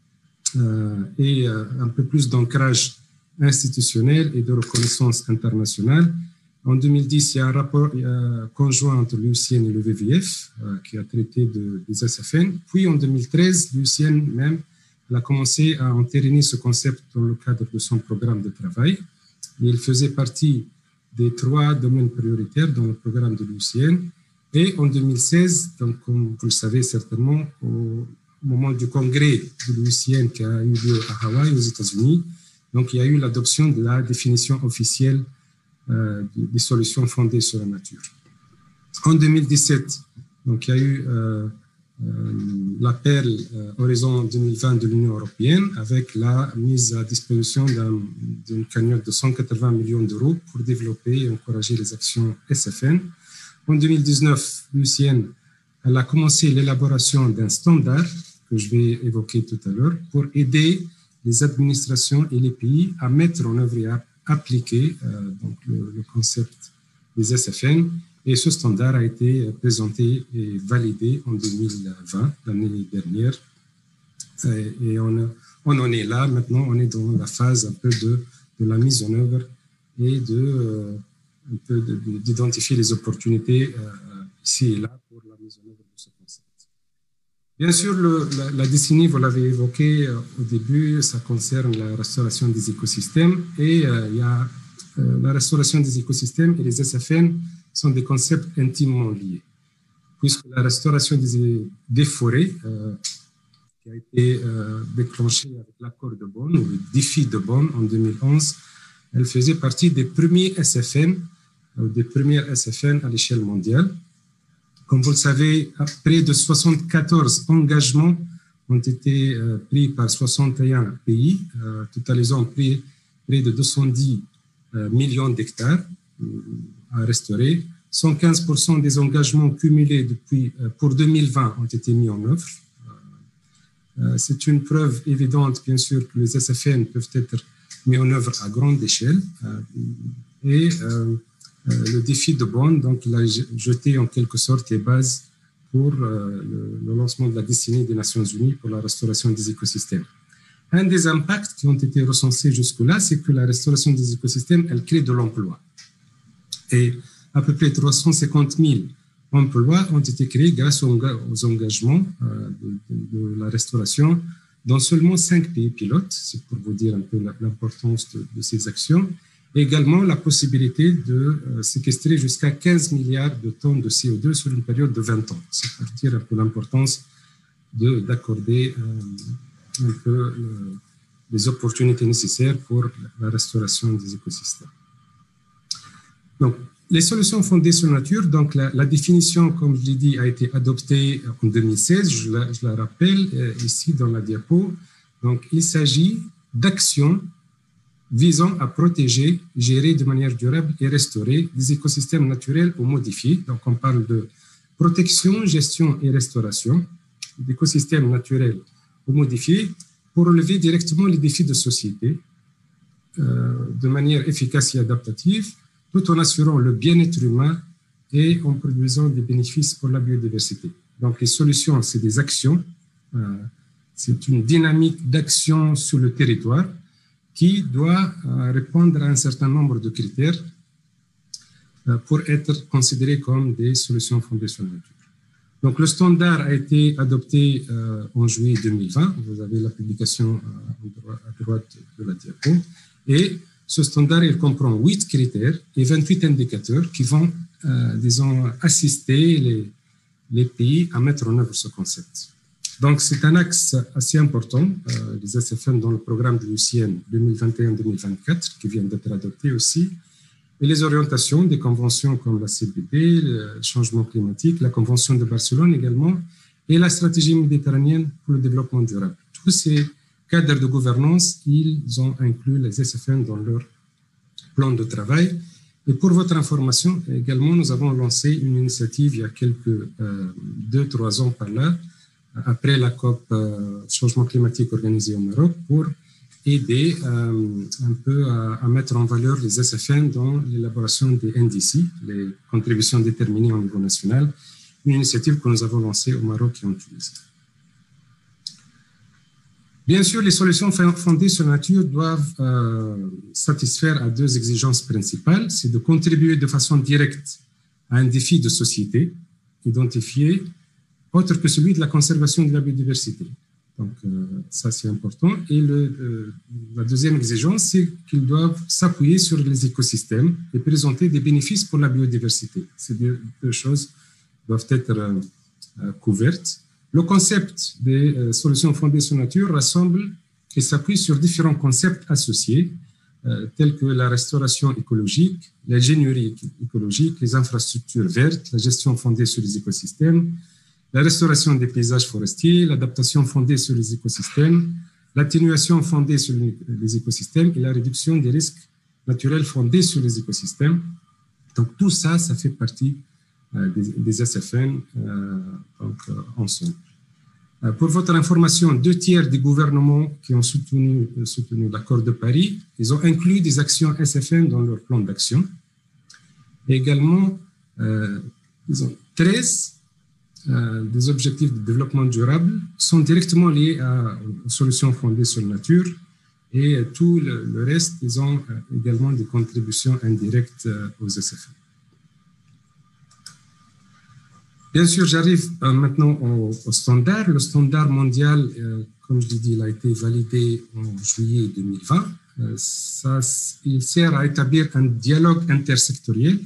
euh, ait euh, un peu plus d'ancrage institutionnel et de reconnaissance internationale. En deux mille dix, il y a un rapport euh, conjoint entre l'U C N et le V V F euh, qui a traité de, des S F N. Puis, en deux mille treize, l'U C N même elle a commencé à entériner ce concept dans le cadre de son programme de travail. Et il faisait partie des trois domaines prioritaires dans le programme de l'U C N. Et en deux mille seize, donc, comme vous le savez certainement, au moment du congrès de l'U C N qui a eu lieu à Hawaï, aux États-Unis, donc il y a eu l'adoption de la définition officielle euh, des solutions fondées sur la nature. En deux mille dix-sept, donc, il y a eu euh, Euh, l'appel euh, Horizon deux mille vingt de l'Union européenne avec la mise à disposition d'une un, cagnotte de cent quatre-vingts millions d'euros pour développer et encourager les actions S F N. En deux mille dix-neuf, l'U C N elle a commencé l'élaboration d'un standard que je vais évoquer tout à l'heure pour aider les administrations et les pays à mettre en œuvre et à appliquer euh, donc le, le concept des S F N. Et ce standard a été présenté et validé en deux mille vingt, l'année dernière. Et on, on en est là. Maintenant, on est dans la phase un peu de, de la mise en œuvre et de, euh, un peu d'identifier les opportunités euh, ici et là pour la mise en œuvre de ce concept. Bien sûr, le, la, la décennie, vous l'avez évoqué euh, au début, ça concerne la restauration des écosystèmes. Et euh, il y a euh, la restauration des écosystèmes et les S F N sont des concepts intimement liés, puisque la restauration des, des forêts, euh, qui a été euh, déclenchée avec l'accord de Bonn, ou le défi de Bonn en deux mille onze, elle faisait partie des premiers S F N, euh, des premières S F N à l'échelle mondiale. Comme vous le savez, près de soixante-quatorze engagements ont été euh, pris par soixante et un pays, euh, totalisant près, près de deux cent dix euh, millions d'hectares à restaurer. cent quinze pour cent des engagements cumulés depuis, pour deux mille vingt ont été mis en œuvre. C'est une preuve évidente, bien sûr, que les S F N peuvent être mis en œuvre à grande échelle. Et le défi de Bonn, donc, il a jeté en quelque sorte les bases pour le, le lancement de la décennie des Nations Unies pour la restauration des écosystèmes. Un des impacts qui ont été recensés jusque-là, c'est que la restauration des écosystèmes, elle crée de l'emploi. Et à peu près trois cent cinquante mille emplois ont été créés grâce aux, aux engagements euh, de, de, de la restauration dans seulement cinq pays pilotes. C'est pour vous dire un peu l'importance de, de ces actions. Et également la possibilité de euh, séquestrer jusqu'à quinze milliards de tonnes de C O deux sur une période de vingt ans. C'est pour dire un peu l'importance d'accorder euh, un peu le, les opportunités nécessaires pour la restauration des écosystèmes. Donc, les solutions fondées sur la nature, donc la, la définition, comme je l'ai dit, a été adoptée en deux mille seize, je la, je la rappelle euh, ici dans la diapo. Donc, il s'agit d'actions visant à protéger, gérer de manière durable et restaurer des écosystèmes naturels ou modifiés. Donc, on parle de protection, gestion et restauration d'écosystèmes naturels ou modifiés pour relever directement les défis de société euh, de manière efficace et adaptative, tout en assurant le bien-être humain et en produisant des bénéfices pour la biodiversité. Donc, les solutions, c'est des actions, euh, c'est une dynamique d'action sur le territoire qui doit euh, répondre à un certain nombre de critères euh, pour être considérées comme des solutions fondées sur la nature. Donc, le standard a été adopté euh, en juillet deux mille vingt. Vous avez la publication euh, à droite de la diapo. Et ce standard, il comprend huit critères et vingt-huit indicateurs qui vont, euh, disons, assister les, les pays à mettre en œuvre ce concept. Donc, c'est un axe assez important, euh, les S F N dans le programme de l'U C N deux mille vingt et un deux mille vingt-quatre, qui vient d'être adopté aussi, et les orientations des conventions comme la C B D, le changement climatique, la Convention de Barcelone également, et la stratégie méditerranéenne pour le développement durable. Tous ces cadres de gouvernance, ils ont inclus les S F N dans leur plan de travail. Et pour votre information, également, nous avons lancé une initiative il y a quelques euh, deux, trois ans par là, après la COP euh, changement climatique organisée au Maroc, pour aider euh, un peu à, à mettre en valeur les S F N dans l'élaboration des N D C, les contributions déterminées au niveau national, une initiative que nous avons lancée au Maroc et en Tunisie. Bien sûr, les solutions fondées sur la nature doivent euh, satisfaire à deux exigences principales, c'est de contribuer de façon directe à un défi de société identifié, autre que celui de la conservation de la biodiversité. Donc, euh, ça, c'est important. Et le, euh, la deuxième exigence, c'est qu'ils doivent s'appuyer sur les écosystèmes et présenter des bénéfices pour la biodiversité. Ces deux, deux choses doivent être euh, euh, couvertes. Le concept des euh, solutions fondées sur la nature rassemble et s'appuie sur différents concepts associés, euh, tels que la restauration écologique, l'ingénierie écologique, les infrastructures vertes, la gestion fondée sur les écosystèmes, la restauration des paysages forestiers, l'adaptation fondée sur les écosystèmes, l'atténuation fondée sur les écosystèmes et la réduction des risques naturels fondés sur les écosystèmes. Donc, tout ça, ça fait partie euh, des, des S F N euh, donc, euh, ensemble. Euh, pour votre information, deux tiers des gouvernements qui ont soutenu, euh, soutenu l'accord de Paris, ils ont inclus des actions S F N dans leur plan d'action. Et également, euh, ils ont treize Euh, des objectifs de développement durable sont directement liés à, aux solutions fondées sur la nature et euh, tout le, le reste, ils ont euh, également des contributions indirectes euh, aux S F N. Bien sûr, j'arrive euh, maintenant au, au standard. Le standard mondial, euh, comme je l'ai dit, il a été validé en juillet deux mille vingt. Euh, ça, il sert à établir un dialogue intersectoriel,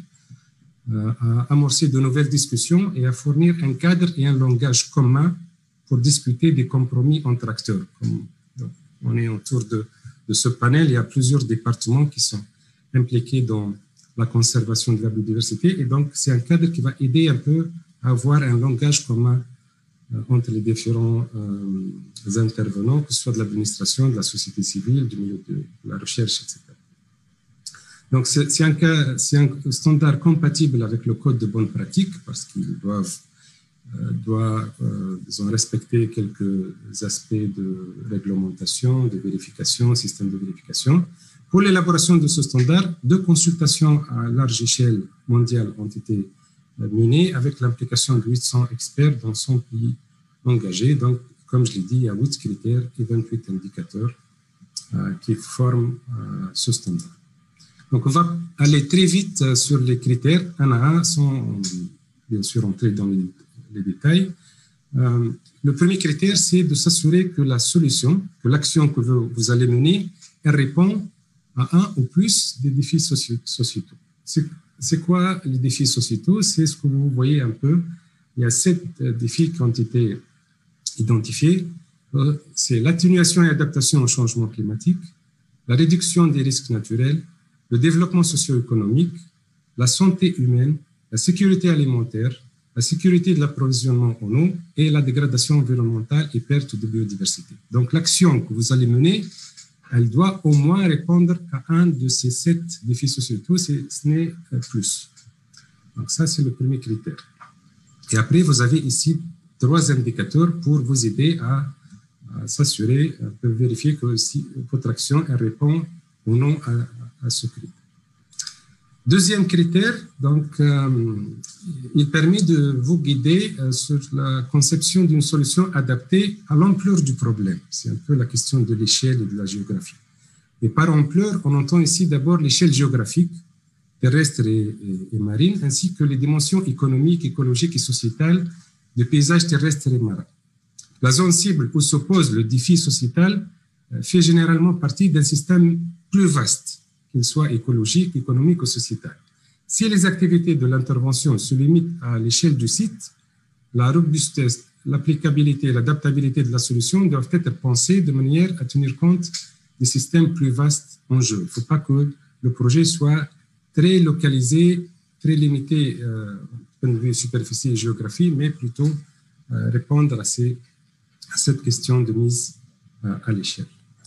à amorcer de nouvelles discussions et à fournir un cadre et un langage commun pour discuter des compromis entre acteurs. Comme on est autour de, de ce panel, il y a plusieurs départements qui sont impliqués dans la conservation de la biodiversité et donc c'est un cadre qui va aider un peu à avoir un langage commun entre les différents euh, intervenants, que ce soit de l'administration, de la société civile, du milieu de la recherche, et cetera. Donc, c'est un, un standard compatible avec le code de bonne pratique parce qu'ils doivent, euh, doivent euh, disons, respecter quelques aspects de réglementation, de vérification, système de vérification. Pour l'élaboration de ce standard, deux consultations à large échelle mondiale ont été menées avec l'implication de huit cents experts dans cent pays engagés. Donc, comme je l'ai dit, il y a huit critères et vingt-huit indicateurs euh, qui forment euh, ce standard. Donc, on va aller très vite sur les critères, un à un, sans bien sûr entrer dans les, les détails. Euh, le premier critère, c'est de s'assurer que la solution, que l'action que vous, vous allez mener, elle répond à un ou plus des défis sociétaux. C'est quoi les défis sociétaux? C'est ce que vous voyez un peu. Il y a sept défis qui ont été identifiés. C'est l'atténuation et adaptation au changement climatique, la réduction des risques naturels, le développement socio-économique, la santé humaine, la sécurité alimentaire, la sécurité de l'approvisionnement en eau et la dégradation environnementale et perte de biodiversité. Donc, l'action que vous allez mener, elle doit au moins répondre à un de ces sept défis sociétaux, ce n'est plus. Donc, ça, c'est le premier critère. Et après, vous avez ici trois indicateurs pour vous aider à, à s'assurer, à vérifier que si votre action elle répond ou non à, à ce critère. Deuxième critère, donc, euh, il permet de vous guider euh, sur la conception d'une solution adaptée à l'ampleur du problème. C'est un peu la question de l'échelle et de la géographie. Et par ampleur, on entend ici d'abord l'échelle géographique, terrestre et, et, et marine, ainsi que les dimensions économiques, écologiques et sociétales des paysages terrestres et marins. La zone cible où s'oppose le défi sociétal euh, fait généralement partie d'un système plus vaste, qu'il soit écologique, économique ou sociétal. Si les activités de l'intervention se limitent à l'échelle du site, la robustesse, l'applicabilité et l'adaptabilité de la solution doivent être pensées de manière à tenir compte des systèmes plus vastes en jeu. Il ne faut pas que le projet soit très localisé, très limité euh, au point de vue superficie et géographie, mais plutôt euh, répondre à, ces, à cette question de mise euh, à l'échelle.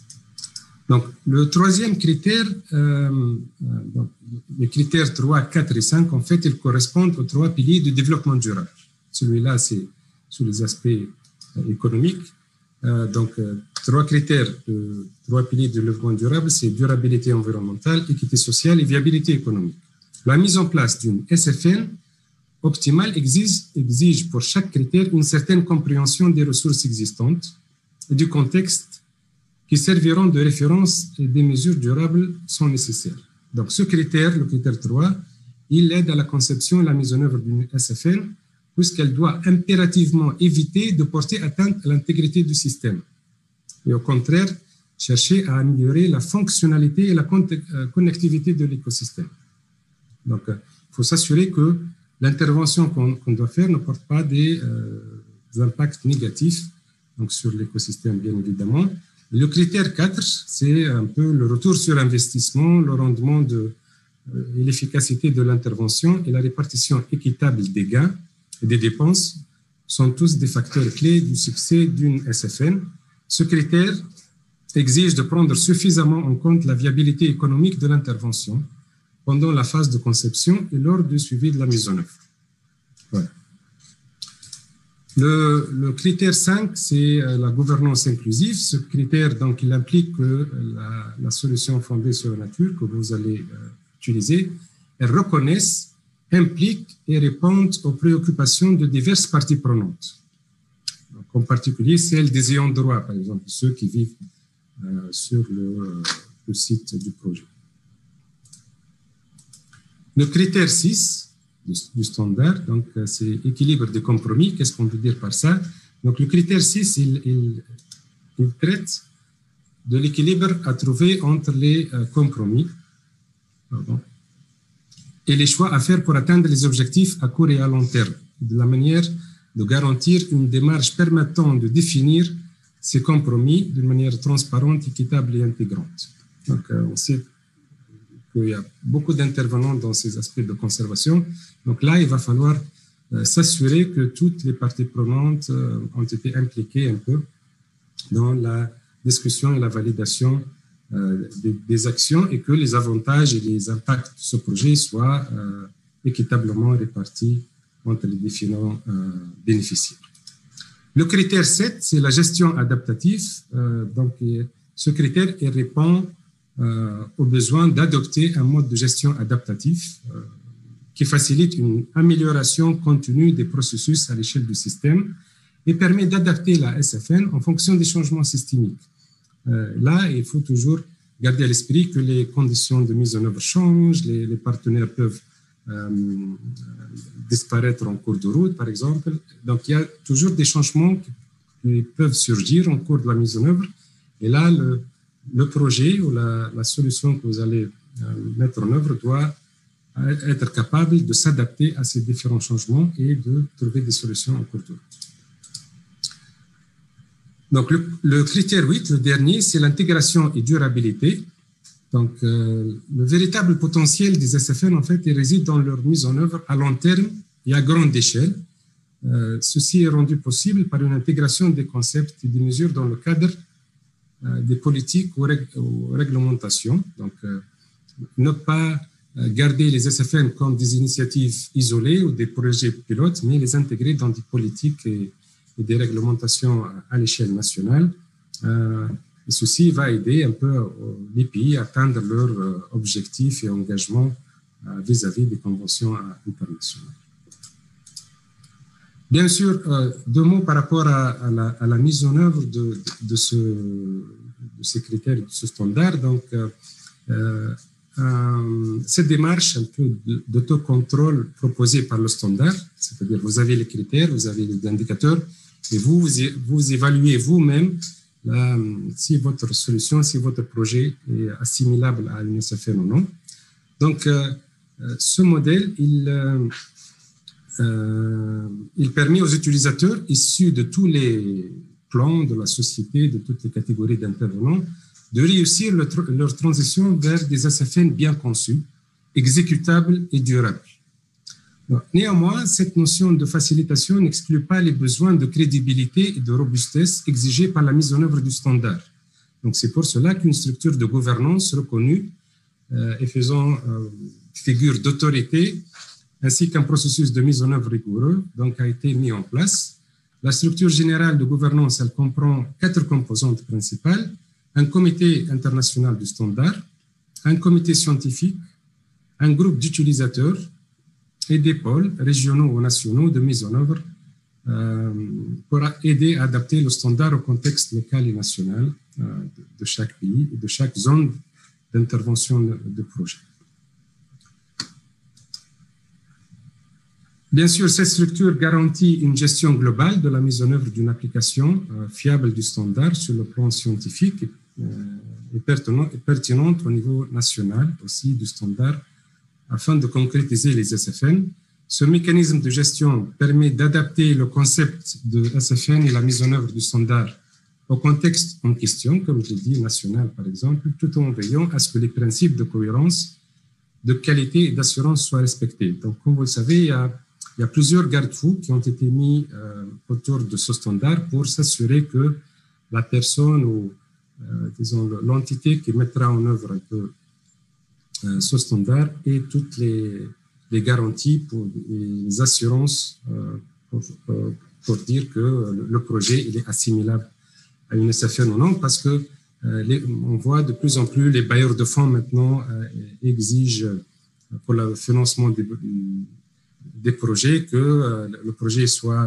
Donc, le troisième critère, euh, donc, les critères trois, quatre et cinq, en fait, ils correspondent aux trois piliers du développement durable. Celui-là, c'est sur les aspects euh, économiques. Euh, donc, euh, trois critères, de, trois piliers de développement durable, c'est durabilité environnementale, équité sociale et viabilité économique. La mise en place d'une S F N optimale exige, exige pour chaque critère une certaine compréhension des ressources existantes et du contexte qui serviront de référence et des mesures durables sont nécessaires. Donc, ce critère, le critère trois, il aide à la conception et la mise en œuvre d'une S F N, puisqu'elle doit impérativement éviter de porter atteinte à l'intégrité du système. Et au contraire, chercher à améliorer la fonctionnalité et la connectivité de l'écosystème. Donc, il faut s'assurer que l'intervention qu'on qu'on doit faire ne porte pas des, euh, des impacts négatifs donc sur l'écosystème, bien évidemment. Le critère quatre, c'est un peu le retour sur investissement, le rendement de, euh, et l'efficacité de l'intervention et la répartition équitable des gains et des dépenses sont tous des facteurs clés du succès d'une S F N. Ce critère exige de prendre suffisamment en compte la viabilité économique de l'intervention pendant la phase de conception et lors du suivi de la mise en œuvre. Voilà. Le, le critère cinq, c'est la gouvernance inclusive. Ce critère, donc, il implique que la, la solution fondée sur la nature que vous allez euh, utiliser, elle reconnaisse, implique et répond aux préoccupations de diverses parties prenantes. Donc, en particulier, celles des ayants droit, par exemple, ceux qui vivent euh, sur le, le site du projet. Le critère six, du, du standard, donc c'est équilibre de compromis. Qu'est-ce qu'on veut dire par ça? Donc le critère six, il, il, il traite de l'équilibre à trouver entre les euh, compromis pardon, et les choix à faire pour atteindre les objectifs à court et à long terme, de la manière de garantir une démarche permettant de définir ces compromis d'une manière transparente, équitable et intégrante. Donc euh, on sait qu'il y a beaucoup d'intervenants dans ces aspects de conservation. Donc là, il va falloir euh, s'assurer que toutes les parties prenantes euh, ont été impliquées un peu dans la discussion et la validation euh, des, des actions et que les avantages et les impacts de ce projet soient euh, équitablement répartis entre les différents euh, bénéficiaires. Le critère sept, c'est la gestion adaptative. Euh, donc, ce critère, il répond Euh, au besoin d'adopter un mode de gestion adaptatif euh, qui facilite une amélioration continue des processus à l'échelle du système et permet d'adapter la S F N en fonction des changements systémiques. Euh, là, il faut toujours garder à l'esprit que les conditions de mise en œuvre changent, les, les partenaires peuvent euh, disparaître en cours de route, par exemple. Donc, il y a toujours des changements qui, qui peuvent surgir en cours de la mise en œuvre. Et là, le Le projet ou la, la solution que vous allez euh, mettre en œuvre doit être capable de s'adapter à ces différents changements et de trouver des solutions en cours de route. Donc, le, le critère huit, le dernier, c'est l'intégration et durabilité. Donc, euh, le véritable potentiel des S F N, en fait, il réside dans leur mise en œuvre à long terme et à grande échelle. Euh, ceci est rendu possible par une intégration des concepts et des mesures dans le cadre des politiques ou, rég ou réglementations. Donc, euh, ne pas garder les S F N comme des initiatives isolées ou des projets pilotes, mais les intégrer dans des politiques et, et des réglementations à l'échelle nationale. Euh, et ceci va aider un peu les pays à atteindre leurs objectifs et engagements vis-à-vis des conventions internationales. Bien sûr, euh, deux mots par rapport à, à, la, à la mise en œuvre de, de, de, ce, de ces critères, de ce standard. Donc, euh, euh, cette démarche un peu d'autocontrôle proposée par le standard, c'est-à-dire vous avez les critères, vous avez les indicateurs, et vous, vous évaluez vous-même si votre solution, si votre projet est assimilable à une S F N ou non. Donc, euh, ce modèle, il, euh, euh, il permet aux utilisateurs issus de tous les plans de la société, de toutes les catégories d'intervenants, de réussir le, leur transition vers des S F N bien conçus, exécutables et durables. Donc, néanmoins, cette notion de facilitation n'exclut pas les besoins de crédibilité et de robustesse exigés par la mise en œuvre du standard. Donc, c'est pour cela qu'une structure de gouvernance reconnue euh, et faisant euh, figure d'autorité, ainsi qu'un processus de mise en œuvre rigoureux, donc, a été mis en place. La structure générale de gouvernance, elle comprend quatre composantes principales: un comité international du standard, un comité scientifique, un groupe d'utilisateurs et des pôles régionaux ou nationaux de mise en œuvre euh, pour aider à adapter le standard au contexte local et national euh, de, de chaque pays et de chaque zone d'intervention de, de projet. Bien sûr, cette structure garantit une gestion globale de la mise en œuvre d'une application euh, fiable du standard sur le plan scientifique et, euh, et, pertinent, et pertinente au niveau national aussi du standard, afin de concrétiser les S F N. Ce mécanisme de gestion permet d'adapter le concept de S F N et la mise en œuvre du standard au contexte en question, comme je l'ai dit, national par exemple, tout en veillant à ce que les principes de cohérence, de qualité et d'assurance soient respectés. Donc, comme vous le savez, il y a, il y a plusieurs garde-fous qui ont été mis euh, autour de ce standard pour s'assurer que la personne ou, euh, disons, l'entité qui mettra en œuvre un peu ce standard et toutes les, les garanties pour les assurances euh, pour, pour dire que le projet il est assimilable à une S F N ou non, parce que euh, les, on voit de plus en plus les bailleurs de fonds maintenant euh, exigent pour le financement des, des projets que euh, le projet soit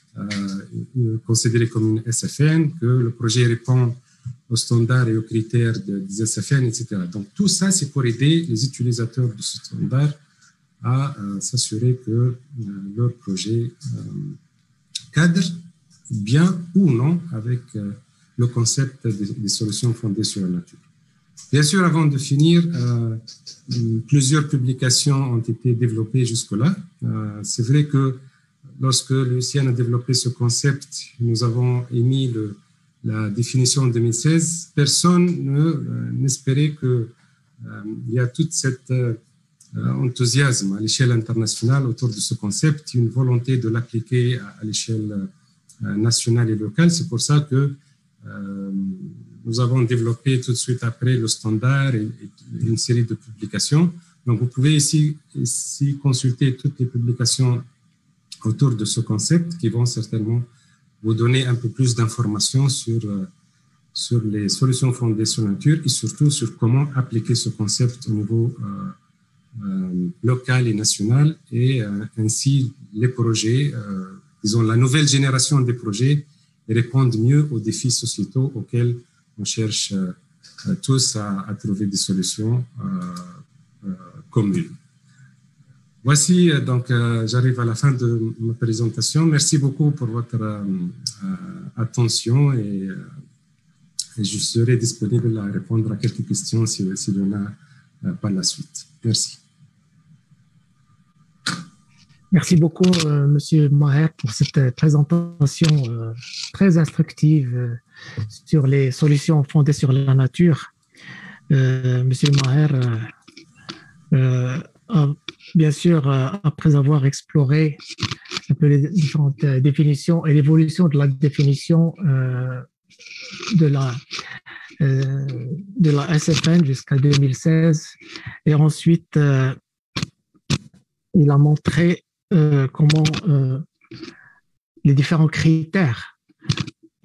euh, considéré comme une S F N, que le projet répond aux standards et aux critères de, des S F N, et cetera. Donc, tout ça, c'est pour aider les utilisateurs de ce standard à euh, s'assurer que euh, leur projet euh, cadre bien ou non avec euh, le concept des, des solutions fondées sur la nature. Bien sûr, avant de finir, euh, plusieurs publications ont été développées jusque-là. Euh, c'est vrai que lorsque l'U C N a développé ce concept, nous avons émis le la définition en deux mille seize, personne ne, euh, n'espérait qu'il euh, y a tout cet euh, enthousiasme à l'échelle internationale autour de ce concept, une volonté de l'appliquer à, à l'échelle euh, nationale et locale. C'est pour ça que euh, nous avons développé tout de suite après le standard et, et une série de publications. Donc, vous pouvez ici, ici consulter toutes les publications autour de ce concept qui vont certainement vous donner un peu plus d'informations sur, euh, sur les solutions fondées sur la nature et surtout sur comment appliquer ce concept au niveau euh, euh, local et national et euh, ainsi les projets, euh, disons la nouvelle génération des projets répondent mieux aux défis sociétaux auxquels on cherche euh, tous à, à trouver des solutions euh, euh, communes. Voici, donc, euh, j'arrive à la fin de ma présentation. Merci beaucoup pour votre euh, euh, attention et, euh, et je serai disponible à répondre à quelques questions s'il si y en a euh, par la suite. Merci. Merci beaucoup, euh, Monsieur Maher, pour cette présentation euh, très instructive euh, sur les solutions fondées sur la nature. Euh, Monsieur Maher, euh, euh, bien sûr, euh, après avoir exploré un peu les différentes euh, définitions et l'évolution de la définition euh, de la euh, de la S F N jusqu'à deux mille seize, et ensuite euh, il a montré euh, comment euh, les différents critères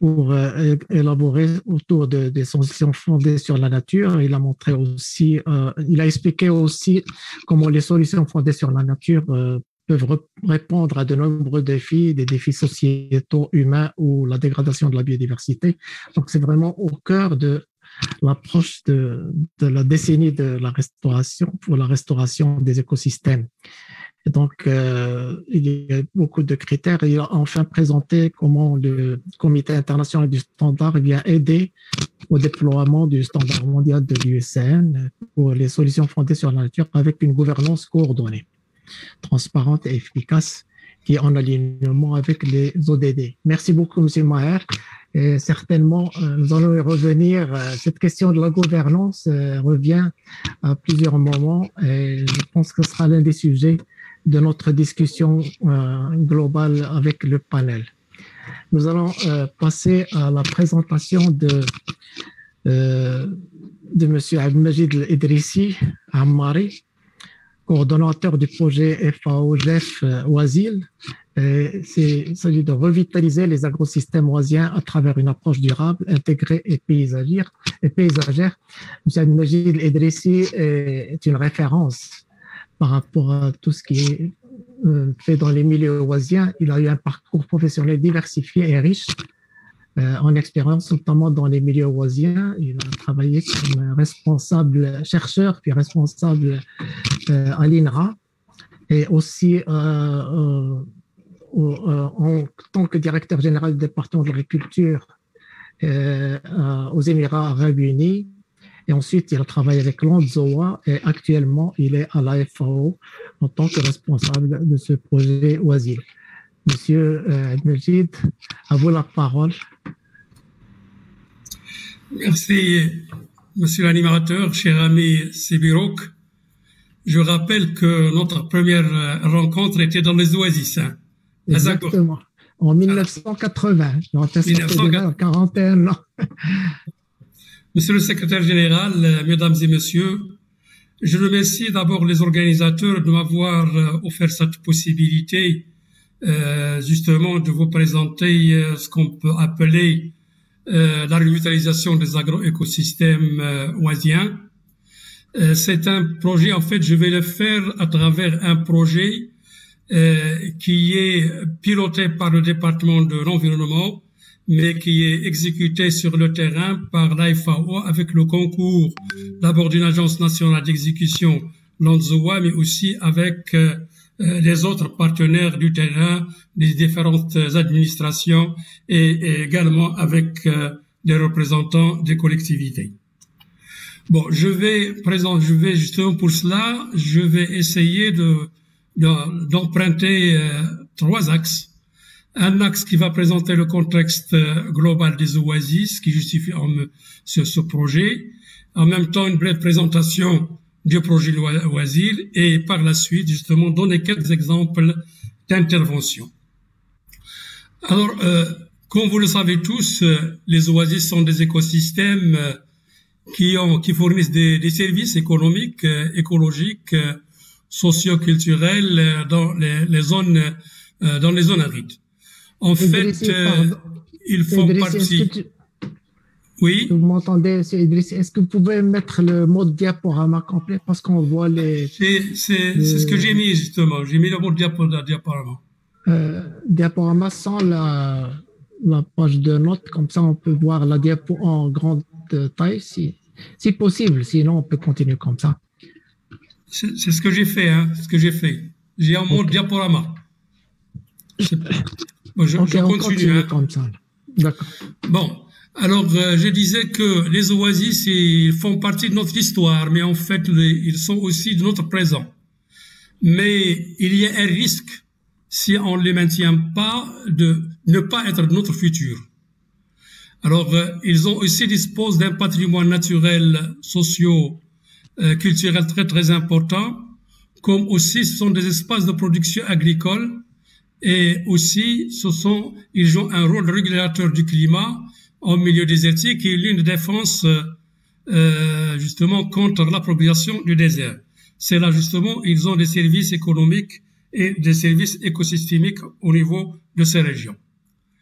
pour euh, élaborer autour de, des solutions fondées sur la nature. Il a montré aussi, euh, il a expliqué aussi comment les solutions fondées sur la nature euh, peuvent répondre à de nombreux défis, des défis sociétaux, humains ou la dégradation de la biodiversité. Donc, c'est vraiment au cœur de l'approche de, de la décennie de la restauration, pour la restauration des écosystèmes. Et donc, euh, il y a beaucoup de critères. Il a enfin présenté comment le Comité international du standard vient aider au déploiement du standard mondial de l'U S N pour les solutions fondées sur la nature avec une gouvernance coordonnée, transparente et efficace, qui est en alignement avec les O D D. Merci beaucoup, M. Maher. Et certainement, euh, nous allons y revenir. Euh, cette question de la gouvernance euh, revient à plusieurs moments et je pense que ce sera l'un des sujets de notre discussion euh, globale avec le panel. Nous allons euh, passer à la présentation de, euh, de M. Abdelmajid Idrissi Ammari, coordonnateur du projet F A O G E F Oasil. Il s'agit de revitaliser les agrosystèmes oisiens à travers une approche durable, intégrée et paysagère. Et paysagère. M. Abdelmajid Idrissi est une référence par rapport à tout ce qui est fait dans les milieux oisiens. Il a eu un parcours professionnel diversifié et riche euh, en expérience, notamment dans les milieux oisiens. Il a travaillé comme responsable chercheur, puis responsable euh, à l'I N R A, et aussi euh, euh, euh, en tant que directeur général du département de l'agriculture euh, euh, aux Émirats arabes unis. Et ensuite, il a travaillé avec l'Onzoa et actuellement, il est à la F A O en tant que responsable de ce projet Oasil. Monsieur euh, Abdelmajid, à vous la parole. Merci, monsieur l'animateur, cher ami Sibirouk. Je rappelle que notre première rencontre était dans les oasis. Hein, exactement, en mille neuf cent quatre-vingts. mille neuf cent quatre-vingts, quarante et un ans. Monsieur le secrétaire général, mesdames et messieurs, je remercie d'abord les organisateurs de m'avoir offert cette possibilité euh, justement de vous présenter euh, ce qu'on peut appeler euh, la revitalisation des agroécosystèmes euh, oisiens. Euh, c'est un projet, en fait, je vais le faire à travers un projet euh, qui est piloté par le département de l'environnement, mais qui est exécuté sur le terrain par l'A F A O avec le concours d'abord d'une agence nationale d'exécution, l'Onzoa, mais aussi avec euh, les autres partenaires du terrain, des différentes administrations et, et également avec euh, les représentants des collectivités. Bon, je vais présenter, je vais justement pour cela, je vais essayer de, de d'emprunter euh, trois axes. Un axe qui va présenter le contexte global des oasis qui justifie ce, ce projet. En même temps, une brève présentation du projet Oasil et par la suite, justement, donner quelques exemples d'intervention. Alors, euh, comme vous le savez tous, les oasis sont des écosystèmes qui, ont, qui fournissent des, des services économiques, écologiques, socio-culturels dans les, les zones, dans les zones arides. En Idrissi, fait, euh, ils font Idrissi, partie... Tu... Oui. Vous m'entendez, c'est Idrissi. Est-ce que vous pouvez mettre le mode diaporama complet parce qu'on voit les... C'est les... ce que j'ai mis, justement. J'ai mis le mode diaporama. Euh, diaporama sans la, la page de notes. Comme ça, on peut voir la diapo en grande taille, si, si possible. Sinon, on peut continuer comme ça. C'est ce que j'ai fait, hein. Ce que j'ai fait. J'ai un mode okay. diaporama. Bon, je, okay, je continue. continue hein. comme ça. D'accord. Bon, alors euh, je disais que les oasis ils font partie de notre histoire, mais en fait les, ils sont aussi de notre présent. Mais il y a un risque si on ne les maintient pas de ne pas être de notre futur. Alors euh, ils ont aussi disposent d'un patrimoine naturel, socio, euh, culturel très très important, comme aussi ce sont des espaces de production agricole. Et aussi, ce sont, ils jouent un rôle régulateur du climat en milieu désertique et l'une des défenses, euh, justement, contre l'appropriation du désert. C'est là, justement, ils ont des services économiques et des services écosystémiques au niveau de ces régions.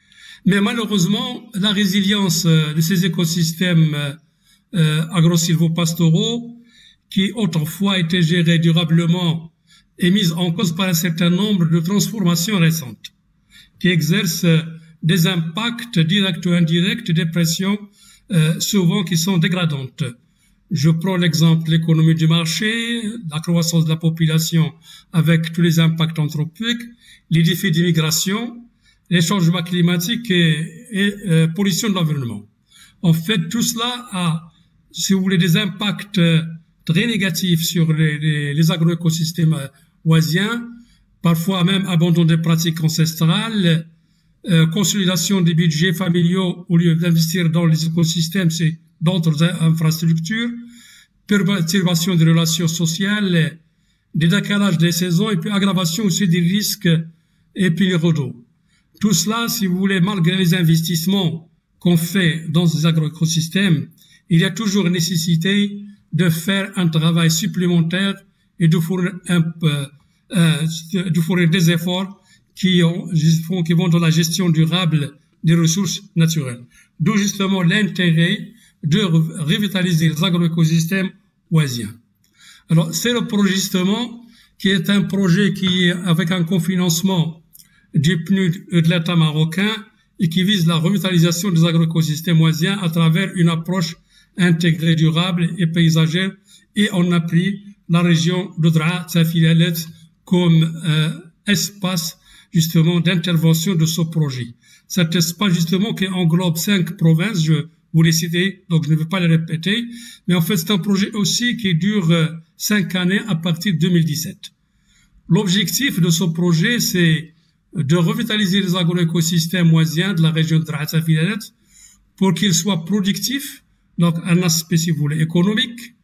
Mais malheureusement, la résilience de ces écosystèmes euh, agro-silvopastoraux, qui autrefois étaient gérés durablement, est mise en cause par un certain nombre de transformations récentes, qui exercent des impacts directs ou indirects, des pressions euh, souvent qui sont dégradantes. Je prends l'exemple de l'économie du marché, la croissance de la population avec tous les impacts anthropiques, les défis d'immigration, les changements climatiques et, et euh, pollution de l'environnement. En fait, tout cela a, si vous voulez, des impacts très négatifs sur les, les, les agroécosystèmes oisiens, parfois même abandon des pratiques ancestrales, euh, consolidation des budgets familiaux au lieu d'investir dans les écosystèmes, c'est d'autres infrastructures, perturbation des relations sociales, des décalages des saisons et puis aggravation aussi des risques épidémiques. Tout cela, si vous voulez, malgré les investissements qu'on fait dans ces agroécosystèmes, il y a toujours nécessité de faire un travail supplémentaire et de fournir, un peu, euh, de fournir des efforts qui, ont, qui vont dans la gestion durable des ressources naturelles. D'où justement l'intérêt de revitaliser les agroécosystèmes oisiens. Alors, c'est le projet justement qui est un projet qui est avec un cofinancement du P N U D et de l'État marocain et qui vise la revitalisation des agroécosystèmes oisiens à travers une approche intégrée, durable et paysagère, et on a pris la région de Draa Tsafilalet comme euh, espace justement d'intervention de ce projet. Cet espace justement qui englobe cinq provinces, je vous les citer, donc je ne vais pas les répéter, mais en fait c'est un projet aussi qui dure euh, cinq années à partir de deux mille dix-sept. L'objectif de ce projet, c'est de revitaliser les agroécosystèmes oisiens de la région de Draa Tsafilalet pour qu'ils soient productifs, donc un aspect, si vous voulez, économique,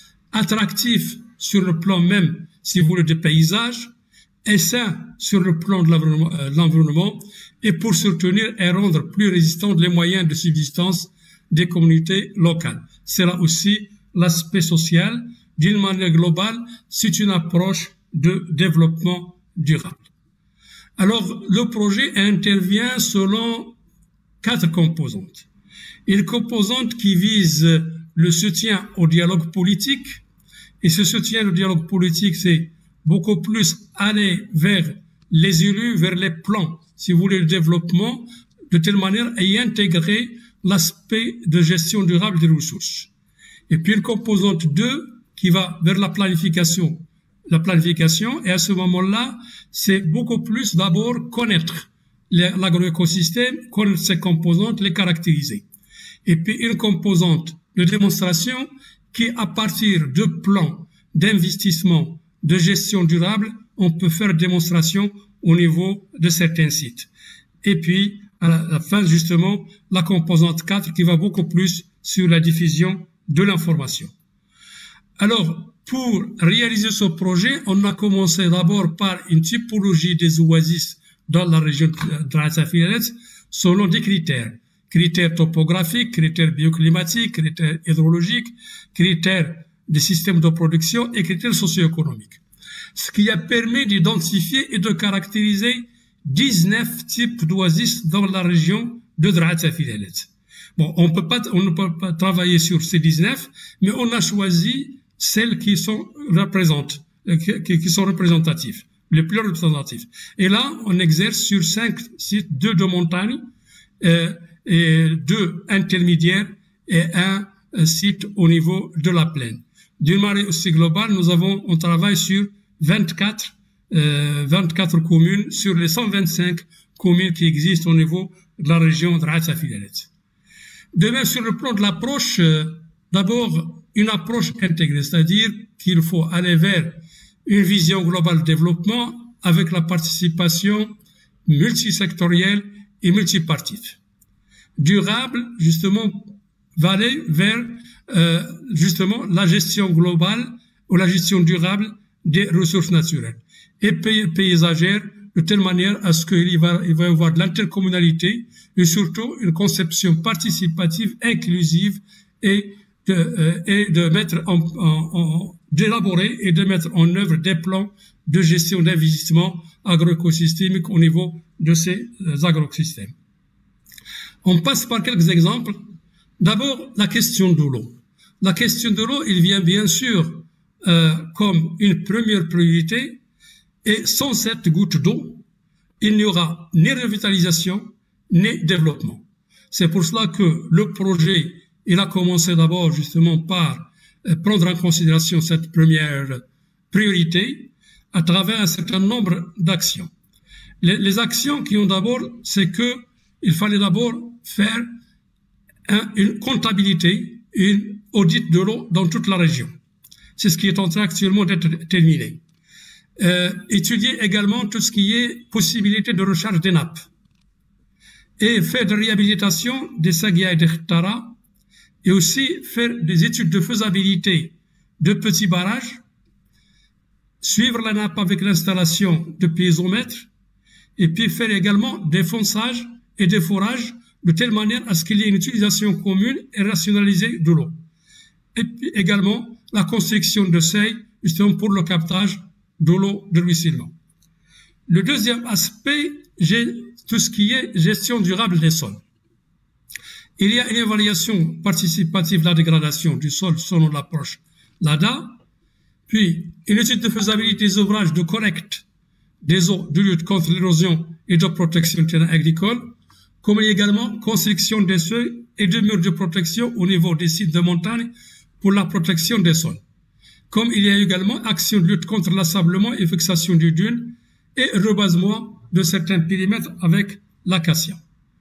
attractif sur le plan même, si vous voulez, des paysages, et sain sur le plan de l'environnement, et pour soutenir et rendre plus résistants les moyens de subsistance des communautés locales. C'est là aussi l'aspect social. D'une manière globale, c'est une approche de développement durable. Alors, le projet intervient selon quatre composantes. Une composante qui vise le soutien au dialogue politique, et ce soutien au dialogue politique, c'est beaucoup plus aller vers les élus, vers les plans, si vous voulez, le développement, de telle manière à y intégrer l'aspect de gestion durable des ressources. Et puis une composante deux qui va vers la planification. La planification, et à ce moment-là, c'est beaucoup plus d'abord connaître l'agroécosystème, connaître ses composantes, les caractériser. Et puis une composante de démonstration qui, à partir de plans d'investissement, de gestion durable, on peut faire démonstration au niveau de certains sites. Et puis, à la fin, justement, la composante quatre qui va beaucoup plus sur la diffusion de l'information. Alors, pour réaliser ce projet, on a commencé d'abord par une typologie des oasis dans la région de Draa Tsafilalet selon des critères. Critères topographiques, critères bioclimatiques, critères hydrologiques, critères des systèmes de production et critères socio-économiques. Ce qui a permis d'identifier et de caractériser dix-neuf types d'oasis dans la région de Draa Tsafilalet. Bon, on peut pas, on ne peut pas travailler sur ces dix-neuf, mais on a choisi celles qui sont représentes, qui, qui sont représentatives, les plus représentatifs. Et là, on exerce sur cinq sites, deux de montagne, euh, et deux intermédiaires et un, un site au niveau de la plaine. D'une manière aussi globale, nous avons, on travaille sur vingt-quatre, euh, vingt-quatre communes sur les cent vingt-cinq communes qui existent au niveau de la région de Draa Tsafilalet. De même, sur le plan de l'approche, euh, d'abord, une approche intégrée, c'est-à-dire qu'il faut aller vers une vision globale de développement avec la participation multisectorielle et multipartite. Durable, justement, va aller vers euh, justement la gestion globale ou la gestion durable des ressources naturelles et paysagères de telle manière à ce qu'il va, il va y avoir de l'intercommunalité et surtout une conception participative, inclusive et de, euh, et de mettre en, en, en d'élaborer et de mettre en œuvre des plans de gestion d'investissement agroécosystémique au niveau de ces agroécosystèmes. On passe par quelques exemples. D'abord, la question de l'eau. La question de l'eau, il vient bien sûr euh, comme une première priorité, et sans cette goutte d'eau, il n'y aura ni revitalisation, ni développement. C'est pour cela que le projet, il a commencé d'abord justement par euh, prendre en considération cette première priorité à travers un certain nombre d'actions. Les, les actions qui ont d'abord, c'est que il fallait d'abord faire un, une comptabilité, une audit de l'eau dans toute la région. C'est ce qui est en train actuellement d'être terminé. Euh, étudier également tout ce qui est possibilité de recharge des nappes et faire de réhabilitation des Sagia et des Htara, et aussi faire des études de faisabilité de petits barrages, suivre la nappe avec l'installation de piézomètres, et puis faire également des fonçages et des forages de telle manière à ce qu'il y ait une utilisation commune et rationalisée de l'eau. Et puis également la construction de seuils, justement pour le captage de l'eau de ruissellement. Le deuxième aspect, j'ai tout ce qui est gestion durable des sols. Il y a une évaluation participative de la dégradation du sol selon l'approche L A D A, puis une étude de faisabilité des ouvrages de collecte des eaux de lutte contre l'érosion et de protection du terrain agricole, comme également construction des seuils et de murs de protection au niveau des sites de montagne pour la protection des sols. Comme il y a également action de lutte contre l'assablement et fixation du dune et rebasement de certains périmètres avec l'acacia.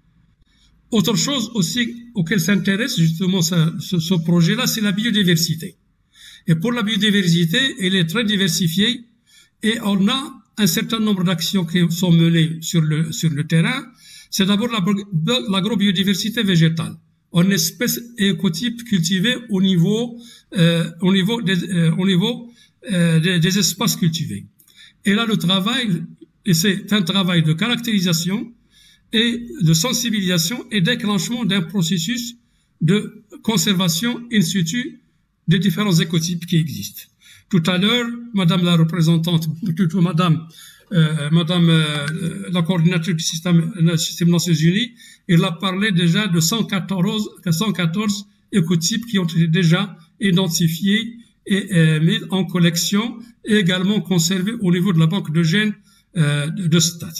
Autre chose aussi auquel s'intéresse justement ce, ce, ce projet-là, c'est la biodiversité. Et pour la biodiversité, elle est très diversifiée et on a un certain nombre d'actions qui sont menées sur le, sur le terrain. C'est d'abord l'agrobiodiversité végétale, en espèces et écotypes cultivés au niveau, euh, au niveau, des, euh, au niveau euh, des, des espaces cultivés. Et là, le travail, et c'est un travail de caractérisation et de sensibilisation et déclenchement d'un processus de conservation in situ des différents écotypes qui existent. Tout à l'heure, Madame la représentante, plutôt Madame, euh, Madame euh, la coordinatrice du système, du système Nations Unies, elle a parlé déjà de cent quatorze, cent quatorze écotypes qui ont été déjà identifiés et euh, mis en collection et également conservés au niveau de la banque de gènes euh, de, de Stade.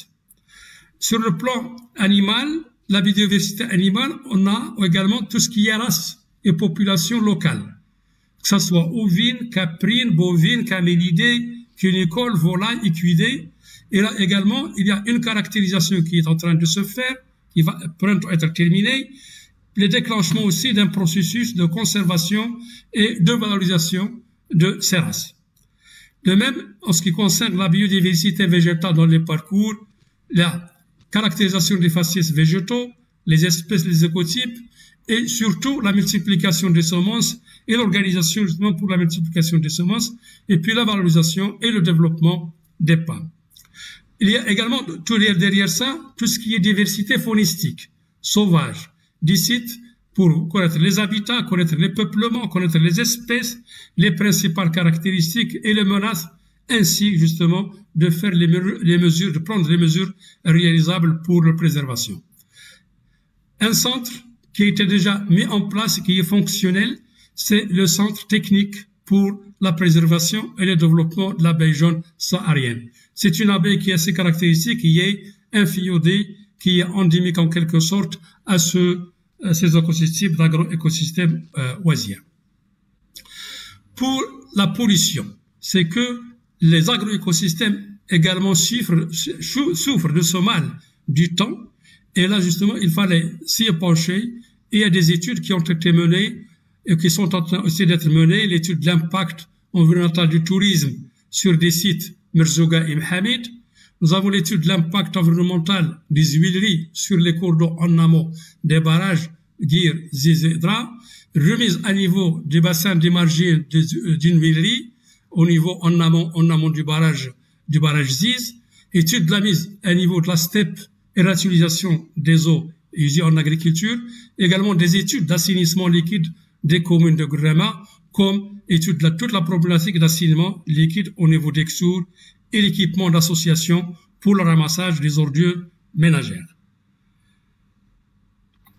Sur le plan animal, la biodiversité animale, on a également tout ce qui est race et population locale, que ce soit ovine, caprine, bovine, camélidée, cunicole, volaille, équidée. Et là également, il y a une caractérisation qui est en train de se faire, qui va bientôt être terminée, le déclenchement aussi d'un processus de conservation et de valorisation de ces races. De même, en ce qui concerne la biodiversité végétale dans les parcours, la caractérisation des faciès végétaux, les espèces, les écotypes, et surtout la multiplication des semences et l'organisation justement pour la multiplication des semences, et puis la valorisation et le développement des palmes. Il y a également tout derrière ça, tout ce qui est diversité faunistique, sauvage, des sites pour connaître les habitats, connaître les peuplements, connaître les espèces, les principales caractéristiques et les menaces, ainsi justement de faire les, les mesures, de prendre les mesures réalisables pour leur préservation. Un centre qui a été déjà mis en place, qui est fonctionnel, c'est le centre technique pour la préservation et le développement de l'abeille jaune saharienne. C'est une abeille qui a ses caractéristiques, qui est inféodée, qui est endémique en quelque sorte à, ce, à ces écosystèmes d'agro-écosystèmes euh, oisiens. Pour la pollution, c'est que les agroécosystèmes également souffrent, souffrent de ce mal du temps. Et là, justement, il fallait s'y pencher. Et il y a des études qui ont été menées et qui sont en train aussi d'être menées. L'étude de l'impact environnemental du tourisme sur des sites Merzouga et Mohamed. Nous avons l'étude de l'impact environnemental des huileries sur les cours d'eau en amont des barrages Gir, Zizedra. Remise à niveau des bassins des margines d'une huilerie au niveau en amont, en amont du barrage, du barrage Ziz. Étude de la mise à niveau de la steppe et l'utilisation des eaux usées en agriculture, également des études d'assainissement liquide des communes de Gurema, comme étude de la, toute la problématique d'assainissement liquide au niveau d'Exour et l'équipement d'associations pour le ramassage des ordures ménagères.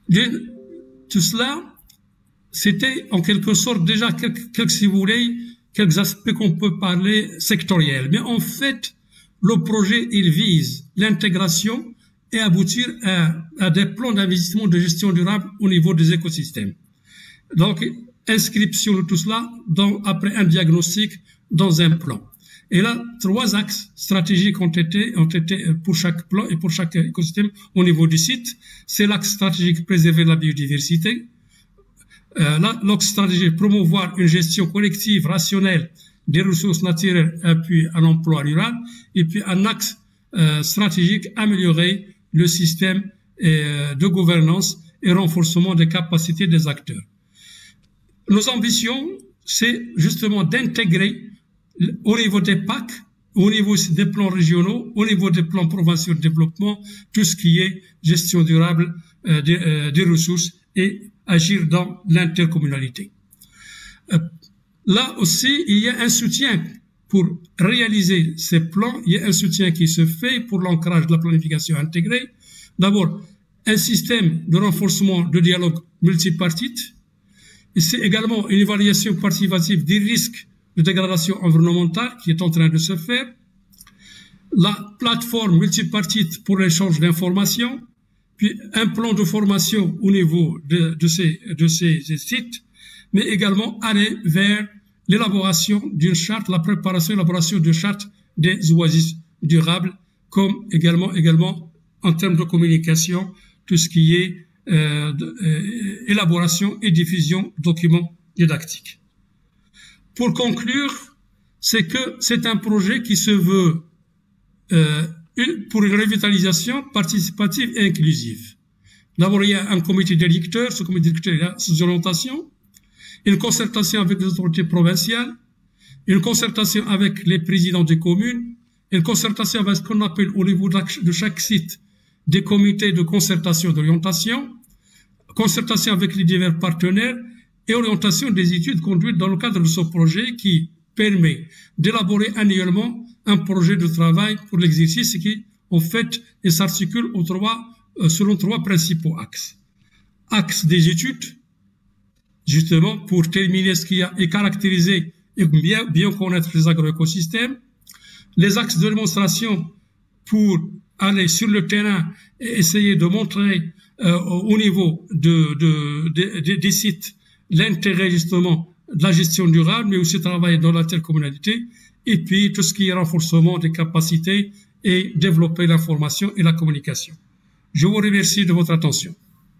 Tout cela, c'était en quelque sorte déjà quelques, quelques, si vous voulez, quelques aspects qu'on peut parler sectoriels. Mais en fait, le projet, il vise l'intégration et aboutir à, à des plans d'investissement de gestion durable au niveau des écosystèmes. Donc, inscription de tout cela dans, après un diagnostic dans un plan. Et là, trois axes stratégiques ont été, ont été pour chaque plan et pour chaque écosystème au niveau du site. C'est l'axe stratégique préserver la biodiversité. Euh, l'axe stratégique promouvoir une gestion collective, rationnelle des ressources naturelles et puis un emploi rural. Et puis un axe euh, stratégique, améliorer le système euh, de gouvernance et renforcement des capacités des acteurs. Nos ambitions, c'est justement d'intégrer au niveau des P A C, au niveau des plans régionaux, au niveau des plans provinciaux de développement, tout ce qui est gestion durable euh, des, euh, des ressources et agir dans l'intercommunalité. Euh, là aussi, il y a un soutien pour réaliser ces plans. Il y a un soutien qui se fait pour l'ancrage de la planification intégrée. D'abord, un système de renforcement de dialogue multipartite. Et c'est également une évaluation participative des risques de dégradation environnementale qui est en train de se faire. La plateforme multipartite pour l'échange d'informations, puis un plan de formation au niveau de, de, ces, de ces, ces sites, mais également aller vers l'élaboration d'une charte, la préparation et l'élaboration d'une charte des oasis durables, comme également, également en termes de communication, tout ce qui est euh, de, euh, élaboration et diffusion de documents didactiques. Pour conclure, c'est que c'est un projet qui se veut euh, une, pour une revitalisation participative et inclusive. D'abord, il y a un comité d'électeurs, ce comité d'électeurs, il y a ses orientations, une concertation avec les autorités provinciales, une concertation avec les présidents des communes, une concertation avec ce qu'on appelle au niveau de chaque site des comités de concertation d'orientation, concertation avec les divers partenaires et orientation des études conduites dans le cadre de ce projet qui permet d'élaborer annuellement un projet de travail pour l'exercice qui, en fait, et s'articule aux trois, euh, selon trois principaux axes. Axe des études, justement, pour terminer ce qu'il y a et caractériser et bien, bien connaître les agroécosystèmes. Les axes de démonstration pour aller sur le terrain et essayer de montrer euh, au niveau de, de, de, de, des sites l'intérêt justement de la gestion durable, mais aussi travailler dans l'intercommunalité, et puis tout ce qui est renforcement des capacités et développer l'information et la communication. Je vous remercie de votre attention.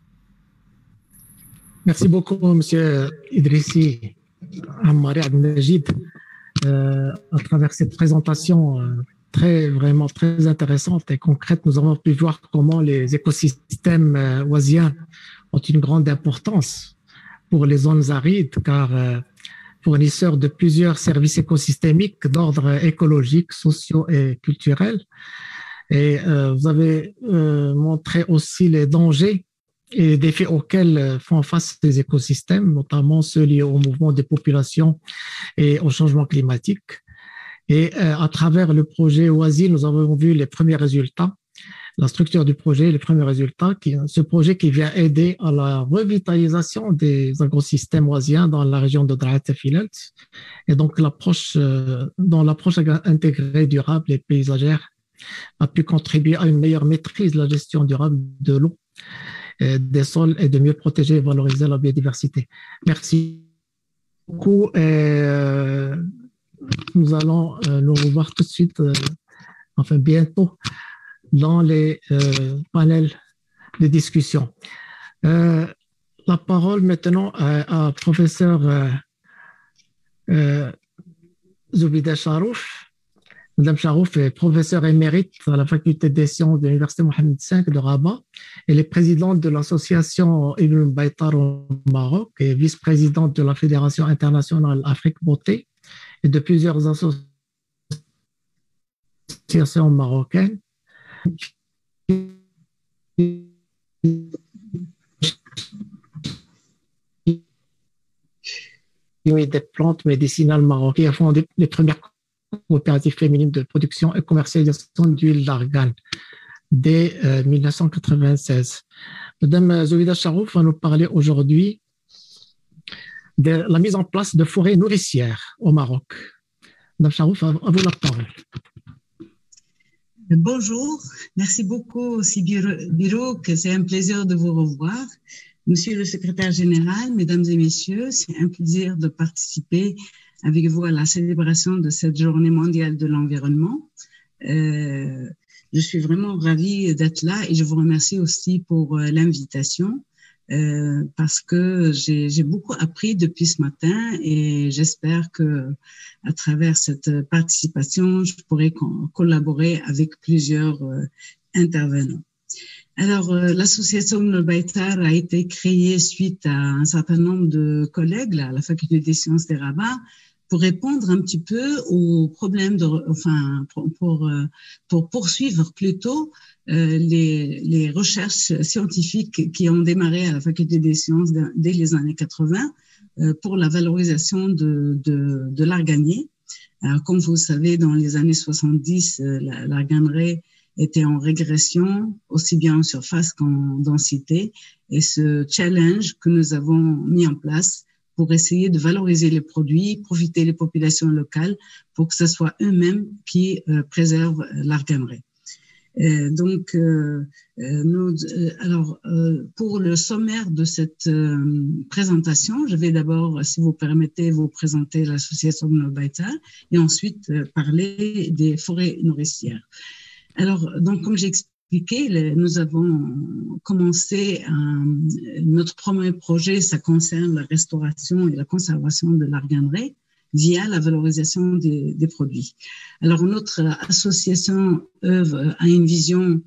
Merci beaucoup, Monsieur Idrissi Ammari Abdelmajid, euh, à travers cette présentation euh, très, vraiment très intéressante et concrète. Nous avons pu voir comment les écosystèmes euh, oisiens ont une grande importance pour les zones arides, car euh, fournisseurs de plusieurs services écosystémiques d'ordre écologique, sociaux et culturel. Et euh, vous avez euh, montré aussi les dangers et les défis auxquels font face les écosystèmes, notamment ceux liés au mouvement des populations et au changement climatique. Et euh, à travers le projet Oasi, nous avons vu les premiers résultats, la structure du projet, les premiers résultats, qui, ce projet qui vient aider à la revitalisation des agrosystèmes oisiens dans la région de Drat et Filelt. Et donc l'approche, euh, dans l'approche intégrée, durable et paysagère, a pu contribuer à une meilleure maîtrise de la gestion durable de l'eau, des sols et de mieux protéger et valoriser la biodiversité. Merci beaucoup. Et, euh, nous allons euh, nous revoir tout de suite, euh, enfin bientôt, dans les euh, panels de discussion. Euh, la parole maintenant à, à professeur euh, euh, Zoubida Charouf. Madame Charouf est professeure émérite à la faculté des sciences de l'Université Mohamed cinq de Rabat. Elle est présidente de l'association Ibn Baytar au Maroc et vice-présidente de la Fédération internationale Afrique Beauté et de plusieurs associations marocaines. Des plantes médicinales marocaines font les premières coopératives féminines de production et commercialisation d'huile d'argan. dès euh, mille neuf cent quatre-vingt-seize. Madame Zoïda Charouf va nous parler aujourd'hui de la mise en place de forêts nourricières au Maroc. Madame Charouf, à vous la parole. Bonjour, merci beaucoup Birouk, c'est un plaisir de vous revoir. Monsieur le secrétaire général, mesdames et messieurs, c'est un plaisir de participer avec vous à la célébration de cette journée mondiale de l'environnement. Euh, je suis vraiment ravie d'être là et je vous remercie aussi pour euh, l'invitation euh, parce que j'ai, j'ai beaucoup appris depuis ce matin et j'espère que à travers cette participation, je pourrai co- collaborer avec plusieurs euh, intervenants. Alors, euh, l'association Ibn al-Baytar a été créée suite à un certain nombre de collègues là, à la faculté des sciences des Rabat pour répondre un petit peu aux problèmes de, enfin, pour, pour, pour poursuivre plutôt euh, les, les recherches scientifiques qui ont démarré à la faculté des sciences de, dès les années quatre-vingts euh, pour la valorisation de, de, de l'arganier. Alors, comme vous le savez, dans les années soixante-dix, euh, l'arganerie était en régression, aussi bien en surface qu'en densité. Et ce challenge que nous avons mis en place pour essayer de valoriser les produits, profiter les populations locales pour que ce soit eux-mêmes qui euh, préservent l'arganerie. Euh, donc, euh, nous, euh, alors, euh, pour le sommaire de cette euh, présentation, je vais d'abord, si vous permettez, vous présenter l'association Ibn al-Baytar et ensuite euh, parler des forêts nourricières. Alors, donc, comme j'ai expliqué, nous avons commencé un, notre premier projet, ça concerne la restauration et la conservation de l'arganerie via la valorisation des, des produits. Alors, notre association œuvre à une vision,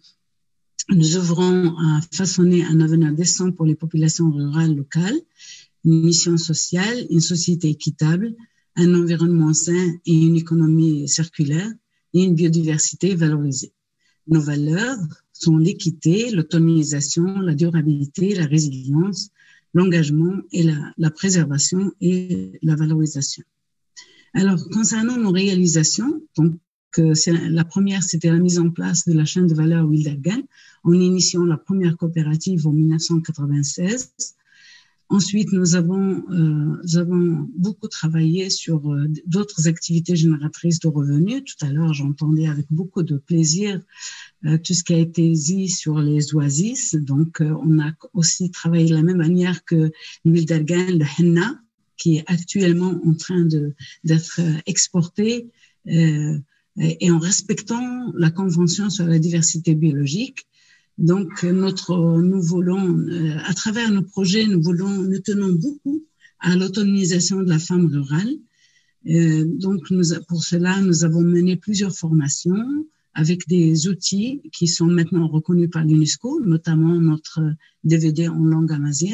nous œuvrons à façonner un avenir décent pour les populations rurales locales, une mission sociale, une société équitable, un environnement sain et une économie circulaire et une biodiversité valorisée. Nos valeurs sont l'équité, l'autonomisation, la durabilité, la résilience, l'engagement et la, la préservation et la valorisation. Alors, concernant nos réalisations, donc, euh, c'est la, la première, c'était la mise en place de la chaîne de valeur Wildergan en initiant la première coopérative en mille neuf cent quatre-vingt-seize. Ensuite, nous avons, euh, nous avons beaucoup travaillé sur euh, d'autres activités génératrices de revenus. Tout à l'heure, j'entendais avec beaucoup de plaisir euh, tout ce qui a été dit sur les oasis. Donc, euh, on a aussi travaillé de la même manière que l'huile d'argan, le henna, qui est actuellement en train de, d'être exporté euh, et en respectant la Convention sur la diversité biologique. Donc, notre, nous voulons, euh, à travers nos projets, nous voulons, nous tenons beaucoup à l'autonomisation de la femme rurale. Euh, donc, nous, pour cela, nous avons mené plusieurs formations avec des outils qui sont maintenant reconnus par l'UNESCO, notamment notre D V D en langue amazigh.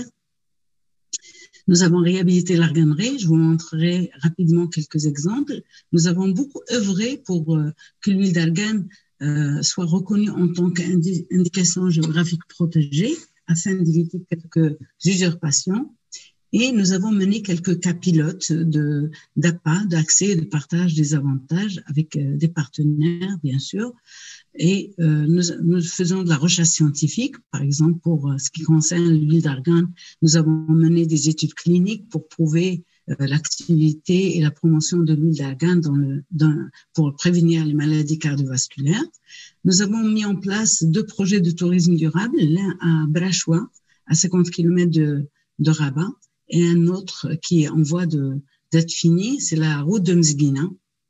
Nous avons réhabilité l'arganerie. Je vous montrerai rapidement quelques exemples. Nous avons beaucoup œuvré pour euh, que l'huile d'argan Euh, soit reconnue en tant qu'indication géographique protégée afin d'éviter quelques usurpations. Et nous avons mené quelques cas pilotes de, d'A P A, d'accès et de partage des avantages avec euh, des partenaires, bien sûr. Et euh, nous, nous faisons de la recherche scientifique. Par exemple, pour euh, ce qui concerne l'huile d'argan, nous avons mené des études cliniques pour prouver l'activité et la promotion de l'huile d'argan dans le, dans, pour prévenir les maladies cardiovasculaires. Nous avons mis en place deux projets de tourisme durable, l'un à Brachoua, à cinquante kilomètres de, de Rabat, et un autre qui est en voie de, d'être fini, c'est la route de Mzguina.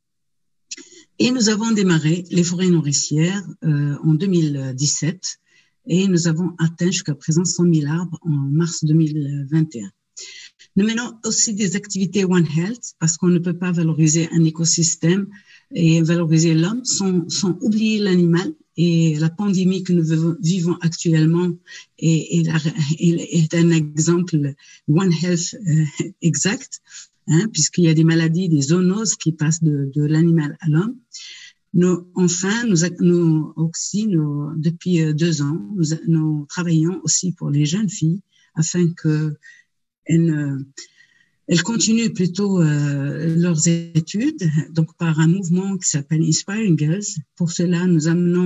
Et nous avons démarré les forêts nourricières euh, en deux mille dix-sept et nous avons atteint jusqu'à présent cent mille arbres en mars deux mille vingt et un. Nous menons aussi des activités One Health parce qu'on ne peut pas valoriser un écosystème et valoriser l'homme sans, sans oublier l'animal. Et la pandémie que nous vivons actuellement est, est, la, est un exemple One Health euh, exact, hein, puisqu'il y a des maladies, des zoonoses qui passent de, de l'animal à l'homme. Nous, enfin, nous, nous aussi, nous, depuis deux ans, nous, nous travaillons aussi pour les jeunes filles afin que Elles, elles continuent plutôt euh, leurs études, donc par un mouvement qui s'appelle Inspiring Girls. Pour cela, nous amenons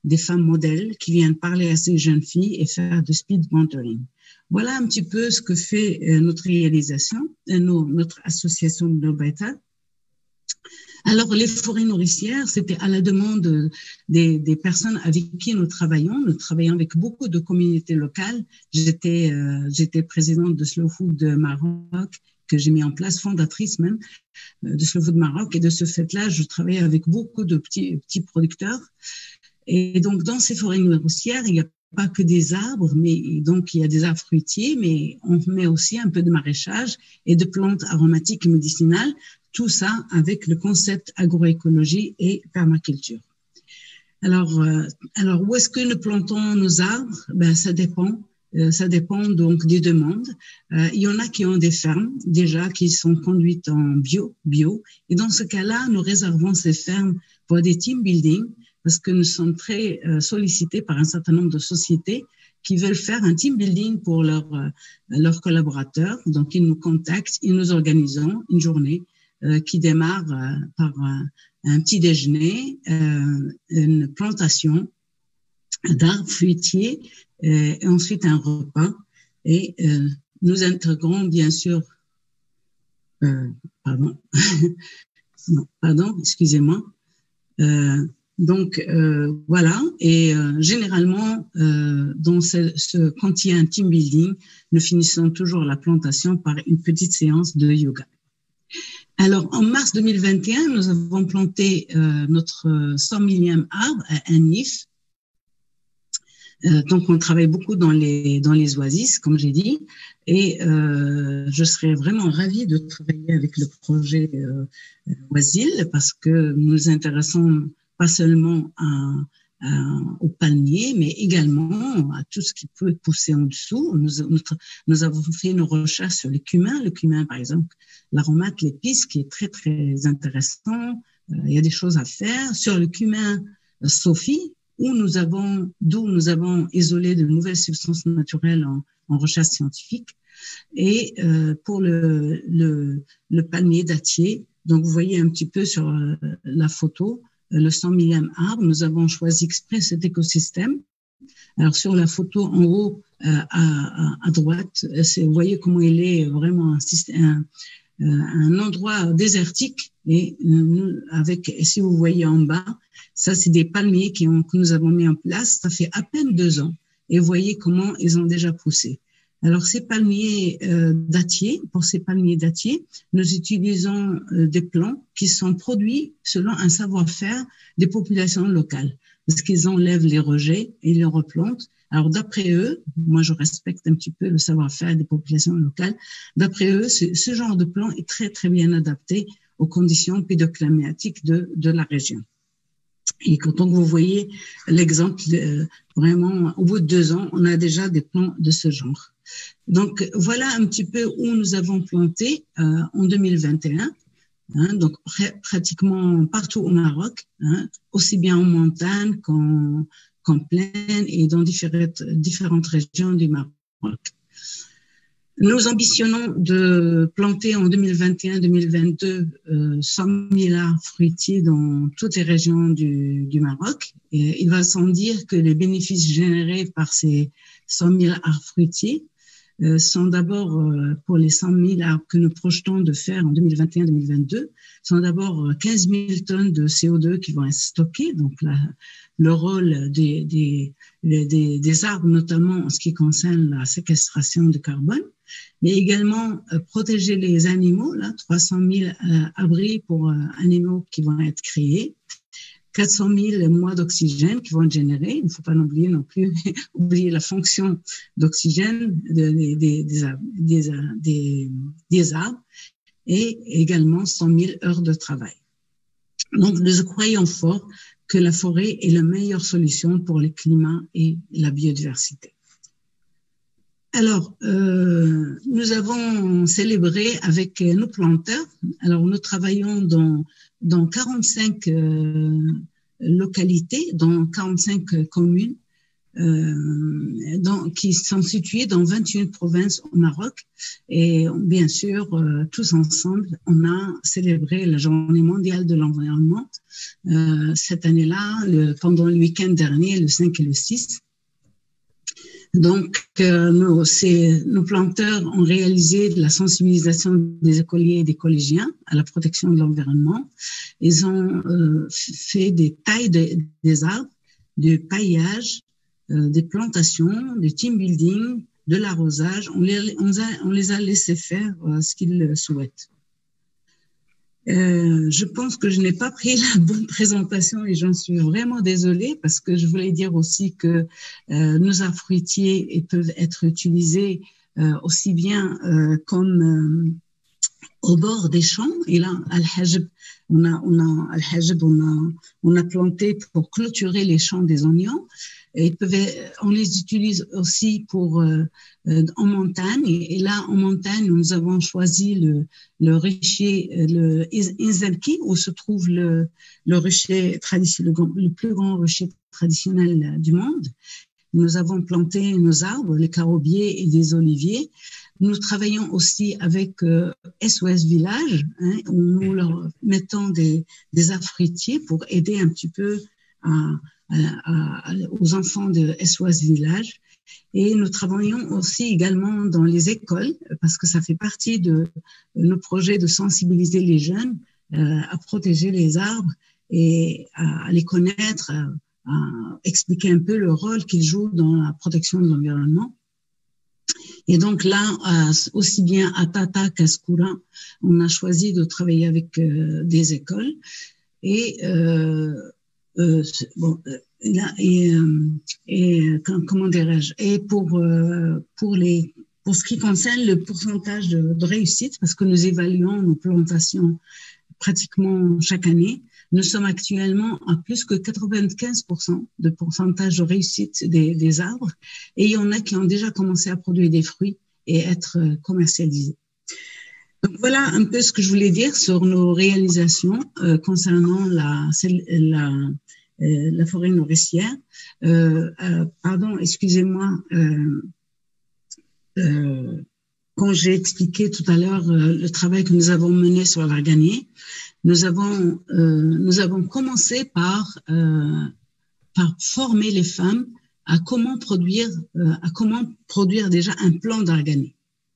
des femmes modèles qui viennent parler à ces jeunes filles et faire de speed mentoring. Voilà un petit peu ce que fait euh, notre réalisation, euh, nos, notre association Blue Vital. Alors, les forêts nourricières, c'était à la demande des, des personnes avec qui nous travaillons. Nous travaillons avec beaucoup de communautés locales. J'étais, euh, j'étais présidente de Slow Food Maroc, que j'ai mis en place, fondatrice même euh, de Slow Food Maroc. Et de ce fait-là, je travaille avec beaucoup de petits, petits producteurs. Et donc, dans ces forêts nourricières, il n'y a pas que des arbres, mais donc il y a des arbres fruitiers, mais on met aussi un peu de maraîchage et de plantes aromatiques et médicinales. Tout ça avec le concept agroécologie et permaculture. Alors, euh, alors où est-ce que nous plantons nos arbres? Ben, ça dépend. Euh, ça dépend donc des demandes. Euh, il y en a qui ont des fermes déjà qui sont conduites en bio, bio. Et dans ce cas-là, nous réservons ces fermes pour des team building parce que nous sommes très euh, sollicités par un certain nombre de sociétés qui veulent faire un team building pour leurs euh, leurs collaborateurs. Donc, ils nous contactent et nous organisons une journée Euh, qui démarre euh, par un, un petit déjeuner, euh, une plantation d'arbres fruitiers euh, et ensuite un repas. Et euh, nous intégrons bien sûr, euh, pardon, non, pardon, excusez-moi. Euh, donc euh, voilà. Et euh, généralement, euh, dans ce, ce, quand il y a un team building, nous finissons toujours la plantation par une petite séance de yoga. Alors, en mars deux mille vingt et un, nous avons planté euh, notre cent millième arbre à Anif. Euh, donc, on travaille beaucoup dans les dans les oasis, comme j'ai dit, et euh, je serais vraiment ravie de travailler avec le projet euh, Oasil parce que nous nous intéressons pas seulement à Euh, au palmier, mais également à tout ce qui peut pousser en dessous. Nous, nous, nous avons fait nos recherches sur le cumin. Le cumin, par exemple, l'aromate, l'épice, qui est très, très intéressant. Euh, il y a des choses à faire. Sur le cumin euh, Sophie, où nous avons, d'où nous avons isolé de nouvelles substances naturelles en, en recherche scientifique. Et euh, pour le, le, le palmier dattier, donc vous voyez un petit peu sur euh, la photo, le cent millième arbre, nous avons choisi exprès cet écosystème. Alors, sur la photo en haut, euh, à, à droite, vous voyez comment il est vraiment un, un, un endroit désertique. Et nous, avec, si vous voyez en bas, ça, c'est des palmiers qui ont, que nous avons mis en place. Ça fait à peine deux ans. Et vous voyez comment ils ont déjà poussé. Alors, ces palmiers euh, dattiers, pour ces palmiers dattiers, nous utilisons euh, des plants qui sont produits selon un savoir-faire des populations locales, parce qu'ils enlèvent les rejets et les replantent. Alors, d'après eux, moi, je respecte un petit peu le savoir-faire des populations locales. D'après eux, ce, ce genre de plant est très, très bien adapté aux conditions pédoclimatiques de, de la région. Et quand donc vous voyez l'exemple, euh, vraiment, au bout de deux ans, on a déjà des plants de ce genre. Donc, voilà un petit peu où nous avons planté euh, en deux mille vingt et un, hein, donc pr- pratiquement partout au Maroc, hein, aussi bien en montagne qu'en, qu'en plaine et dans différentes, différentes régions du Maroc. Nous ambitionnons de planter en deux mille vingt et un deux mille vingt-deux euh, cent mille arbres fruitiers dans toutes les régions du, du Maroc. Et il va sans dire que les bénéfices générés par ces cent mille arbres fruitiers euh, sont d'abord, euh, pour les cent mille arbres que nous projetons de faire en deux mille vingt et un deux mille vingt-deux, sont d'abord quinze mille tonnes de C O deux qui vont être stockées. Donc, la, le rôle des, des, des, des arbres, notamment en ce qui concerne la séquestration de carbone, mais également euh, protéger les animaux, là, trois cent mille euh, abris pour euh, animaux qui vont être créés, quatre cent mille mois d'oxygène qui vont être générés. Il ne faut pas oublier non plus oublier la fonction d'oxygène de, de, de, des, des, des, des arbres et également cent mille heures de travail. Donc, nous croyons fort que la forêt est la meilleure solution pour le climat et la biodiversité. Alors, euh, nous avons célébré avec nos planteurs. Alors, nous travaillons dans, dans quarante-cinq euh, localités, dans quarante-cinq communes, euh, dans, dans, qui sont situés dans vingt et une provinces au Maroc. Et bien sûr, euh, tous ensemble, on a célébré la Journée mondiale de l'environnement euh, cette année-là, le, pendant le week-end dernier, le cinq et le six. Donc, euh, nos, ces, nos planteurs ont réalisé de la sensibilisation des écoliers et des collégiens à la protection de l'environnement. Ils ont euh, fait des tailles de, des arbres, du paillage, euh, des plantations, du team building, de l'arrosage. On les, on, a, on les a laissés faire euh, ce qu'ils souhaitent. Euh, je pense que je n'ai pas pris la bonne présentation et j'en suis vraiment désolée parce que je voulais dire aussi que euh, nos arbres fruitiers peuvent être utilisés euh, aussi bien euh, comme euh, au bord des champs. Et là, Al-Hajb, on a, on a, Al-Hajb, on a, on a planté pour clôturer les champs des oignons. Et ils peuvent, on les utilise aussi pour euh, euh, en montagne. Et, et là, en montagne, nous avons choisi le, le rucher, le Inzalki, où se trouve le, le rucher traditionnel, le, le plus grand rucher traditionnel du monde. Nous avons planté nos arbres, les carobiers et des oliviers. Nous travaillons aussi avec euh, S O S Village, hein, où nous leur mettons des, des arbres fruitiers pour aider un petit peu à À, à, aux enfants de S O S Village. Et nous travaillons aussi également dans les écoles parce que ça fait partie de nos projets de sensibiliser les jeunes euh, à protéger les arbres et à, à les connaître, à, à expliquer un peu le rôle qu'ils jouent dans la protection de l'environnement. Et donc là, aussi bien à Tata qu'à Skoura, on a choisi de travailler avec euh, des écoles et euh, Euh, bon, euh, là, et, euh, et comment dirais-je, et pour euh, pour les pour ce qui concerne le pourcentage de, de réussite, parce que nous évaluons nos plantations pratiquement chaque année, nous sommes actuellement à plus que quatre-vingt-quinze pour cent de pourcentage de réussite des, des arbres, et il y en a qui ont déjà commencé à produire des fruits et être commercialisés. Donc voilà un peu ce que je voulais dire sur nos réalisations euh, concernant la, la, euh, la forêt nourricière. Euh, euh, pardon, excusez-moi, euh, euh, quand j'ai expliqué tout à l'heure euh, le travail que nous avons mené sur l'arganier, nous avons, euh, nous avons commencé par, euh, par former les femmes à comment produire, euh, à comment produire déjà un plan d'arganier.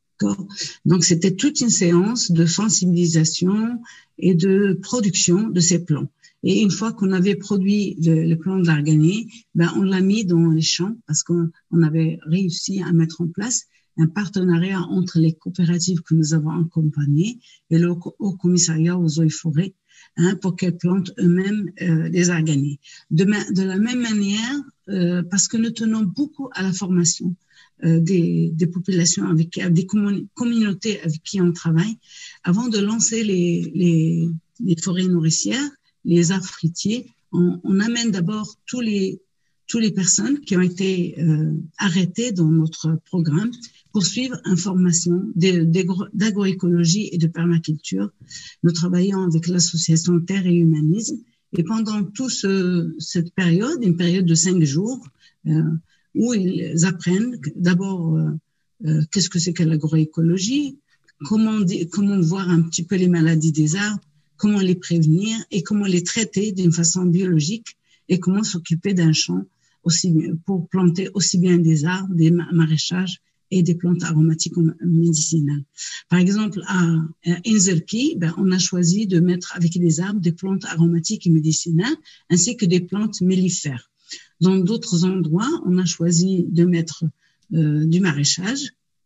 Donc, c'était toute une séance de sensibilisation et de production de ces plants. Et une fois qu'on avait produit le, le plan d'arganier, ben, on l'a mis dans les champs parce qu'on on avait réussi à mettre en place un partenariat entre les coopératives que nous avons accompagnées et le Haut Commissariat aux eaux et forêts, hein, pour qu'elles plantent eux-mêmes euh, des arganiers. De, de la même manière, euh, parce que nous tenons beaucoup à la formation euh, des, des populations, avec, des communautés avec qui on travaille, avant de lancer les, les, les forêts nourricières, les arbres fruitiers, on, on amène d'abord tous les toutes les personnes qui ont été euh, arrêtées dans notre programme pour suivre une formation d'agroécologie et de permaculture. Nous travaillons avec l'association Terre et Humanisme et pendant toute ce, cette période, une période de cinq jours, euh, où ils apprennent d'abord euh, euh, qu'est-ce que c'est que l'agroécologie, comment, comment voir un petit peu les maladies des arbres, comment les prévenir et comment les traiter d'une façon biologique et comment s'occuper d'un champ aussi pour planter aussi bien des arbres, des maraîchages et des plantes aromatiques médicinales. Par exemple, à Inzerki, ben, on a choisi de mettre avec des arbres des plantes aromatiques et médicinales ainsi que des plantes mellifères. Dans d'autres endroits, on a choisi de mettre euh, du maraîchage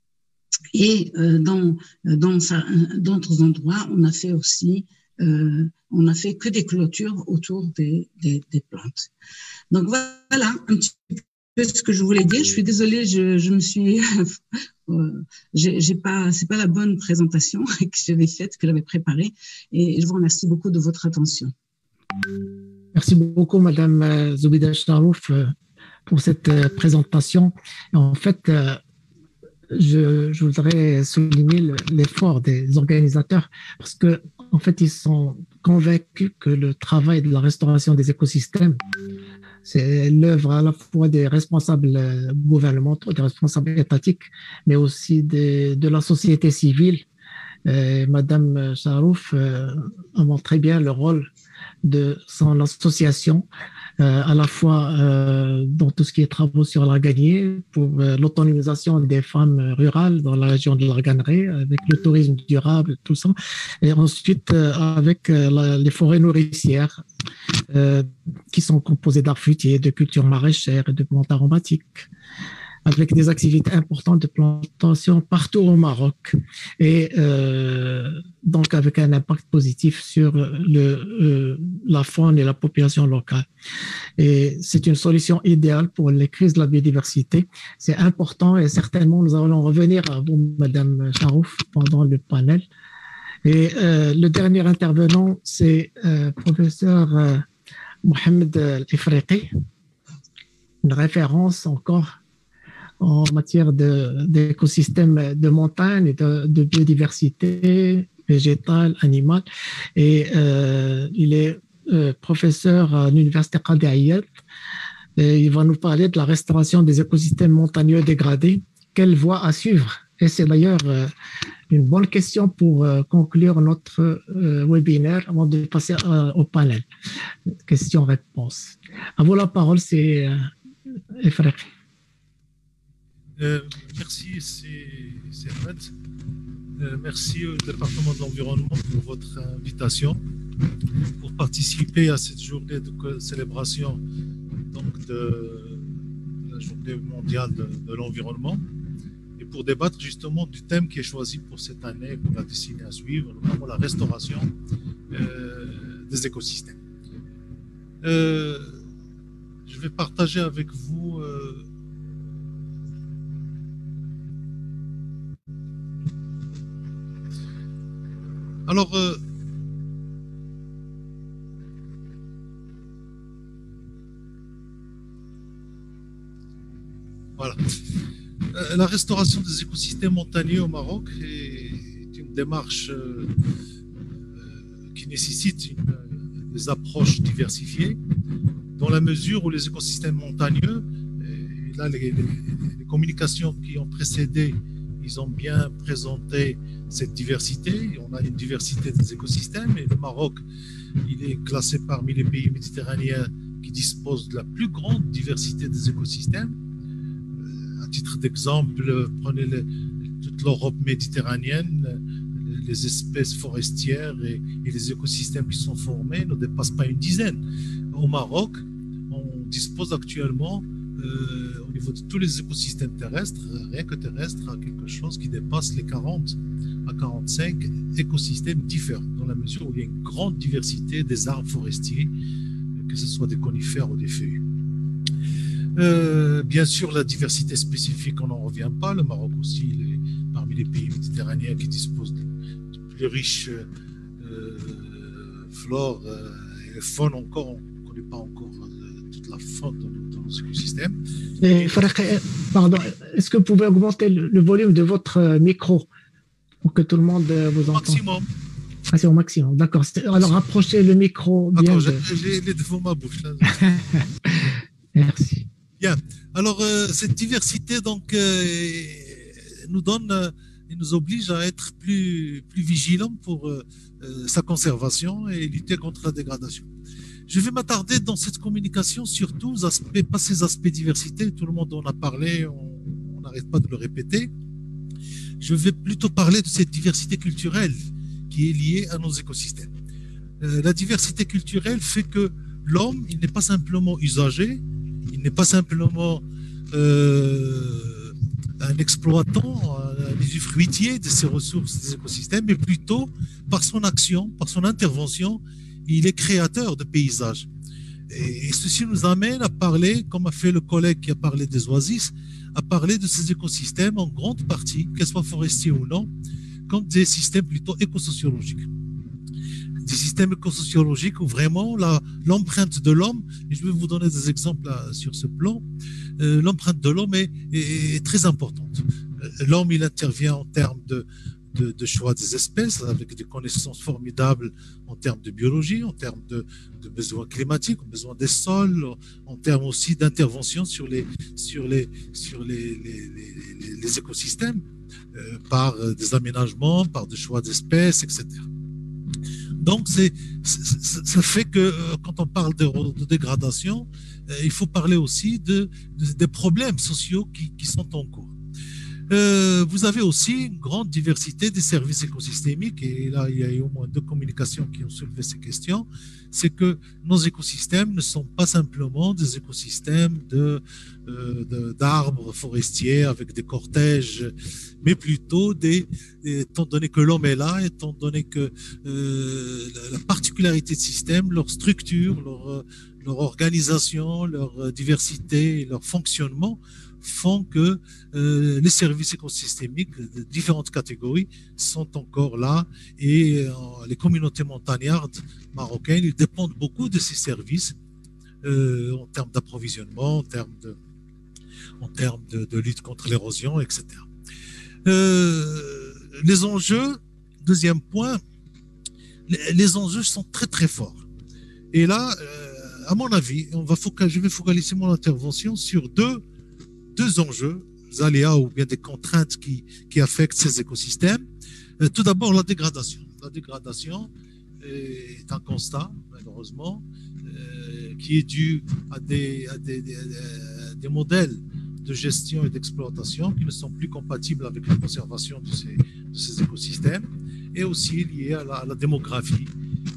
et euh, dans dans d'autres endroits, on a fait aussi euh, on a fait que des clôtures autour des, des, des plantes. Donc voilà un petit peu ce que je voulais dire. Je suis désolée, je, je me suis, euh, j'ai pas, c'est pas la bonne présentation que j'avais faite, que j'avais préparée, et je vous remercie beaucoup de votre attention. Merci beaucoup, Madame Zoubida Chnarouf, pour cette présentation. En fait, je, je voudrais souligner l'effort des organisateurs parce que, en fait, ils sont convaincus que le travail de la restauration des écosystèmes C'est l'œuvre à la fois des responsables gouvernementaux, des responsables étatiques, mais aussi de, de la société civile. Et Madame Charouf euh, a montré bien le rôle de son association, euh, à la fois euh, dans tout ce qui est travaux sur l'Arganier, pour euh, l'autonomisation des femmes rurales dans la région de l'Arganeraie, avec le tourisme durable, tout ça, et ensuite euh, avec euh, la, les forêts nourricières, euh, qui sont composées d'arbres fruitiers, de cultures maraîchères et de plantes aromatiques, avec des activités importantes de plantation partout au Maroc, et euh, donc avec un impact positif sur le, euh, la faune et la population locale. Et c'est une solution idéale pour les crises de la biodiversité. C'est important et certainement nous allons revenir à vous, Madame Charouf, pendant le panel. Et euh, le dernier intervenant, c'est euh, professeur euh, Mohamed El-Ifriqi, une référence encore en matière d'écosystèmes de, de montagne et de, de biodiversité végétale, animale. Et euh, il est euh, professeur à l'Université Qadi Ayyad. Et il va nous parler de la restauration des écosystèmes montagneux dégradés. Quelle voie à suivre? Et c'est d'ailleurs euh, une bonne question pour euh, conclure notre euh, webinaire avant de passer euh, au panel. Question-réponse. À vous la parole, c'est euh, Ifriqi. Euh, merci, c'est Ahmed. Euh, merci au département de l'environnement pour votre invitation pour participer à cette journée de célébration donc de, de la journée mondiale de, de l'environnement et pour débattre justement du thème qui est choisi pour cette année, pour la décennie à suivre, notamment la restauration euh, des écosystèmes. Euh, je vais partager avec vous euh, Alors, euh, voilà. Euh, la restauration des écosystèmes montagneux au Maroc est une démarche euh, euh, qui nécessite une, euh, des approches diversifiées, dans la mesure où les écosystèmes montagneux, et là, les, les, les communications qui ont précédé, ils ont bien présenté cette diversité. On a une diversité des écosystèmes et le Maroc, il est classé parmi les pays méditerranéens qui disposent de la plus grande diversité des écosystèmes. Euh, à titre d'exemple, prenez les, toute l'Europe méditerranéenne, les espèces forestières et, et les écosystèmes qui sont formés ne dépassent pas une dizaine. Au Maroc, on dispose actuellement Euh, au niveau de tous les écosystèmes terrestres, rien que terrestres, à quelque chose qui dépasse les quarante à quarante-cinq écosystèmes différents, dans la mesure où il y a une grande diversité des arbres forestiers, que ce soit des conifères ou des feuillus. Euh, bien sûr, la diversité spécifique, on n'en revient pas. Le Maroc aussi, il est parmi les pays méditerranéens qui disposent de, de plus riches euh, flore euh, et faune encore. On ne connaît pas encore euh, toute la faune de nos écosystèmes. Et, pardon, est-ce que vous pouvez augmenter le, le volume de votre micro pour que tout le monde vous entende? Maximum. Ah, c'est au maximum, d'accord. Alors, rapprochez le micro bien. Attends, de... j'ai les devant ma bouche. Là. Merci. Bien. Alors, euh, cette diversité donc, euh, nous donne euh, et nous oblige à être plus, plus vigilants pour euh, euh, sa conservation et lutter contre la dégradation. Je vais m'attarder dans cette communication sur tous les aspects, pas ces aspects diversité, tout le monde en a parlé, on n'arrête pas de le répéter. Je vais plutôt parler de cette diversité culturelle qui est liée à nos écosystèmes. Euh, la diversité culturelle fait que l'homme, il n'est pas simplement usager, il n'est pas simplement euh, un exploitant, un usufruitier de ces ressources des écosystèmes, mais plutôt par son action, par son intervention, il est créateur de paysages. Et ceci nous amène à parler, comme a fait le collègue qui a parlé des oasis, à parler de ces écosystèmes en grande partie, qu'elles soient forestiers ou non, comme des systèmes plutôt écosociologiques. Des systèmes écosociologiques où vraiment l'empreinte de l'homme, et je vais vous donner des exemples là, sur ce plan, euh, l'empreinte de l'homme est, est, est très importante. L'homme, il intervient en termes de de, de choix des espèces, avec des connaissances formidables en termes de biologie, en termes de, de besoins climatiques, en besoins des sols, en termes aussi d'intervention sur les, sur les, sur les, les, les, les écosystèmes, euh, par des aménagements, par des choix d'espèces, et cetera. Donc, c'est, c'est, ça fait que euh, quand on parle de, de dégradation, euh, il faut parler aussi de, de, des problèmes sociaux qui, qui sont en cours. Euh, vous avez aussi une grande diversité des services écosystémiques, et là, il y a eu au moins deux communications qui ont soulevé ces questions. C'est que nos écosystèmes ne sont pas simplement des écosystèmes de, euh, de, d'arbres forestiers avec des cortèges, mais plutôt des, étant donné que l'homme est là, étant donné que euh, la, la particularité de système, leur structure, leur, leur organisation, leur diversité et leur fonctionnement font que euh, les services écosystémiques de différentes catégories sont encore là, et euh, les communautés montagnardes marocaines, ils dépendent beaucoup de ces services euh, en termes d'approvisionnement, en termes de, en termes de, de lutte contre l'érosion, et cetera. Euh, les enjeux, deuxième point, les, les enjeux sont très très forts. Et là, euh, à mon avis, on va focaliser, je vais focaliser mon intervention sur deux deux enjeux, des aléas ou bien des contraintes qui, qui affectent ces écosystèmes. Euh, tout d'abord, la dégradation. La dégradation est un constat, malheureusement, euh, qui est dû à des, à des, des, des modèles de gestion et d'exploitation qui ne sont plus compatibles avec la conservation de ces, de ces écosystèmes, et aussi lié à la, à la démographie.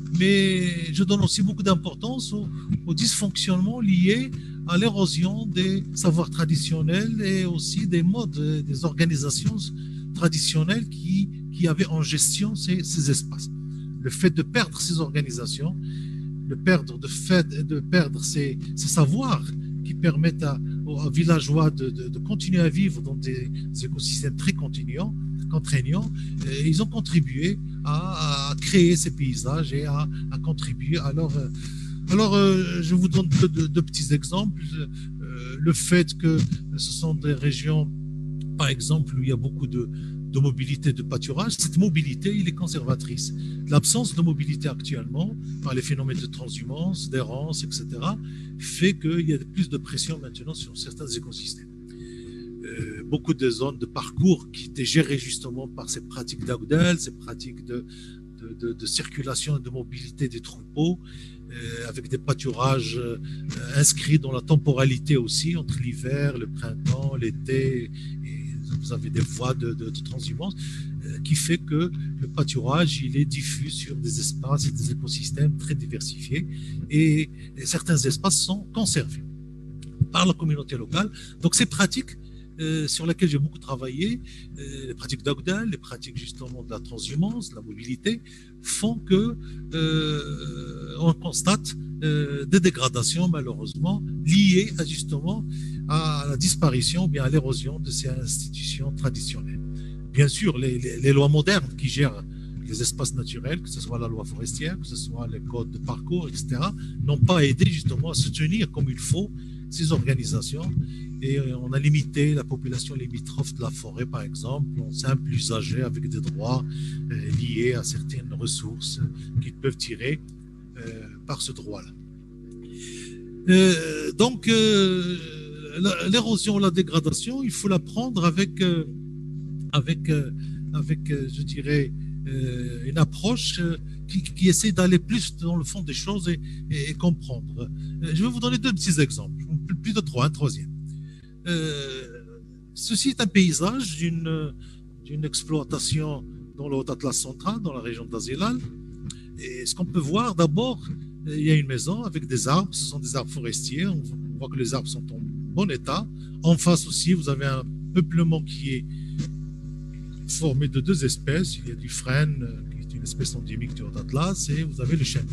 Mais je donne aussi beaucoup d'importance au, au dysfonctionnement lié à l'érosion des savoirs traditionnels et aussi des modes, des organisations traditionnelles qui, qui avaient en gestion ces, ces espaces. Le fait de perdre ces organisations, le perdre, de, fait, de perdre ces, ces savoirs qui permettent à, aux villageois de, de, de continuer à vivre dans des, des écosystèmes très contraignants, contraignants, et ils ont contribué à, à créer ces paysages et à, à contribuer à leur... Alors, euh, je vous donne deux, deux, deux petits exemples. Euh, le fait que ce sont des régions, par exemple, où il y a beaucoup de, de mobilité, de pâturage, cette mobilité, il est conservatrice. L'absence de mobilité actuellement, par les phénomènes de transhumance, d'errance, et cetera, fait qu'il y a plus de pression maintenant sur certains écosystèmes. Euh, beaucoup de zones de parcours qui étaient gérées justement par ces pratiques d'Audel, ces pratiques de, de, de, de circulation et de mobilité des troupeaux, Euh, avec des pâturages euh, inscrits dans la temporalité aussi, entre l'hiver, le printemps, l'été, et vous avez des voies de, de, de transhumance, euh, qui fait que le pâturage, il est diffus sur des espaces et des écosystèmes très diversifiés, et, et certains espaces sont conservés par la communauté locale. Donc ces pratiques Euh, sur laquelle j'ai beaucoup travaillé, euh, les pratiques d'Audel, les pratiques justement de la transhumance, de la mobilité, font que euh, on constate euh, des dégradations malheureusement liées à, justement à la disparition ou bien à l'érosion de ces institutions traditionnelles. Bien sûr, les, les, les lois modernes qui gèrent les espaces naturels, que ce soit la loi forestière, que ce soit les codes de parcours, et cetera, n'ont pas aidé justement à se tenir comme il faut ces organisations. Et on a limité la population limitrophe de la forêt, par exemple, en simple usager avec des droits euh, liés à certaines ressources qu'ils peuvent tirer euh, par ce droit-là. Euh, donc, euh, l'érosion, la dégradation, il faut la prendre avec, euh, avec, euh, avec euh, je dirais, euh, une approche euh, qui, qui essaie d'aller plus dans le fond des choses et, et, et comprendre. Euh, je vais vous donner deux petits exemples, plus de trois, un troisième. Euh, ceci est un paysage d'une d'une exploitation dans le Haut-Atlas central, dans la région d'Azilal. Et ce qu'on peut voir, d'abord, il y a une maison avec des arbres, ce sont des arbres forestiers, on voit que les arbres sont en bon état. En face aussi, vous avez un peuplement qui est formé de deux espèces, il y a du frêne, qui est une espèce endémique du Haut-Atlas, et vous avez le chêne.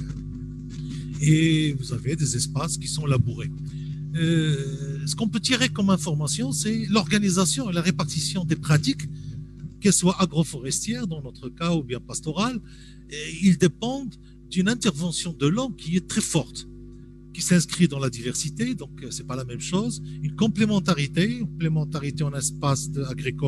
Et vous avez des espaces qui sont labourés. Euh, ce qu'on peut tirer comme information, c'est l'organisation et la répartition des pratiques, qu'elles soient agroforestières dans notre cas ou bien pastorales. Et ils dépendent d'une intervention de l'homme qui est très forte, qui s'inscrit dans la diversité, donc c'est pas la même chose. Une complémentarité, une complémentarité en espace agricole,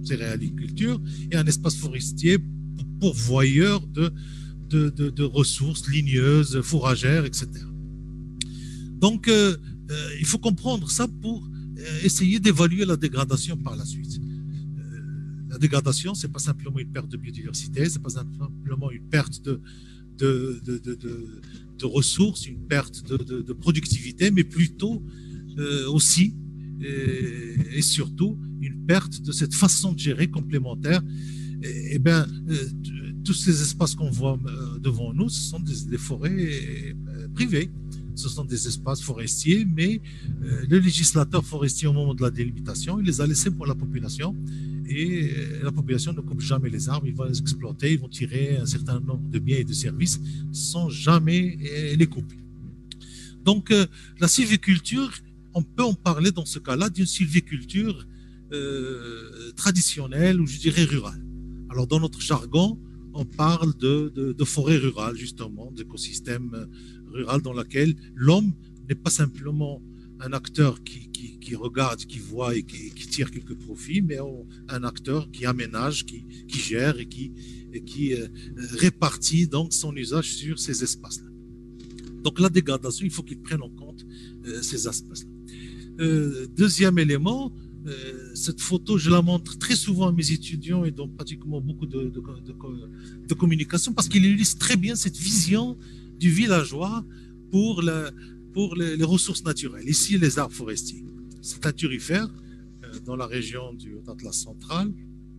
céréaliculture, et un espace forestier pourvoyeur de, de, de, de ressources ligneuses, fourragères, et cetera. Donc, euh, euh, il faut comprendre ça pour euh, essayer d'évaluer la dégradation par la suite. Euh, la dégradation, ce n'est pas simplement une perte de biodiversité, ce n'est pas simplement une perte de, de, de, de, de, de ressources, une perte de, de, de productivité, mais plutôt euh, aussi et, et surtout une perte de cette façon de gérer complémentaire. Et, et bien, euh, tous ces espaces qu'on voit euh, devant nous, ce sont des, des forêts euh, privées. Ce sont des espaces forestiers, mais euh, le législateur forestier, au moment de la délimitation, il les a laissés pour la population. Et euh, la population ne coupe jamais les arbres, ils vont les exploiter, ils vont tirer un certain nombre de biens et de services sans jamais euh, les couper. Donc, euh, la sylviculture, on peut en parler dans ce cas-là d'une sylviculture euh, traditionnelle ou je dirais rurale. Alors, dans notre jargon, on parle de, de, de forêt rurale, justement, d'écosystème rural dans lequel l'homme n'est pas simplement un acteur qui, qui, qui regarde, qui voit et qui, qui tire quelques profits, mais un acteur qui aménage, qui, qui gère et qui, et qui euh, répartit donc son usage sur ces espaces-là. Donc la dégradation, il faut qu'il prenne en compte euh, ces aspects-là. Euh, deuxième élément, euh, cette photo, je la montre très souvent à mes étudiants et dans pratiquement beaucoup de, de, de, de communication parce qu'il illustre très bien cette vision du villageois pour, la, pour les, les ressources naturelles. Ici, les arbres forestiers. C'est un turifère euh, dans la région du Haut-Atlas central.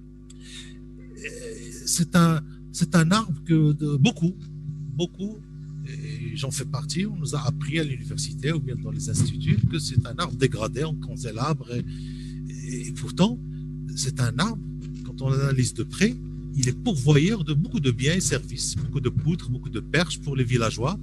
C'est un, c'est un arbre que de, beaucoup, beaucoup, et j'en fais partie, on nous a appris à l'université ou bien dans les instituts que c'est un arbre dégradé en cancélabre. Et, et pourtant, c'est un arbre, quand on l'analyse de près, il est pourvoyeur de beaucoup de biens et services, beaucoup de poutres, beaucoup de perches pour les villageois.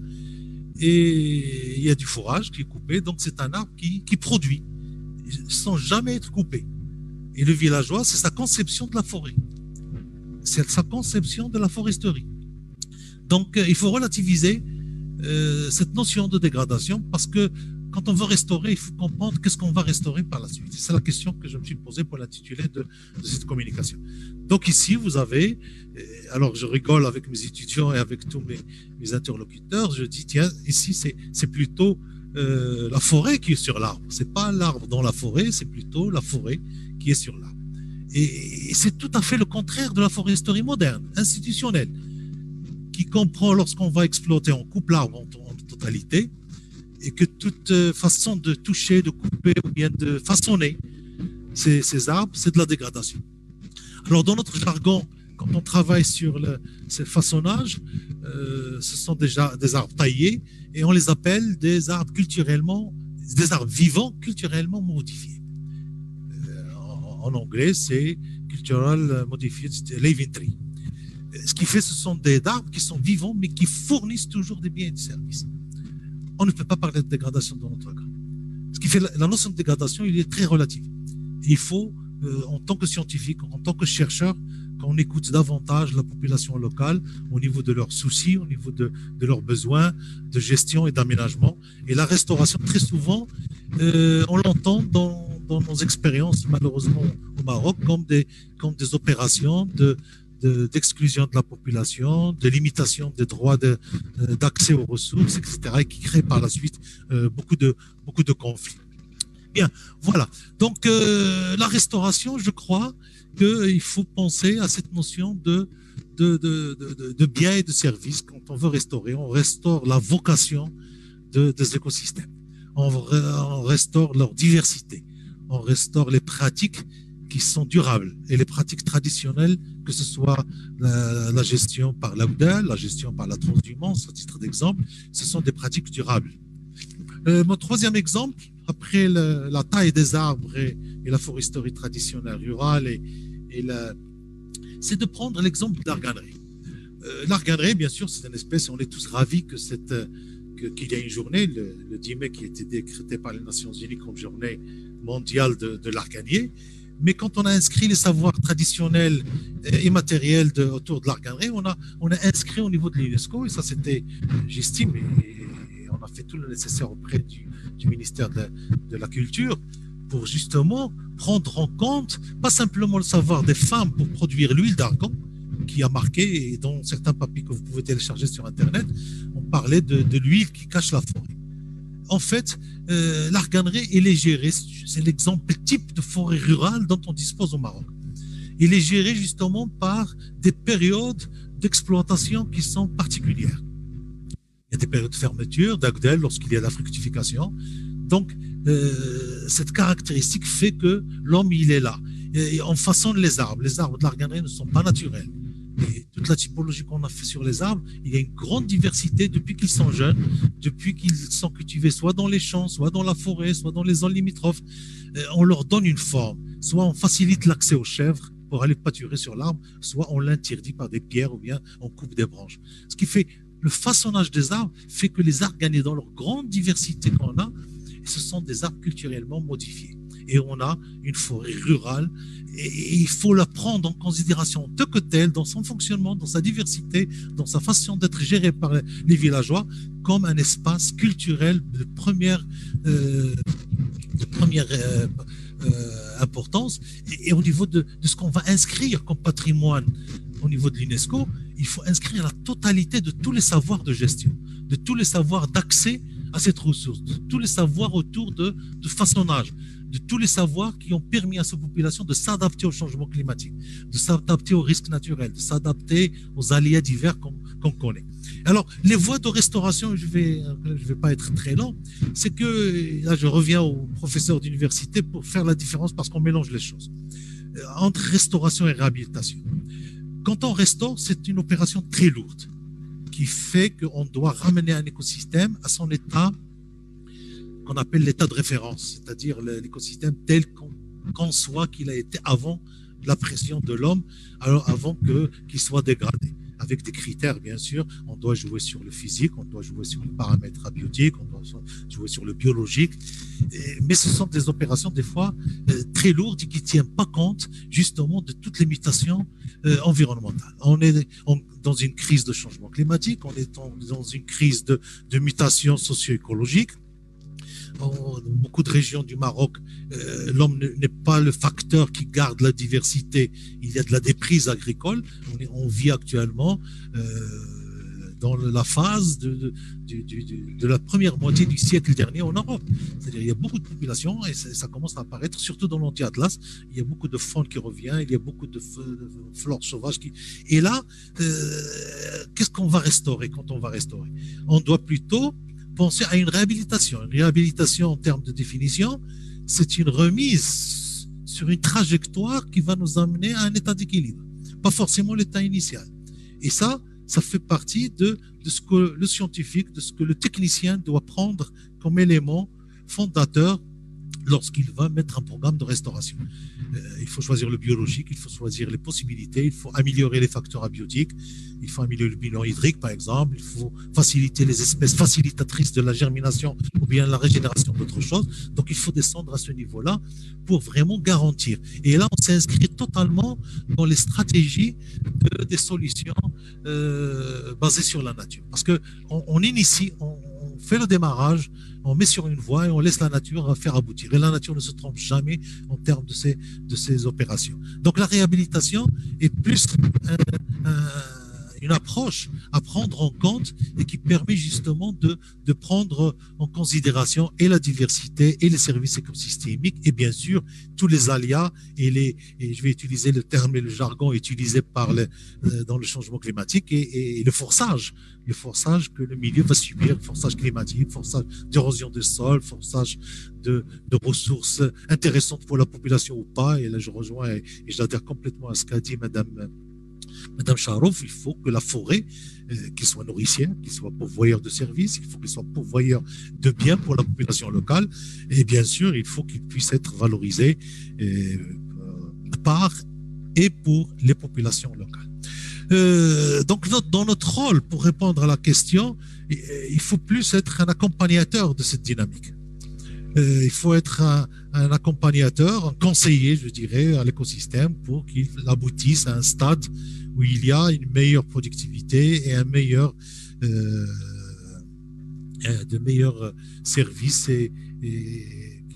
Et il y a du fourrage qui est coupé, donc c'est un arbre qui, qui produit sans jamais être coupé. Et le villageois, c'est sa conception de la forêt. C'est sa conception de la foresterie. Donc il faut relativiser euh, cette notion de dégradation parce que quand on veut restaurer, il faut comprendre qu'est-ce qu'on va restaurer par la suite. C'est la question que je me suis posée pour l'intitulé de, de cette communication. Donc ici, vous avez, alors je rigole avec mes étudiants et avec tous mes, mes interlocuteurs, je dis, tiens, ici, c'est, c'est plutôt euh, la forêt qui est sur l'arbre. C'est pas l'arbre dans la forêt, c'est plutôt la forêt qui est sur l'arbre. Et, et c'est tout à fait le contraire de la foresterie moderne, institutionnelle, qui comprend lorsqu'on va exploiter, on coupe l'arbre en, en totalité, et que toute façon de toucher, de couper ou bien de façonner ces, ces arbres, c'est de la dégradation. Alors dans notre jargon, quand on travaille sur le, ces façonnages, euh, ce sont déjà des arbres taillés et on les appelle des arbres culturellement, des arbres vivants culturellement modifiés. Euh, en, en anglais, c'est Cultural Modified Living Tree. Ce qui fait, ce sont des arbres qui sont vivants mais qui fournissent toujours des biens et des services. On ne peut pas parler de dégradation dans notre cas. Ce qui fait la, la notion de dégradation, il est très relative. Il faut, euh, en tant que scientifique, en tant que chercheur, qu'on écoute davantage la population locale au niveau de leurs soucis, au niveau de, de leurs besoins de gestion et d'aménagement. Et la restauration, très souvent, euh, on l'entend dans, dans nos expériences, malheureusement, au Maroc, comme des, comme des opérations de d'exclusion de la population, de limitation des droits de, d'accès aux ressources, et cetera, et qui crée par la suite euh, beaucoup de, beaucoup de conflits. Bien, voilà. Donc, euh, la restauration, je crois qu'il faut penser à cette notion de, de, de, de, de biens et de services. Quand on veut restaurer, on restaure la vocation de, des écosystèmes. On, on restaure leur diversité. On restaure les pratiques qui sont durables et les pratiques traditionnelles, que ce soit la, la gestion par l'Aoudal, la gestion par la transhumance, à titre d'exemple, ce sont des pratiques durables. Euh, mon troisième exemple, après le, la taille des arbres et, et la foresterie traditionnelle rurale, et, et la, c'est de prendre l'exemple de l'arganerie. Euh, l'arganerie, bien sûr, c'est une espèce, on est tous ravis que cette, que, qu'il y a une journée, le, le dix mai, qui a été décrétée par les Nations Unies comme journée mondiale de, de l'arganier. Mais quand on a inscrit les savoirs traditionnels et matériels de, autour de l'arganerie, on a, on a inscrit au niveau de l'UNESCO, et ça c'était, j'estime, et, et on a fait tout le nécessaire auprès du, du ministère de, de la Culture, pour justement prendre en compte, pas simplement le savoir des femmes pour produire l'huile d'argan, qui a marqué, et dans certains papiers que vous pouvez télécharger sur Internet, on parlait de, de l'huile qui cache la forêt. En fait, euh, l'arganerie, elle est gérée, c'est l'exemple type de forêt rurale dont on dispose au Maroc. Il est géré justement par des périodes d'exploitation qui sont particulières. Il y a des périodes de fermeture, d'Agdel, lorsqu'il y a la fructification. Donc, euh, cette caractéristique fait que l'homme, il est là. Et on façonne les arbres. Les arbres de l'arganerie ne sont pas naturels. Et toute la typologie qu'on a fait sur les arbres, il y a une grande diversité depuis qu'ils sont jeunes, depuis qu'ils sont cultivés soit dans les champs, soit dans la forêt, soit dans les zones limitrophes. Euh, on leur donne une forme. Soit on facilite l'accès aux chèvres pour aller pâturer sur l'arbre, soit on l'interdit par des pierres ou bien on coupe des branches. Ce qui fait le façonnage des arbres fait que les arganiers, dans leur grande diversité qu'on a, ce sont des arbres culturellement modifiés. Et on a une forêt rurale et il faut la prendre en considération de que telle, dans son fonctionnement, dans sa diversité, dans sa façon d'être gérée par les villageois, comme un espace culturel de première, euh, de première euh, euh, importance. Et, et au niveau de, de ce qu'on va inscrire comme patrimoine au niveau de l'UNESCO, il faut inscrire la totalité de tous les savoirs de gestion, de tous les savoirs d'accès à cette ressource, de tous les savoirs autour de, de façonnage, de tous les savoirs qui ont permis à cette population de s'adapter au changement climatique, de s'adapter aux risques naturels, de s'adapter aux aléas divers qu'on qu'on connaît. Alors, les voies de restauration, je vais, je vais pas être très long, c'est que, là je reviens au professeur d'université pour faire la différence parce qu'on mélange les choses, entre restauration et réhabilitation. Quand on restaure, c'est une opération très lourde qui fait qu'on doit ramener un écosystème à son état qu'on appelle l'état de référence, c'est-à-dire l'écosystème tel qu'on conçoit qu'il a été avant la pression de l'homme, alors avant que qu'il soit dégradé. Avec des critères, bien sûr, on doit jouer sur le physique, on doit jouer sur le paramètre abiotique, on doit jouer sur le biologique, et, mais ce sont des opérations des fois euh, très lourdes et qui ne tiennent pas compte justement de toutes les mutations euh, environnementales. On est on, dans une crise de changement climatique, on est en, dans une crise de, de mutation socio-écologique. Dans beaucoup de régions du Maroc, euh, l'homme n'est pas le facteur qui garde la diversité. Il y a de la déprise agricole. On, est, on vit actuellement euh, dans la phase de, de, de, de, de la première moitié du siècle dernier en Europe. C'est-à-dire il y a beaucoup de populations et ça, ça commence à apparaître, surtout dans l'anti-Atlas. Il y a beaucoup de faune qui revient, il y a beaucoup de, de flore sauvage qui... Et là, euh, qu'est-ce qu'on va restaurer quand on va restaurer? On doit plutôt penser à une réhabilitation. Une réhabilitation en termes de définition, c'est une remise sur une trajectoire qui va nous amener à un état d'équilibre, pas forcément l'état initial. Et ça, ça fait partie de, de ce que le scientifique, de ce que le technicien doit prendre comme élément fondateur lorsqu'il va mettre un programme de restauration. Euh, il faut choisir le biologique, il faut choisir les possibilités, il faut améliorer les facteurs abiotiques, il faut améliorer le bilan hydrique par exemple, il faut faciliter les espèces facilitatrices de la germination ou bien la régénération d'autres choses. Donc il faut descendre à ce niveau-là pour vraiment garantir. Et là, on s'inscrit totalement dans les stratégies de, des solutions euh, basées sur la nature. Parce que on, on initie, on, on fait le démarrage, on met sur une voie et on laisse la nature faire aboutir. Et la nature ne se trompe jamais en termes de ces, de ces opérations. Donc la réhabilitation est plus un, un, une approche à prendre en compte et qui permet justement de, de prendre en considération et la diversité et les services écosystémiques et bien sûr tous les aléas et les, et je vais utiliser le terme et le jargon utilisé par le, euh, dans le changement climatique et, et le forçage. Le forçage que le milieu va subir, forçage climatique, forçage d'érosion des sols, forçage de, de ressources intéressantes pour la population ou pas. Et là, je rejoins et, et j'adhère complètement à ce qu'a dit Madame, Madame Charouf. Il faut que la forêt, euh, qu'elle soit nourricière, qu'elle soit pourvoyeur de services, il faut qu'elle soit pourvoyeur de biens pour la population locale. Et bien sûr, il faut qu'il puisse être valorisé euh, par et pour les populations locales. Euh, donc dans notre rôle pour répondre à la question, il faut plus être un accompagnateur de cette dynamique. Euh, il faut être un, un accompagnateur, un conseiller, je dirais, à l'écosystème pour qu'il aboutisse à un stade où il y a une meilleure productivité et un meilleur, euh, de meilleurs services et, et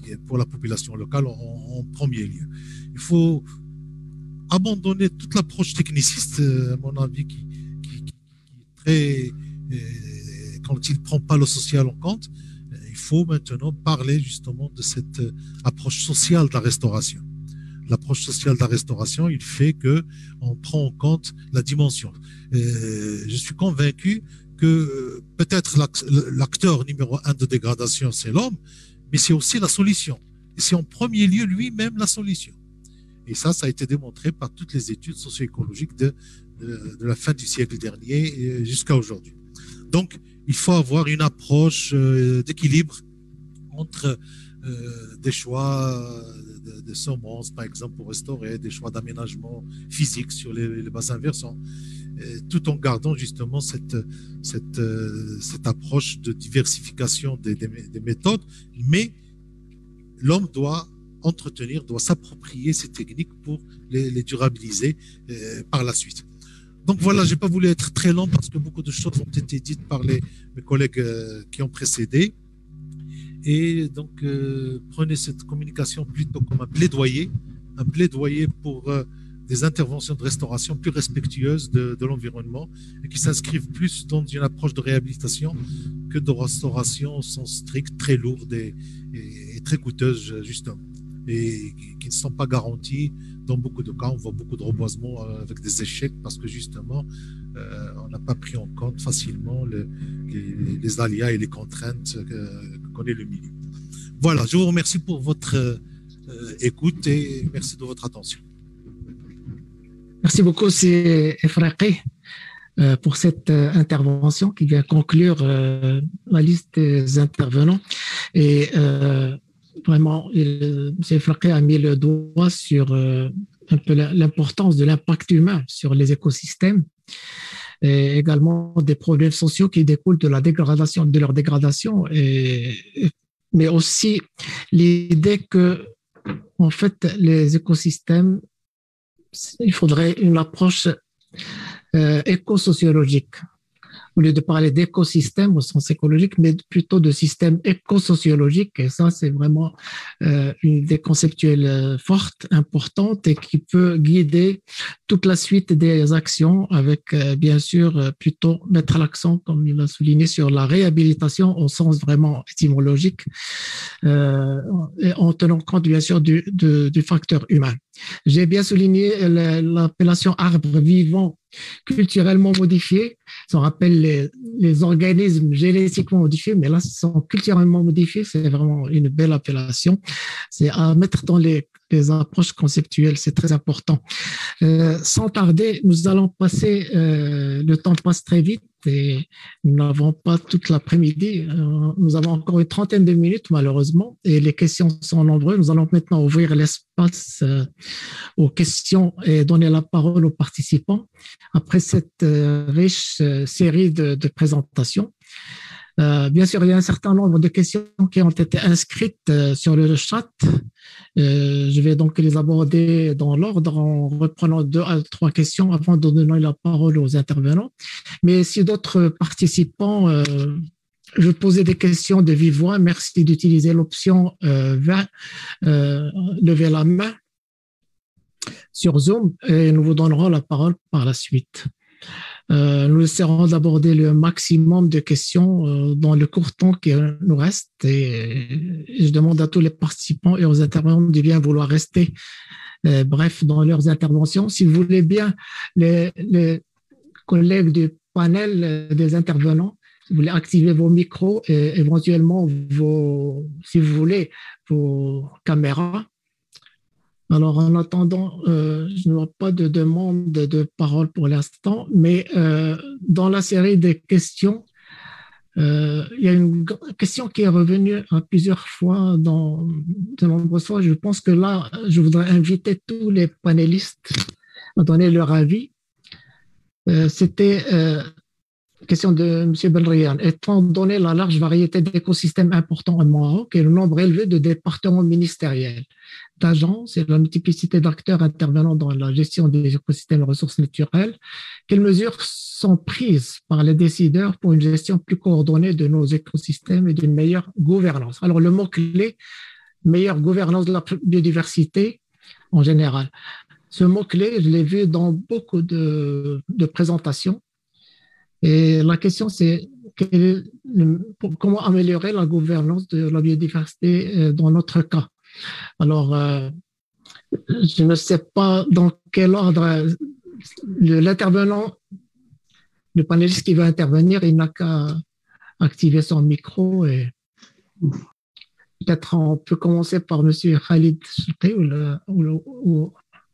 pour la population locale en, en premier lieu. Il faut abandonner toute l'approche techniciste, à mon avis, qui, qui, qui est très, euh, quand il ne prend pas le social en compte. Il faut maintenant parler justement de cette approche sociale de la restauration. L'approche sociale de la restauration, il fait qu'on prend en compte la dimension. Euh, je suis convaincu que peut-être l'acteur numéro un de dégradation, c'est l'homme, mais c'est aussi la solution. Et c'est en premier lieu lui-même la solution. Et ça, ça a été démontré par toutes les études socio-écologiques de, de, de la fin du siècle dernier jusqu'à aujourd'hui. Donc, il faut avoir une approche euh, d'équilibre entre euh, des choix de, de semences, par exemple, pour restaurer, des choix d'aménagement physique sur les, les bassins versants, euh, tout en gardant justement cette, cette, euh, cette approche de diversification des, des, des méthodes. Mais l'homme doit entretenir, doit s'approprier ces techniques pour les, les durabiliser euh, par la suite. Donc voilà, je n'ai pas voulu être très long parce que beaucoup de choses ont été dites par les, mes collègues euh, qui ont précédé. Et donc, euh, prenez cette communication plutôt comme un plaidoyer, un plaidoyer pour euh, des interventions de restauration plus respectueuses de, de l'environnement et qui s'inscrivent plus dans une approche de réhabilitation que de restauration au sens strict, très lourde et, et, et très coûteuse, justement, et qui ne sont pas garanties. Dans beaucoup de cas, on voit beaucoup de reboisement avec des échecs parce que justement, euh, on n'a pas pris en compte facilement le, les, les aléas et les contraintes que, que connaît le milieu. Voilà, je vous remercie pour votre euh, écoute et merci de votre attention. Merci beaucoup, c'est Efraqi, euh, pour cette euh, intervention qui vient conclure euh, la liste des intervenants. Et euh, vraiment, il, M. Efraqi a mis le doigt sur euh, un peu l'importance de l'impact humain sur les écosystèmes et également des problèmes sociaux qui découlent de la dégradation, de leur dégradation, et, mais aussi l'idée que, en fait, les écosystèmes, il faudrait une approche euh, éco-sociologique. Au lieu de parler d'écosystème au sens écologique, mais plutôt de système éco-sociologique. Et ça, c'est vraiment euh, une idée conceptuelle forte, importante et qui peut guider toute la suite des actions avec, euh, bien sûr, plutôt mettre l'accent, comme il a souligné, sur la réhabilitation au sens vraiment étymologique, euh, et en tenant compte, bien sûr, du, du, du facteur humain. J'ai bien souligné l'appellation arbre vivant culturellement modifié. Ça rappelle les, les organismes génétiquement modifiés, mais là, ce sont culturellement modifiés. C'est vraiment une belle appellation. C'est à mettre dans les, les approches conceptuelles. C'est très important. Euh, sans tarder, nous allons passer, euh, le temps passe très vite et nous n'avons pas toute l'après-midi. Euh, nous avons encore une trentaine de minutes, malheureusement, et les questions sont nombreuses. Nous allons maintenant ouvrir l'espace euh, aux questions et donner la parole aux participants après cette euh, riche euh, série de, de présentations. Euh, bien sûr, il y a un certain nombre de questions qui ont été inscrites euh, sur le chat. Euh, je vais donc les aborder dans l'ordre en reprenant deux à trois questions avant de donner la parole aux intervenants. Mais si d'autres participants euh, veulent poser des questions de vive voix, merci d'utiliser l'option euh, vingt, euh, lever la main sur Zoom et nous vous donnerons la parole par la suite. Euh, nous essaierons d'aborder le maximum de questions euh, dans le court temps qui nous reste et, et je demande à tous les participants et aux intervenants de bien vouloir rester euh, bref dans leurs interventions. Si vous voulez bien, les, les collègues du panel euh, des intervenants, si vous voulez activer vos micros et éventuellement vos, si vous voulez, vos caméras. Alors, en attendant, euh, je n'ai pas de demande de parole pour l'instant, mais euh, dans la série des questions, euh, il y a une question qui est revenue à plusieurs fois, dans de nombreuses fois. Je pense que là, je voudrais inviter tous les panélistes à donner leur avis. Euh, C'était euh, question de M. Benrian. Étant donné la large variété d'écosystèmes importants au Maroc et le nombre élevé de départements ministériels, d'agences et la multiplicité d'acteurs intervenant dans la gestion des écosystèmes et ressources naturelles, quelles mesures sont prises par les décideurs pour une gestion plus coordonnée de nos écosystèmes et d'une meilleure gouvernance? Alors, le mot-clé, meilleure gouvernance de la biodiversité en général. Ce mot-clé, je l'ai vu dans beaucoup de, de présentations. Et la question, c'est comment améliorer la gouvernance de la biodiversité dans notre cas. Alors, euh, je ne sais pas dans quel ordre l'intervenant, le panéliste qui va intervenir, il n'a qu'à activer son micro et peut-être on peut commencer par M. Khalid Souqi ou, le, ou, le, ou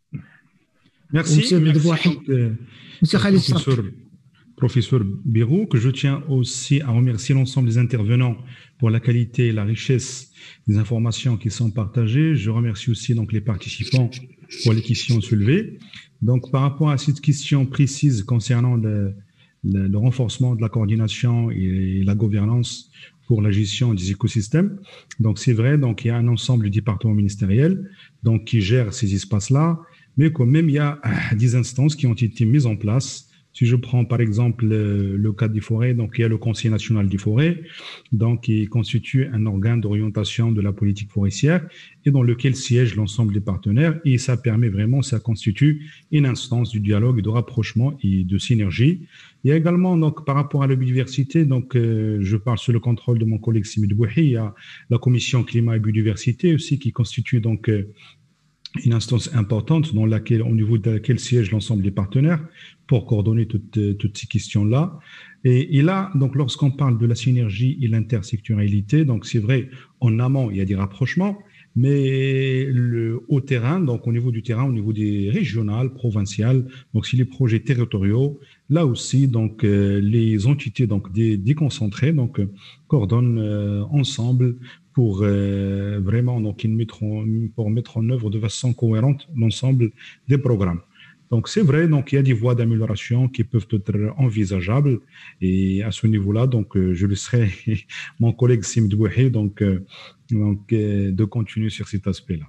Merci, ou M. merci donc, euh, M. Khalid professeur, professeur Birouk. Je tiens aussi à remercier l'ensemble des intervenants pour la qualité et la richesse des informations qui sont partagées. Je remercie aussi donc les participants pour les questions soulevées. Donc, par rapport à cette question précise concernant le, le, le renforcement de la coordination et la gouvernance pour la gestion des écosystèmes, donc c'est vrai, donc il y a un ensemble de départements ministériels donc qui gèrent ces espaces-là, mais quand même il y a des instances qui ont été mises en place. Si je prends par exemple le, le cas des forêts, donc il y a le Conseil national des forêts, donc qui constitue un organe d'orientation de la politique forestière et dans lequel siègent l'ensemble des partenaires, et ça permet vraiment, ça constitue une instance du dialogue, de rapprochement et de synergie. Il y a également donc par rapport à la biodiversité, donc euh, je parle sous le contrôle de mon collègue Simi Debouhi, il y a la commission climat et biodiversité aussi qui constitue donc euh, une instance importante dans laquelle, au niveau de laquelle siègent l'ensemble des partenaires pour coordonner toutes, toutes ces questions-là. Et, et là, donc, lorsqu'on parle de la synergie et l'intersectorialité, donc c'est vrai, en amont, il y a des rapprochements, mais le, au terrain, donc au niveau du terrain, au niveau des régionales, provinciales, donc c'est les projets territoriaux, là aussi, donc euh, les entités donc des, déconcentrées, donc euh, coordonnent euh, ensemble pour euh, vraiment donc ils mettront, pour mettre en œuvre de façon cohérente l'ensemble des programmes. Donc c'est vrai, donc il y a des voies d'amélioration qui peuvent être envisageables, et à ce niveau-là, donc euh, je laisserai mon collègue Sim Debouhi donc, euh, donc euh, de continuer sur cet aspect-là.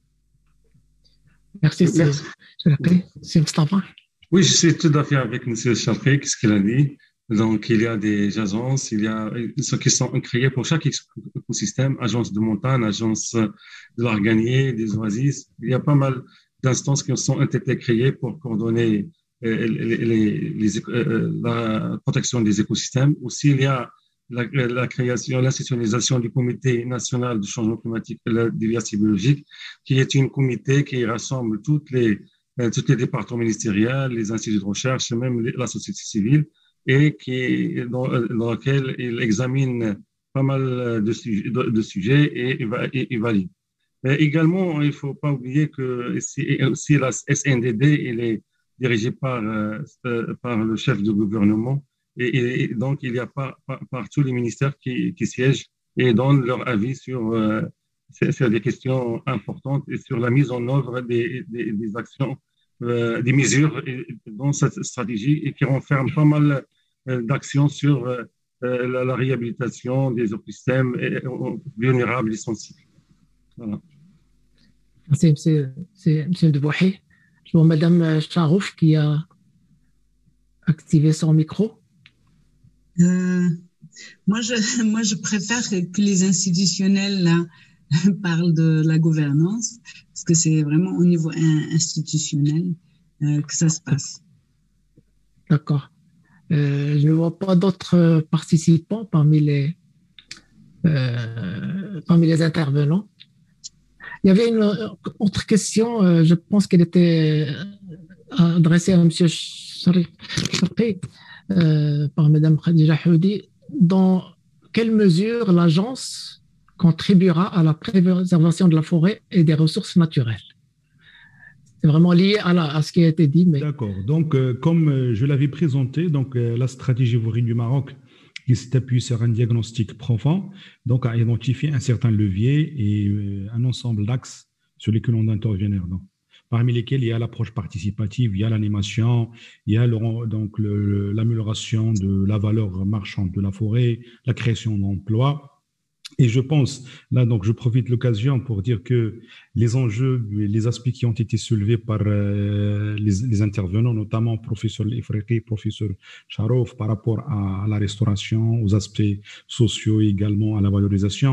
Merci, c'est Mustafa. Oui, je suis tout à fait avec M. Chafik, ce qu'il a dit. Donc, il y a des agences, il y a ceux qui sont créés pour chaque écosystème, agence de montagne, agence de l'arganier, des oasis. Il y a pas mal d'instances qui sont été créées pour coordonner les, les, les, euh, la protection des écosystèmes. Aussi, il y a la, la création, l'institutionnalisation du Comité national du changement climatique et de la diversité biologique, qui est un comité qui rassemble toutes les, tous les départements ministériels, les instituts de recherche, même la société civile, et qui, dans, dans lequel il examine pas mal de, sujets, de, de sujets et, et, et valide. Mais également, il ne faut pas oublier que si, si la S N D D il est dirigée par, euh, par le chef de gouvernement, et, et donc il y a par, par, par tous les ministères qui, qui siègent et donnent leur avis sur, euh, sur des questions importantes et sur la mise en œuvre des, des, des actions, euh, des mesures dans cette stratégie, et qui renferme pas mal d'actions sur euh, la, la réhabilitation des écosystèmes vulnérables et sensibles. Voilà. Merci, M. Debouhi. Je vois Mme Charouf qui a activé son micro. Euh, moi, je, moi, je préfère que les institutionnels là, parlent de la gouvernance, parce que c'est vraiment au niveau institutionnel euh, que ça se passe. D'accord. Euh, je ne vois pas d'autres participants parmi les, euh, parmi les intervenants. Il y avait une autre question, euh, je pense qu'elle était adressée à M. Chafik euh, par Mme Khadija Houdi. Dans quelle mesure l'agence contribuera à la préservation de la forêt et des ressources naturelles? C'est vraiment lié à, la, à ce qui a été dit. Mais... D'accord. Donc, euh, comme euh, je l'avais présenté, donc, euh, la stratégie Vaury du Maroc, qui s'est appuyée sur un diagnostic profond, donc a identifié un certain levier et euh, un ensemble d'axes sur lesquels on intervient. Donc, parmi lesquels il y a l'approche participative, il y a l'animation, il y a le, donc le, l'amélioration de la valeur marchande de la forêt, la création d'emplois. Et je pense, là, donc, je profite de l'occasion pour dire que les enjeux, les aspects qui ont été soulevés par euh, les, les intervenants, notamment professeur Ifriqi, professeur Charouf, par rapport à, à la restauration, aux aspects sociaux et également à la valorisation,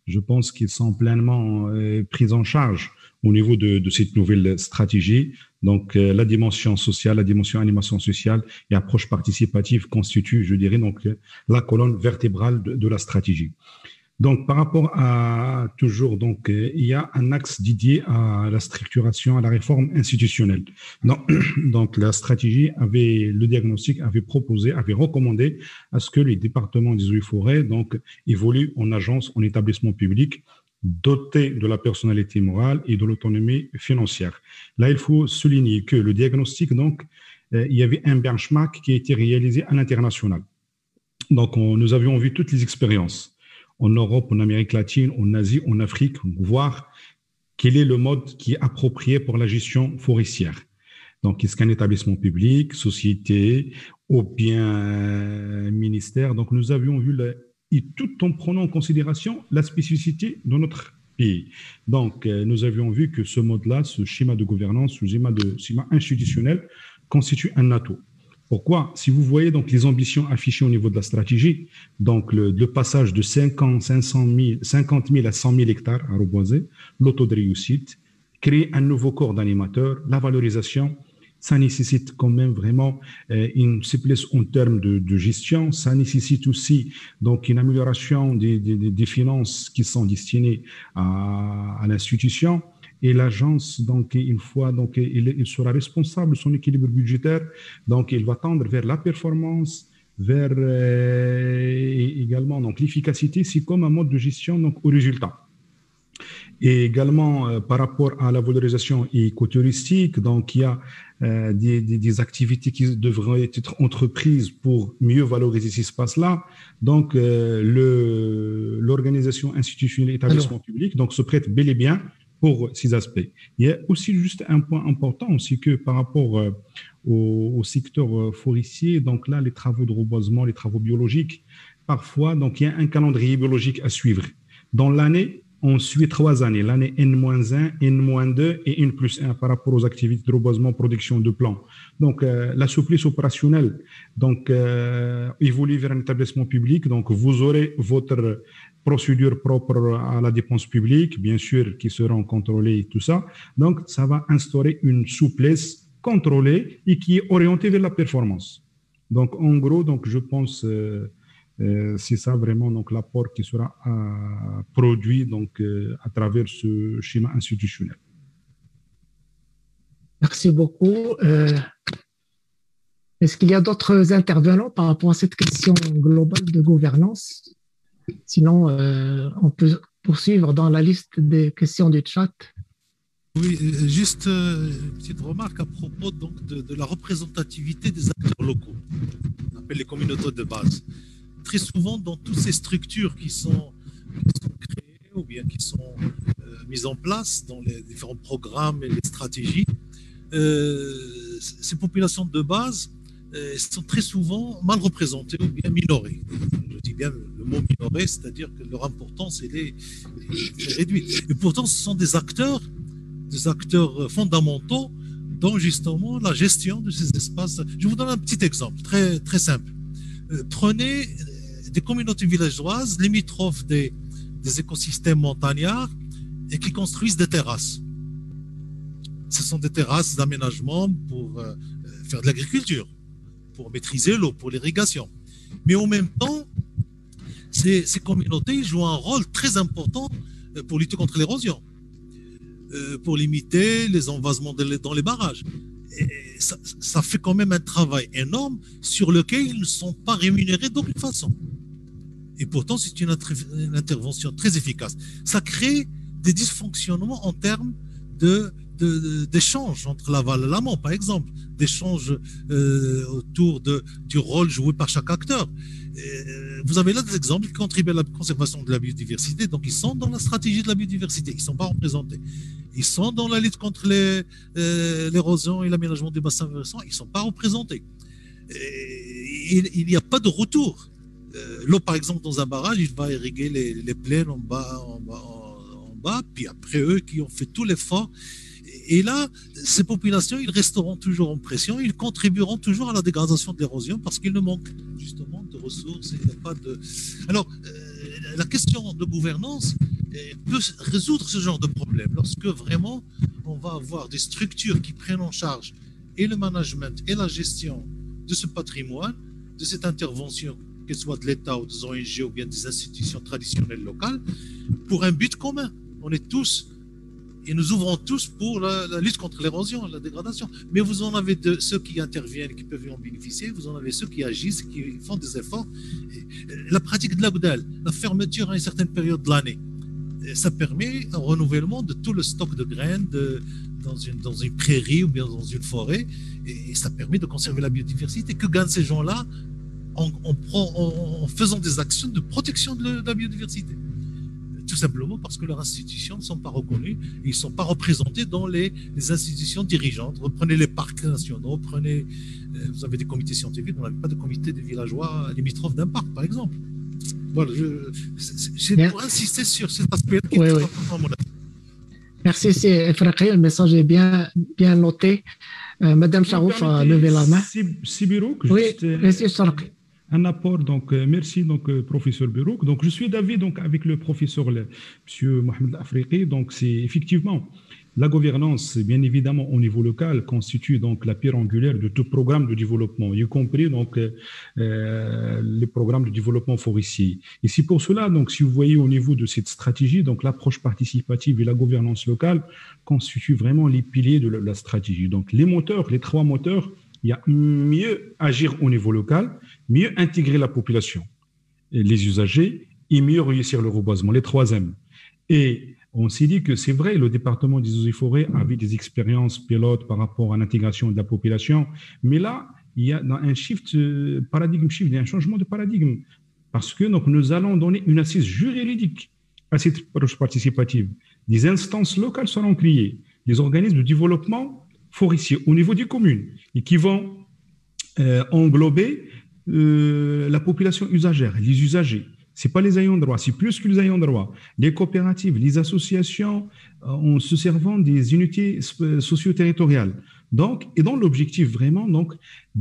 je pense qu'ils sont pleinement euh, pris en charge au niveau de, de cette nouvelle stratégie. Donc, euh, la dimension sociale, la dimension animation sociale et approche participative constituent, je dirais, donc, la colonne vertébrale de, de la stratégie. Donc, par rapport à toujours, donc, euh, il y a un axe dédié à la structuration, à la réforme institutionnelle. Donc, donc, la stratégie avait, le diagnostic avait proposé, avait recommandé à ce que les départements des eaux et forêts, donc, évoluent en agence, en établissement public, dotés de la personnalité morale et de l'autonomie financière. Là, il faut souligner que le diagnostic, donc, euh, il y avait un benchmark qui a été réalisé à l'international. Donc, on, nous avions vu toutes les expériences en Europe, en Amérique latine, en Asie, en Afrique, voir quel est le mode qui est approprié pour la gestion forestière. Donc, est-ce qu'un établissement public, société ou bien euh, ministère? Donc, nous avions vu, le, et tout en prenant en considération la spécificité de notre pays. Donc, euh, nous avions vu que ce mode-là, ce schéma de gouvernance, ce schéma, de, schéma institutionnel constitue un atout. Pourquoi? Si vous voyez donc les ambitions affichées au niveau de la stratégie, donc le, le passage de cinquante mille à cent mille hectares à reboiser, l'auto de réussite, créer un nouveau corps d'animateurs, la valorisation, ça nécessite quand même vraiment euh, une souplesse en termes de, de gestion, ça nécessite aussi donc une amélioration des, des, des finances qui sont destinées à, à l'institution. Et l'agence, donc, une fois, donc, il, il sera responsable de son équilibre budgétaire. Donc, il va tendre vers la performance, vers euh, également donc l'efficacité. C'est comme un mode de gestion donc au résultat. Et également euh, par rapport à la valorisation écotouristique, donc il y a euh, des, des, des activités qui devraient être entreprises pour mieux valoriser ces espaces-là. Donc euh, le l'organisation institutionnelle établissement Alors. public donc se prête bel et bien pour ces aspects. Il y a aussi juste un point important, c'est que par rapport euh, au, au secteur forestier, donc là, les travaux de reboisement, les travaux biologiques, parfois, donc il y a un calendrier biologique à suivre. Dans l'année, on suit trois années, l'année N moins un, N moins deux et N plus un par rapport aux activités de reboisement, production de plants. Donc, euh, la souplesse opérationnelle donc, euh, évolue vers un établissement public. Donc, vous aurez votre procédure propre à la dépense publique, bien sûr, qui seront contrôlées et tout ça. Donc, ça va instaurer une souplesse contrôlée et qui est orientée vers la performance. Donc, en gros, donc, je pense... Euh, Euh, c'est ça vraiment donc l'apport qui sera euh, produit donc euh, à travers ce schéma institutionnel. Merci beaucoup. Euh, est-ce qu'il y a d'autres intervenants par rapport à cette question globale de gouvernance? Sinon, euh, on peut poursuivre dans la liste des questions du chat. Oui, juste une petite remarque à propos donc de, de la représentativité des acteurs locaux. On appelle les communautés de base. Très souvent, dans toutes ces structures qui sont, qui sont créées ou bien qui sont euh, mises en place dans les différents programmes et les stratégies, euh, ces populations de base euh, sont très souvent mal représentées ou bien minorées. Je dis bien le mot minoré, c'est-à-dire que leur importance elle est, elle est réduite. Et pourtant, ce sont des acteurs, des acteurs fondamentaux dans justement la gestion de ces espaces. Je vous donne un petit exemple très, très simple. Euh, prenez des communautés villageoises limitrophes des, des écosystèmes montagnards et qui construisent des terrasses. Ce sont des terrasses d'aménagement pour euh, faire de l'agriculture, pour maîtriser l'eau, pour l'irrigation. Mais en même temps, ces, ces communautés jouent un rôle très important pour lutter contre l'érosion, euh, pour limiter les envasements de, dans les barrages. Et ça, ça fait quand même un travail énorme sur lequel ils ne sont pas rémunérés d'aucune façon. Et pourtant, c'est une, une intervention très efficace. Ça crée des dysfonctionnements en termes de, de, de, d'échanges entre l'aval et l'amont, par exemple, d'échanges euh, autour de, du rôle joué par chaque acteur. Et vous avez là des exemples qui contribuent à la conservation de la biodiversité. Donc, ils sont dans la stratégie de la biodiversité. Ils ne sont pas représentés. Ils sont dans la lutte contre les, euh, l'érosion et l'aménagement des bassins versants. Ils ne sont pas représentés. Et il, il n'y a pas de retour. Euh, l'eau, par exemple, dans un barrage, il va irriguer les, les plaines en bas, en bas, en bas, puis après eux qui ont fait tout l'effort. Et là, ces populations, ils resteront toujours en pression, ils contribueront toujours à la dégradation de l'érosion parce qu'il ne manque justement de ressources. Il n'y a pas de... Alors, euh, la question de gouvernance, peut résoudre ce genre de problème. Lorsque vraiment on va avoir des structures qui prennent en charge et le management et la gestion de ce patrimoine, de cette intervention, qu'elle soit de l'État ou des O N G ou bien des institutions traditionnelles locales, pour un but commun. On est tous, et nous ouvrons tous pour la, la lutte contre l'érosion, la dégradation. Mais vous en avez de, ceux qui interviennent, qui peuvent en bénéficier, vous en avez ceux qui agissent, qui font des efforts. Et la pratique de l'Agdal, la fermeture à une certaine période de l'année, ça permet un renouvellement de tout le stock de graines de, dans, une, dans une prairie ou bien dans une forêt, et ça permet de conserver la biodiversité. Que gagnent ces gens-là en, en, en, en faisant des actions de protection de la biodiversité? Tout simplement parce que leurs institutions ne sont pas reconnues, ils ne sont pas représentés dans les, les institutions dirigeantes. Reprenez les parcs nationaux, prenez, euh, vous avez des comités scientifiques, on n'avait pas de comité des villageois limitrophes d'un parc, par exemple. Voilà, c'est pour insister sur cet aspect qui oui, est oui. important à mon avis. Merci, c'est Fraqi, le message est bien, bien noté. Euh, Madame Charouf a levé la main. C'est Birouk, oui, juste, Monsieur Charqi. Un apport, donc euh, merci donc euh, professeur Birouk. Donc je suis d'avis donc avec le professeur le, Monsieur Mohamed Afriqi. Donc c'est effectivement la gouvernance, bien évidemment au niveau local, constitue donc la pierre angulaire de tout programme de développement, y compris donc euh, les programmes de développement forestier. Et c'est pour cela donc si vous voyez au niveau de cette stratégie, donc l'approche participative et la gouvernance locale constituent vraiment les piliers de la, la stratégie. Donc les moteurs, les trois moteurs. Il y a mieux agir au niveau local, mieux intégrer la population, et les usagers, et mieux réussir le reboisement, les trois M. Et on s'est dit que c'est vrai, le département des eaux et forêts avait des expériences pilotes par rapport à l'intégration de la population, mais là, il y a un shift, paradigme shift, il y a un changement de paradigme, parce que donc, nous allons donner une assise juridique à cette approche participative. Des instances locales seront créées, des organismes de développement forestiers au niveau des communes et qui vont euh, englober euh, la population usagère, les usagers. Ce n'est pas les ayants droit, c'est plus que les ayants droit. Les coopératives, les associations, euh, en se servant des unités socio-territoriales. Donc, et dans l'objectif vraiment donc,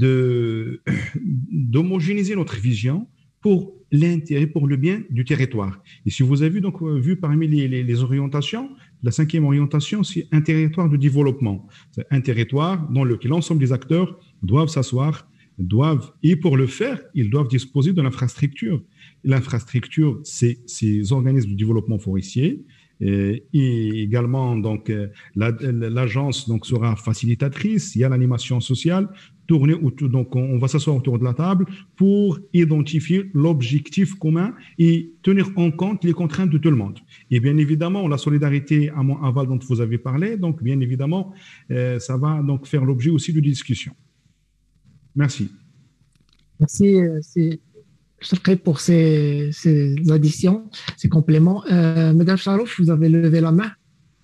de, d'homogénéiser notre vision pour l'intérêt, pour le bien du territoire. Et si vous avez donc vu parmi les, les, les orientations, la cinquième orientation, c'est un territoire de développement. C'est un territoire dans lequel l'ensemble des acteurs doivent s'asseoir, doivent, et pour le faire, ils doivent disposer de l'infrastructure. L'infrastructure, c'est ces organismes de développement forestier. Et, et également, donc, la, l'agence donc, sera facilitatrice. Il y a l'animation sociale. Tourner autour, donc, on, on va s'asseoir autour de la table pour identifier l'objectif commun et tenir en compte les contraintes de tout le monde. Et bien évidemment, la solidarité amont-aval dont vous avez parlé, donc, bien évidemment, euh, ça va donc faire l'objet aussi de discussions. Merci. Merci. C'est... Je serai pour ces, ces additions, ces compléments. Euh, Madame Charouf, vous avez levé la main.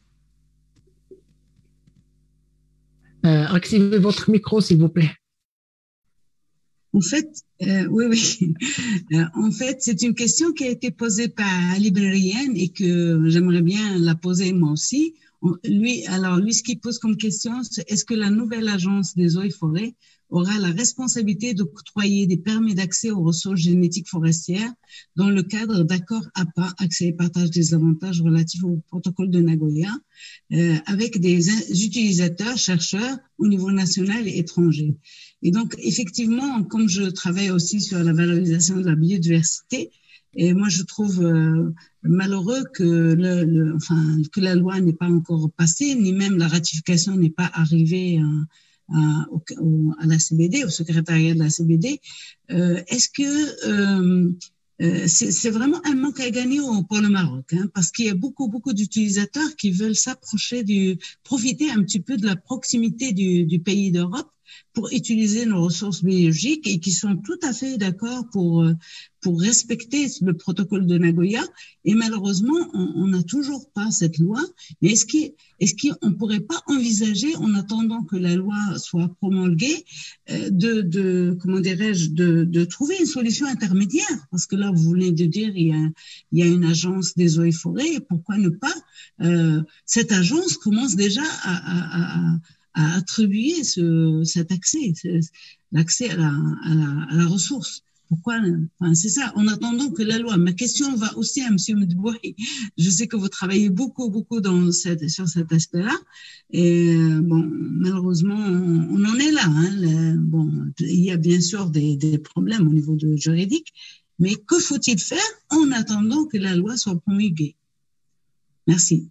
Euh, activez votre micro, s'il vous plaît. En fait, euh, oui, oui. Euh, en fait, c'est une question qui a été posée par Ali Benrian et que j'aimerais bien la poser moi aussi. On, lui, alors, lui, ce qu'il pose comme question, c'est est-ce que la nouvelle agence des eaux et forêts aura la responsabilité d'octroyer des permis d'accès aux ressources génétiques forestières dans le cadre d'accords A P A, accès et partage des avantages relatifs au protocole de Nagoya, euh, avec des utilisateurs, chercheurs au niveau national et étranger. Et donc, effectivement, comme je travaille aussi sur la valorisation de la biodiversité, et moi, je trouve euh, malheureux que, le, le, enfin, que la loi n'est pas encore passée, ni même la ratification n'est pas arrivée à, à, au, à la C B D, au secrétariat de la C B D. Euh, est-ce que euh, euh, c'est, c'est vraiment un manque à gagner pour le Maroc, hein, parce qu'il y a beaucoup, beaucoup d'utilisateurs qui veulent s'approcher du, profiter un petit peu de la proximité du, du pays d'Europe pour utiliser nos ressources biologiques et qui sont tout à fait d'accord pour pour respecter le protocole de Nagoya. Et malheureusement, on n'a toujours pas cette loi. Mais est-ce qu'il est-ce qu'on pourrait pas envisager, en attendant que la loi soit promulguée, de de comment dirais-je, de de trouver une solution intermédiaire? Parce que là, vous venez de dire, il y a il y a une agence des eaux et forêts. Et pourquoi ne pas euh, cette agence commence déjà à, à, à à attribuer ce, cet accès, l'accès à la, à, la, à la ressource. Pourquoi enfin, c'est ça, en attendant que la loi. Ma question va aussi à M. Medbouhi. Je sais que vous travaillez beaucoup, beaucoup dans cette, sur cet aspect-là. Et bon, malheureusement, on, on en est là. Hein. Le, bon, il y a bien sûr des, des problèmes au niveau de juridique, mais que faut-il faire en attendant que la loi soit promulguée? Merci.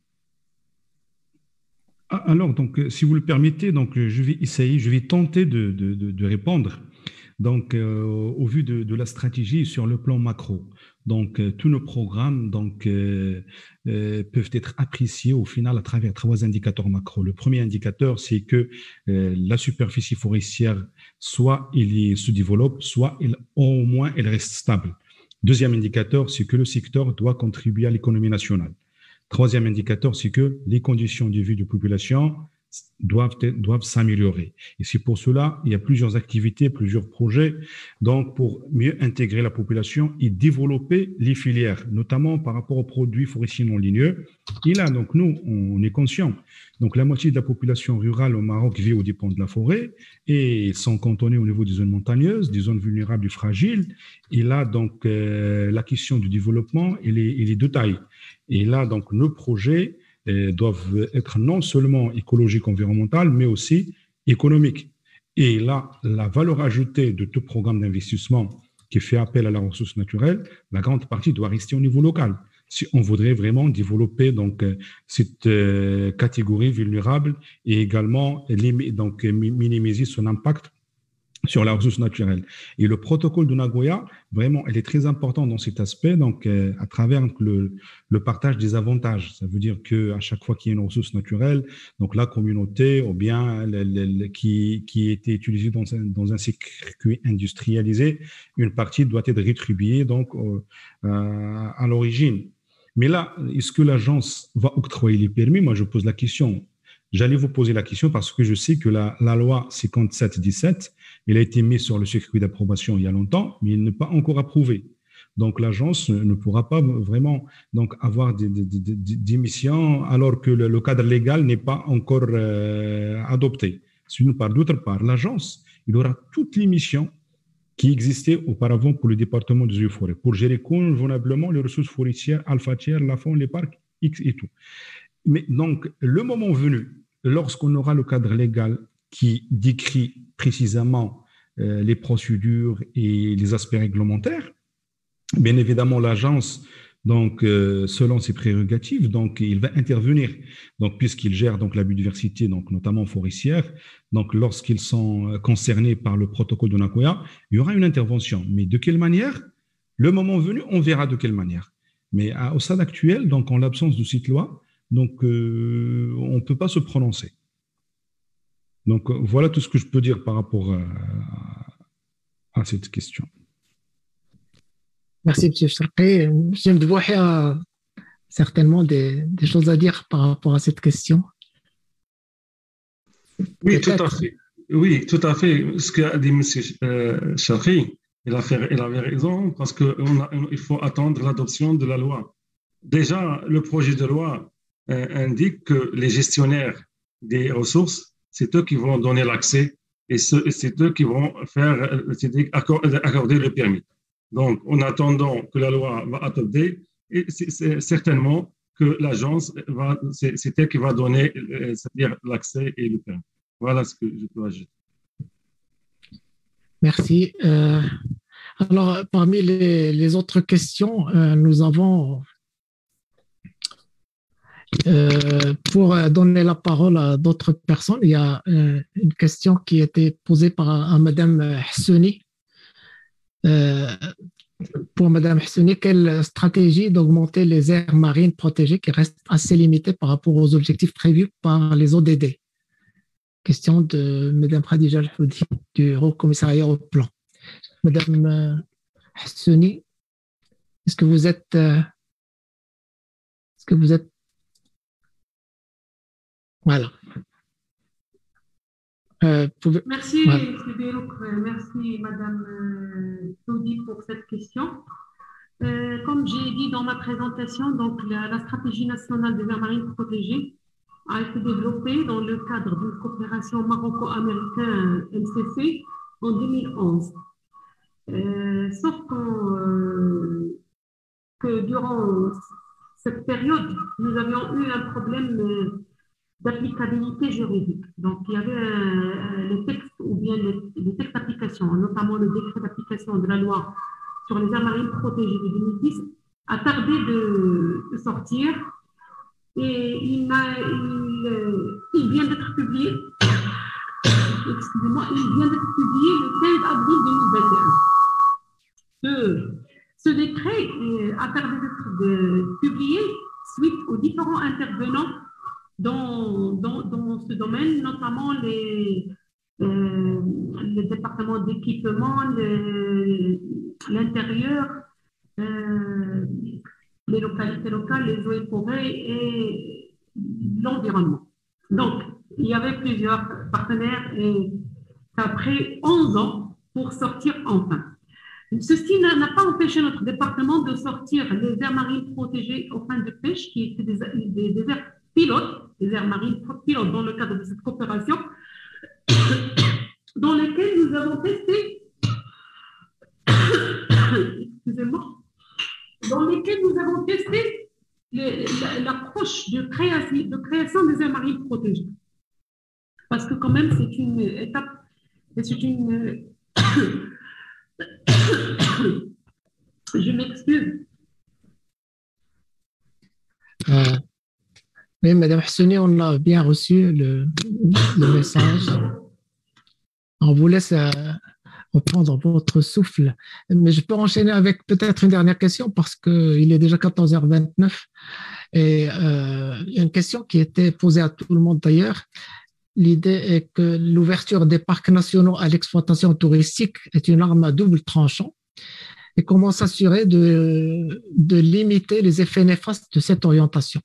Alors, donc, si vous le permettez, donc, je vais essayer, je vais tenter de, de, de, de répondre. Donc, euh, au vu de, de la stratégie sur le plan macro, donc euh, tous nos programmes donc euh, euh, peuvent être appréciés au final à travers trois indicateurs macro. Le premier indicateur, c'est que euh, la superficie forestière, soit il se développe, soit il, au moins elle reste stable. Deuxième indicateur, c'est que le secteur doit contribuer à l'économie nationale. Troisième indicateur, c'est que les conditions de vie de population doivent, doivent s'améliorer. Et c'est pour cela il y a plusieurs activités, plusieurs projets, donc pour mieux intégrer la population et développer les filières, notamment par rapport aux produits forestiers non ligneux. Et là, donc nous, on est conscients. Donc la moitié de la population rurale au Maroc vit aux dépens de la forêt et sont cantonnés au niveau des zones montagneuses, des zones vulnérables et fragiles. Et là, donc euh, la question du développement, elle est, elle est de taille. Et là, donc nos projets doivent être non seulement écologiques, environnementales, mais aussi économiques. Et là, la valeur ajoutée de tout programme d'investissement qui fait appel à la ressource naturelle, la grande partie doit rester au niveau local. Si on voudrait vraiment développer donc cette euh, catégorie vulnérable et également donc minimiser son impact sur la ressource naturelle. Et le protocole de Nagoya, vraiment, elle est très important dans cet aspect, donc euh, à travers le, le partage des avantages. Ça veut dire que à chaque fois qu'il y a une ressource naturelle, donc la communauté ou bien le, le, le, qui qui était utilisée dans un, dans un circuit industrialisé, une partie doit être rétribuée donc euh, à l'origine. Mais là, est-ce que l'agence va octroyer les permis? Moi, je pose la question. J'allais vous poser la question parce que je sais que la, la loi cinquante-sept dix-sept, elle a été mise sur le circuit d'approbation il y a longtemps, mais elle n'est pas encore approuvée. Donc, l'agence ne pourra pas vraiment donc, avoir des, des, des, des missions alors que le, le cadre légal n'est pas encore euh, adopté. Sinon, par d'autre part, l'agence, il aura toutes les missions qui existaient auparavant pour le département des eaux et forêts, pour gérer convenablement les ressources forestières, alphatières, la faune, les parcs, X et tout. Mais donc, le moment venu, lorsqu'on aura le cadre légal qui décrit précisément euh, les procédures et les aspects réglementaires, bien évidemment, l'agence, donc, euh, selon ses prérogatives, donc, il va intervenir. Donc, puisqu'il gère donc la biodiversité, donc notamment forestière, donc lorsqu'ils sont concernés par le protocole de Nagoya, il y aura une intervention. Mais de quelle manière? Le moment venu, on verra de quelle manière. Mais à, au stade actuel, donc en l'absence de cette loi, donc euh, on ne peut pas se prononcer. Donc voilà tout ce que je peux dire par rapport à, à cette question. Merci, M. Charqi. M. Medbouhi a certainement des, des choses à dire par rapport à cette question. Oui, tout à fait. Oui, tout à fait. Ce qu'a dit M. Euh, Charqi, il, il avait raison parce qu'il faut attendre l'adoption de la loi. Déjà, le projet de loi euh, indique que les gestionnaires des ressources, c'est eux qui vont donner l'accès et c'est eux qui vont faire, accorder le permis. Donc, en attendant que la loi va adopter, c'est certainement que l'agence va, c'est elle qui va donner, c'est-à-dire l'accès et le permis. Voilà ce que je peux ajouter. Merci. Euh, alors, parmi les, les autres questions, euh, nous avons, euh, pour donner la parole à d'autres personnes, il y a euh, une question qui a été posée par un, un Madame Hassouni. Euh, pour Madame Hassouni, quelle stratégie d'augmenter les aires marines protégées qui restent assez limitées par rapport aux objectifs prévus par les O D D? Question de Madame Khadija Al-Houdi du Haut Commissariat au Plan. Madame Hassouni, est-ce que vous êtes, euh, est-ce que vous êtes, voilà. Euh, pouvez... Merci, voilà. M. Birouk, merci, Madame Houdi, pour cette question. Euh, comme j'ai dit dans ma présentation, donc la, la stratégie nationale des aires marines protégées a été développée dans le cadre d'une coopération maroco-américaine M C C en deux mille onze. Euh, sauf qu'en, euh, que durant cette période, nous avions eu un problème euh, d'applicabilité juridique. Donc, il y avait euh, les textes ou bien les, les textes d'application, notamment le décret d'application de la loi sur les aires marines protégées de deux mille dix, a tardé de, de sortir et il, a, il, euh, il vient d'être publié. Excusez-moi, il vient d'être publié le quinze avril deux mille vingt et un. Ce, ce décret euh, a tardé d'être de, publié suite aux différents intervenants dans, dans, dans ce domaine, notamment les, euh, les départements d'équipement, l'intérieur, euh, les localités locales, les eaux et forêts et l'environnement. Donc, il y avait plusieurs partenaires et ça a pris onze ans pour sortir enfin. Ceci n'a pas empêché notre département de sortir les aires marines protégées aux fins de pêche, qui étaient des, des, des aires pilotes, des aires marines pilotes dans le cadre de cette coopération, dans lesquelles nous avons testé, excusez-moi, dans lesquelles nous avons testé l'approche de création, de création des aires marines protégées. Parce que quand même, c'est une étape, c'est une... Je m'excuse. Euh, oui, Madame Husseini, on a bien reçu le, le message. On vous laisse euh, reprendre votre souffle. Mais je peux enchaîner avec peut-être une dernière question parce qu'il est déjà quatorze heures vingt-neuf. Et euh, il y a une question qui était posée à tout le monde d'ailleurs. L'idée est que l'ouverture des parcs nationaux à l'exploitation touristique est une arme à double tranchant. Et comment s'assurer de, de limiter les effets néfastes de cette orientation?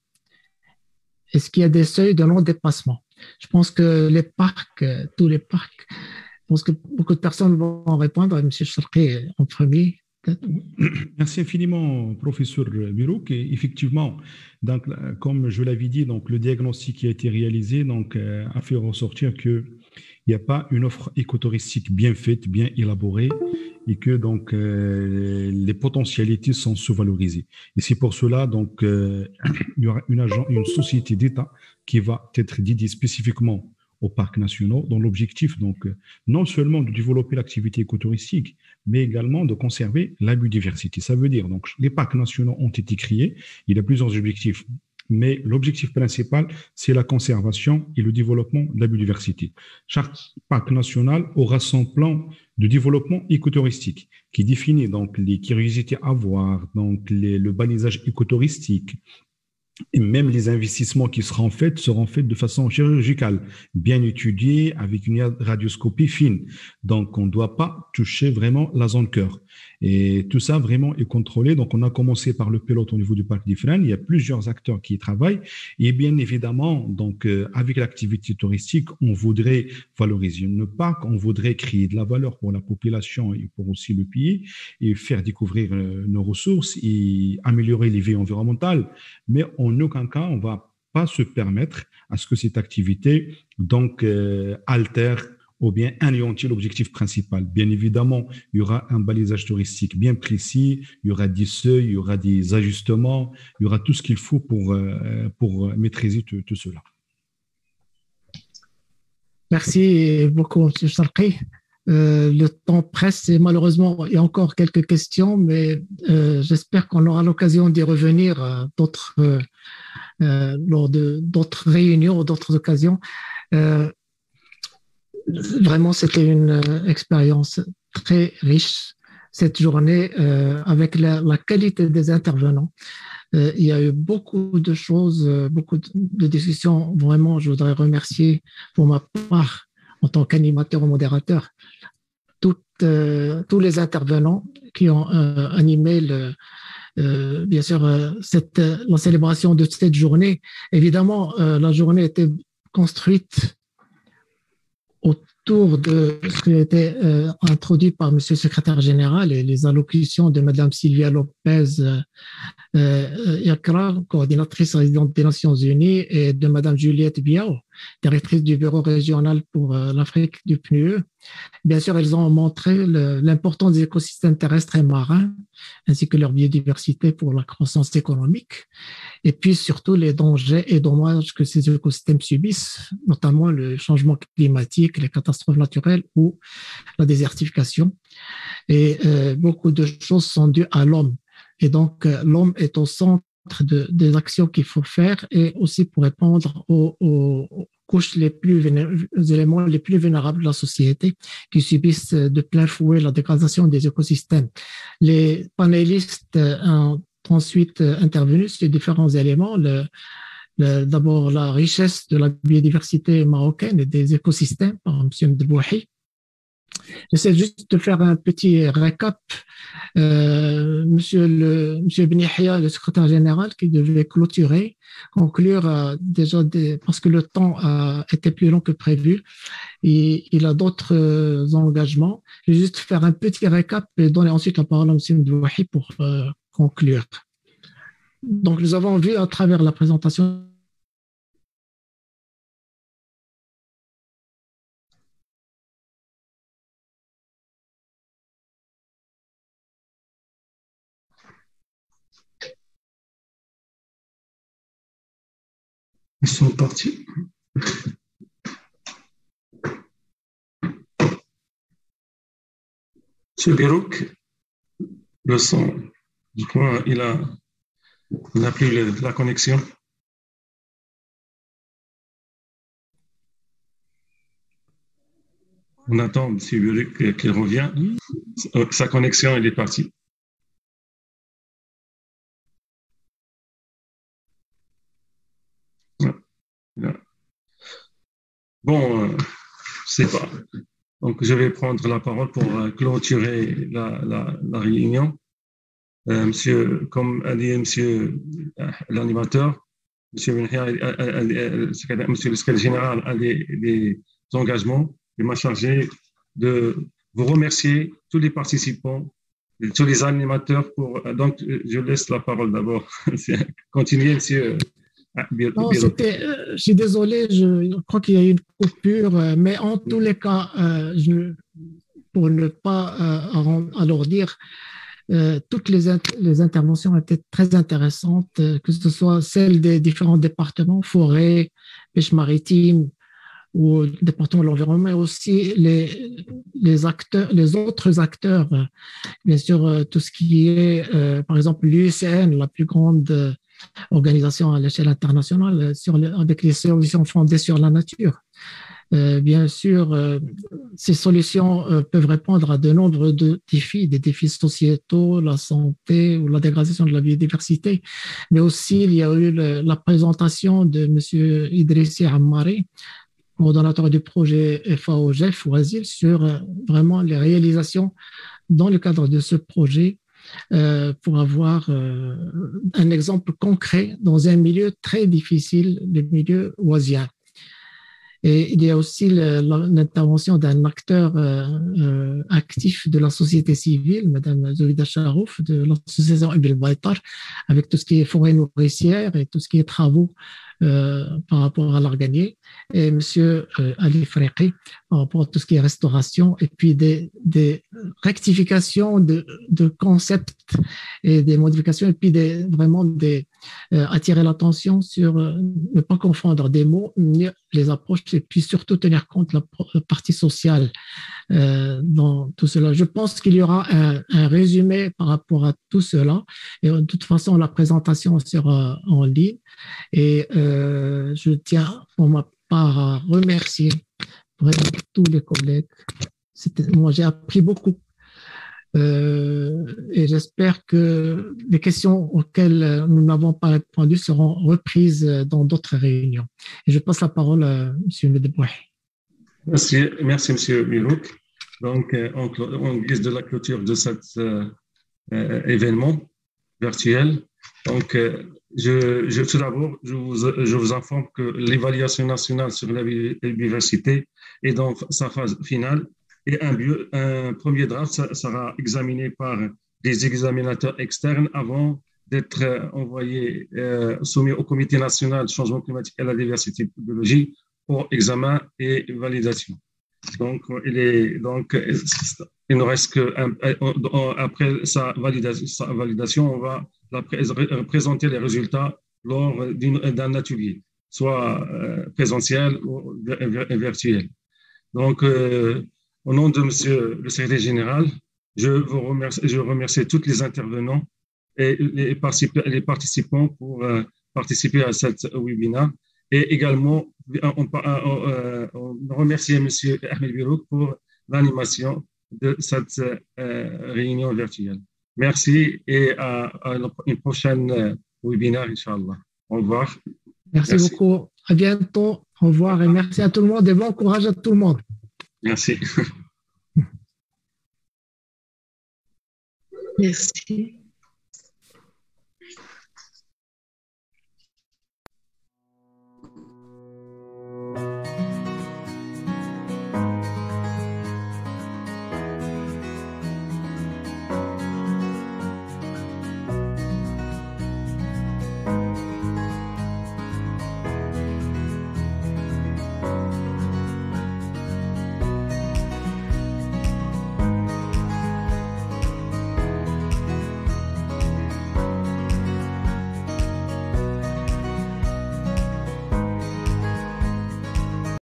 Est-ce qu'il y a des seuils de non-dépassement? Je pense que les parcs, tous les parcs, je pense que beaucoup de personnes vont répondre. M. Charqi en premier. Merci infiniment, professeur Birouk. Et effectivement, donc, comme je l'avais dit, donc, le diagnostic qui a été réalisé donc, euh, a fait ressortir qu'il n'y a pas une offre écotouristique bien faite, bien élaborée, et que donc, euh, les potentialités sont sous-valorisées. Et c'est pour cela donc, euh, il y aura une, agent, une société d'État qui va être dédiée spécifiquement aux parcs nationaux, dont l'objectif, donc, non seulement de développer l'activité écotouristique, mais également de conserver la biodiversité. Ça veut dire, donc, les parcs nationaux ont été créés, il y a plusieurs objectifs, mais l'objectif principal, c'est la conservation et le développement de la biodiversité. Chaque parc national aura son plan de développement écotouristique qui définit donc les curiosités à voir, donc les, le balisage écotouristique, et même les investissements qui seront faits seront faits de façon chirurgicale, bien étudiés, avec une radioscopie fine. Donc, on ne doit pas toucher vraiment la zone cœur. Et tout ça vraiment est contrôlé. Donc, on a commencé par le pilote au niveau du parc d'Ifrane. Il y a plusieurs acteurs qui y travaillent. Et bien évidemment, donc, euh, avec l'activité touristique, on voudrait valoriser le parc, on voudrait créer de la valeur pour la population et pour aussi le pays et faire découvrir euh, nos ressources et améliorer les vies environnementales. Mais en aucun cas, on ne va pas se permettre à ce que cette activité donc euh, altère ou bien anéantir l'objectif principal. Bien évidemment, il y aura un balisage touristique bien précis, il y aura des seuils, il y aura des ajustements, il y aura tout ce qu'il faut pour, euh, pour maîtriser tout, tout cela. Merci beaucoup, M. Charqi. Euh, le temps presse et malheureusement, il y a encore quelques questions, mais euh, j'espère qu'on aura l'occasion d'y revenir euh, d'autres, euh, euh, lors de d'autres réunions ou d'autres occasions. Euh, vraiment, c'était une euh, expérience très riche cette journée euh, avec la, la qualité des intervenants. Euh, il y a eu beaucoup de choses, euh, beaucoup de, de discussions. Vraiment, je voudrais remercier pour ma part, en tant qu'animateur ou modérateur, toutes, euh, tous les intervenants qui ont euh, animé le, euh, bien sûr euh, cette, la célébration de cette journée. Évidemment, euh, la journée était construite autour de ce qui a été euh, introduit par Monsieur le Secrétaire Général et les allocutions de Madame Sylvia Lopez euh, euh, Yakra, coordinatrice résidente des Nations Unies, et de Madame Juliette Biao, directrice du bureau régional pour euh, l'Afrique du P N U E. Bien sûr, elles ont montré le, l'importance des écosystèmes terrestres et marins, ainsi que leur biodiversité pour la croissance économique, et puis surtout les dangers et dommages que ces écosystèmes subissent, notamment le changement climatique, les catastrophes naturelles ou la désertification. Et euh, beaucoup de choses sont dues à l'homme. Et donc, euh, l'homme est au centre de, des actions qu'il faut faire et aussi pour répondre aux, aux, aux couches les plus vulnérables, aux éléments les plus vulnérables de la société qui subissent de plein fouet la dégradation des écosystèmes. Les panélistes ont ensuite intervenu sur différents éléments. Le, le, d'abord, la richesse de la biodiversité marocaine et des écosystèmes par M. Mdebouhi. J'essaie juste de faire un petit récap. Euh, monsieur le, monsieur Ben Yahya, le secrétaire général, qui devait clôturer, conclure euh, déjà des, parce que le temps a été plus long que prévu. Et il a d'autres euh, engagements. Je vais juste faire un petit récap et donner ensuite la parole à monsieur Mdebouhi pour euh, conclure. Donc, nous avons vu à travers la présentation Ils sont partis. Monsieur Birouk, le son, je crois, il a, il n'a plus le, la connexion. On attend M. Birouk qu'il revient. Sa connexion, elle est partie. Bon, euh, je ne sais pas. Donc, je vais prendre la parole pour euh, clôturer la, la, la réunion. Euh, monsieur, comme a dit monsieur euh, l'animateur, monsieur Benhia, monsieur le secrétaire général a des, des engagements. Il m'a chargé de vous remercier, tous les participants, tous les animateurs. Pour, donc, je laisse la parole d'abord. Continuez, monsieur. Non, c'était, euh, je suis désolé, je, je crois qu'il y a eu une coupure, euh, mais en tous les cas, euh, je, pour ne pas euh, alourdir, euh, toutes les, les interventions étaient très intéressantes, euh, que ce soit celles des différents départements, forêt, pêche maritime ou le département de l'environnement, mais aussi les, les acteurs, les autres acteurs, euh, bien sûr, euh, tout ce qui est, euh, par exemple, l'U I C N, la plus grande euh, organisation à l'échelle internationale sur les, avec les solutions fondées sur la nature. Euh, bien sûr, euh, ces solutions euh, peuvent répondre à de nombreux de défis, des défis sociétaux, la santé ou la dégradation de la biodiversité, mais aussi il y a eu le, la présentation de M. Idrissi Ammari, coordonnateur du projet F A O G E F Oasil, sur euh, vraiment les réalisations dans le cadre de ce projet. Euh, pour avoir euh, un exemple concret dans un milieu très difficile, le milieu oisien. Et il y a aussi le, l'intervention d'un acteur euh, euh, actif de la société civile, Madame Zoïda Charouf, de l'association Ibn Baitar, avec tout ce qui est forêt nourricière et tout ce qui est travaux euh, par rapport à l'Arganier, et Monsieur euh, Ali Fréqi par rapport à tout ce qui est restauration, et puis des, des rectifications de, de concepts et des modifications, et puis des, vraiment des, euh, attirer l'attention sur euh, ne pas confondre des mots, ni les approches, et puis surtout tenir compte de la partie sociale euh, dans tout cela. Je pense qu'il y aura un, un résumé par rapport à tout cela, et de toute façon la présentation sera en ligne, et euh, je tiens pour ma part à remercier vraiment tous les collègues. C'était, moi j'ai appris beaucoup. Euh, et j'espère que les questions auxquelles nous n'avons pas répondu seront reprises dans d'autres réunions. Et je passe la parole à M. Mdebouhi. Merci, merci M. Birouk. Donc, en, en guise de la clôture de cet euh, euh, événement virtuel, donc, euh, je, je, tout d'abord, je vous, je vous informe que l'évaluation nationale sur la biodiversité est dans sa phase finale. Et un, bio, un premier draft ça, sera examiné par des examinateurs externes avant d'être euh, envoyé, euh, soumis au Comité national du changement climatique et la diversité biologique pour examen et validation. Donc, il, est, donc, il ne reste que, après sa validation, sa validation, on va la présenter les résultats lors d'un atelier, soit présentiel ou virtuel. Donc, euh, au nom de Monsieur le secrétaire général, je vous remercie, je remercie tous les intervenants et les, particip les participants pour euh, participer à cette webinaire. Et également, on, on, on remercie M. Ahmed Birouk pour l'animation de cette euh, réunion virtuelle. Merci et à, à une prochaine webinaire, Inch'Allah. Au revoir. Merci, merci beaucoup. À bientôt. Au revoir et merci à tout le monde et bon courage à tout le monde. Merci. Merci.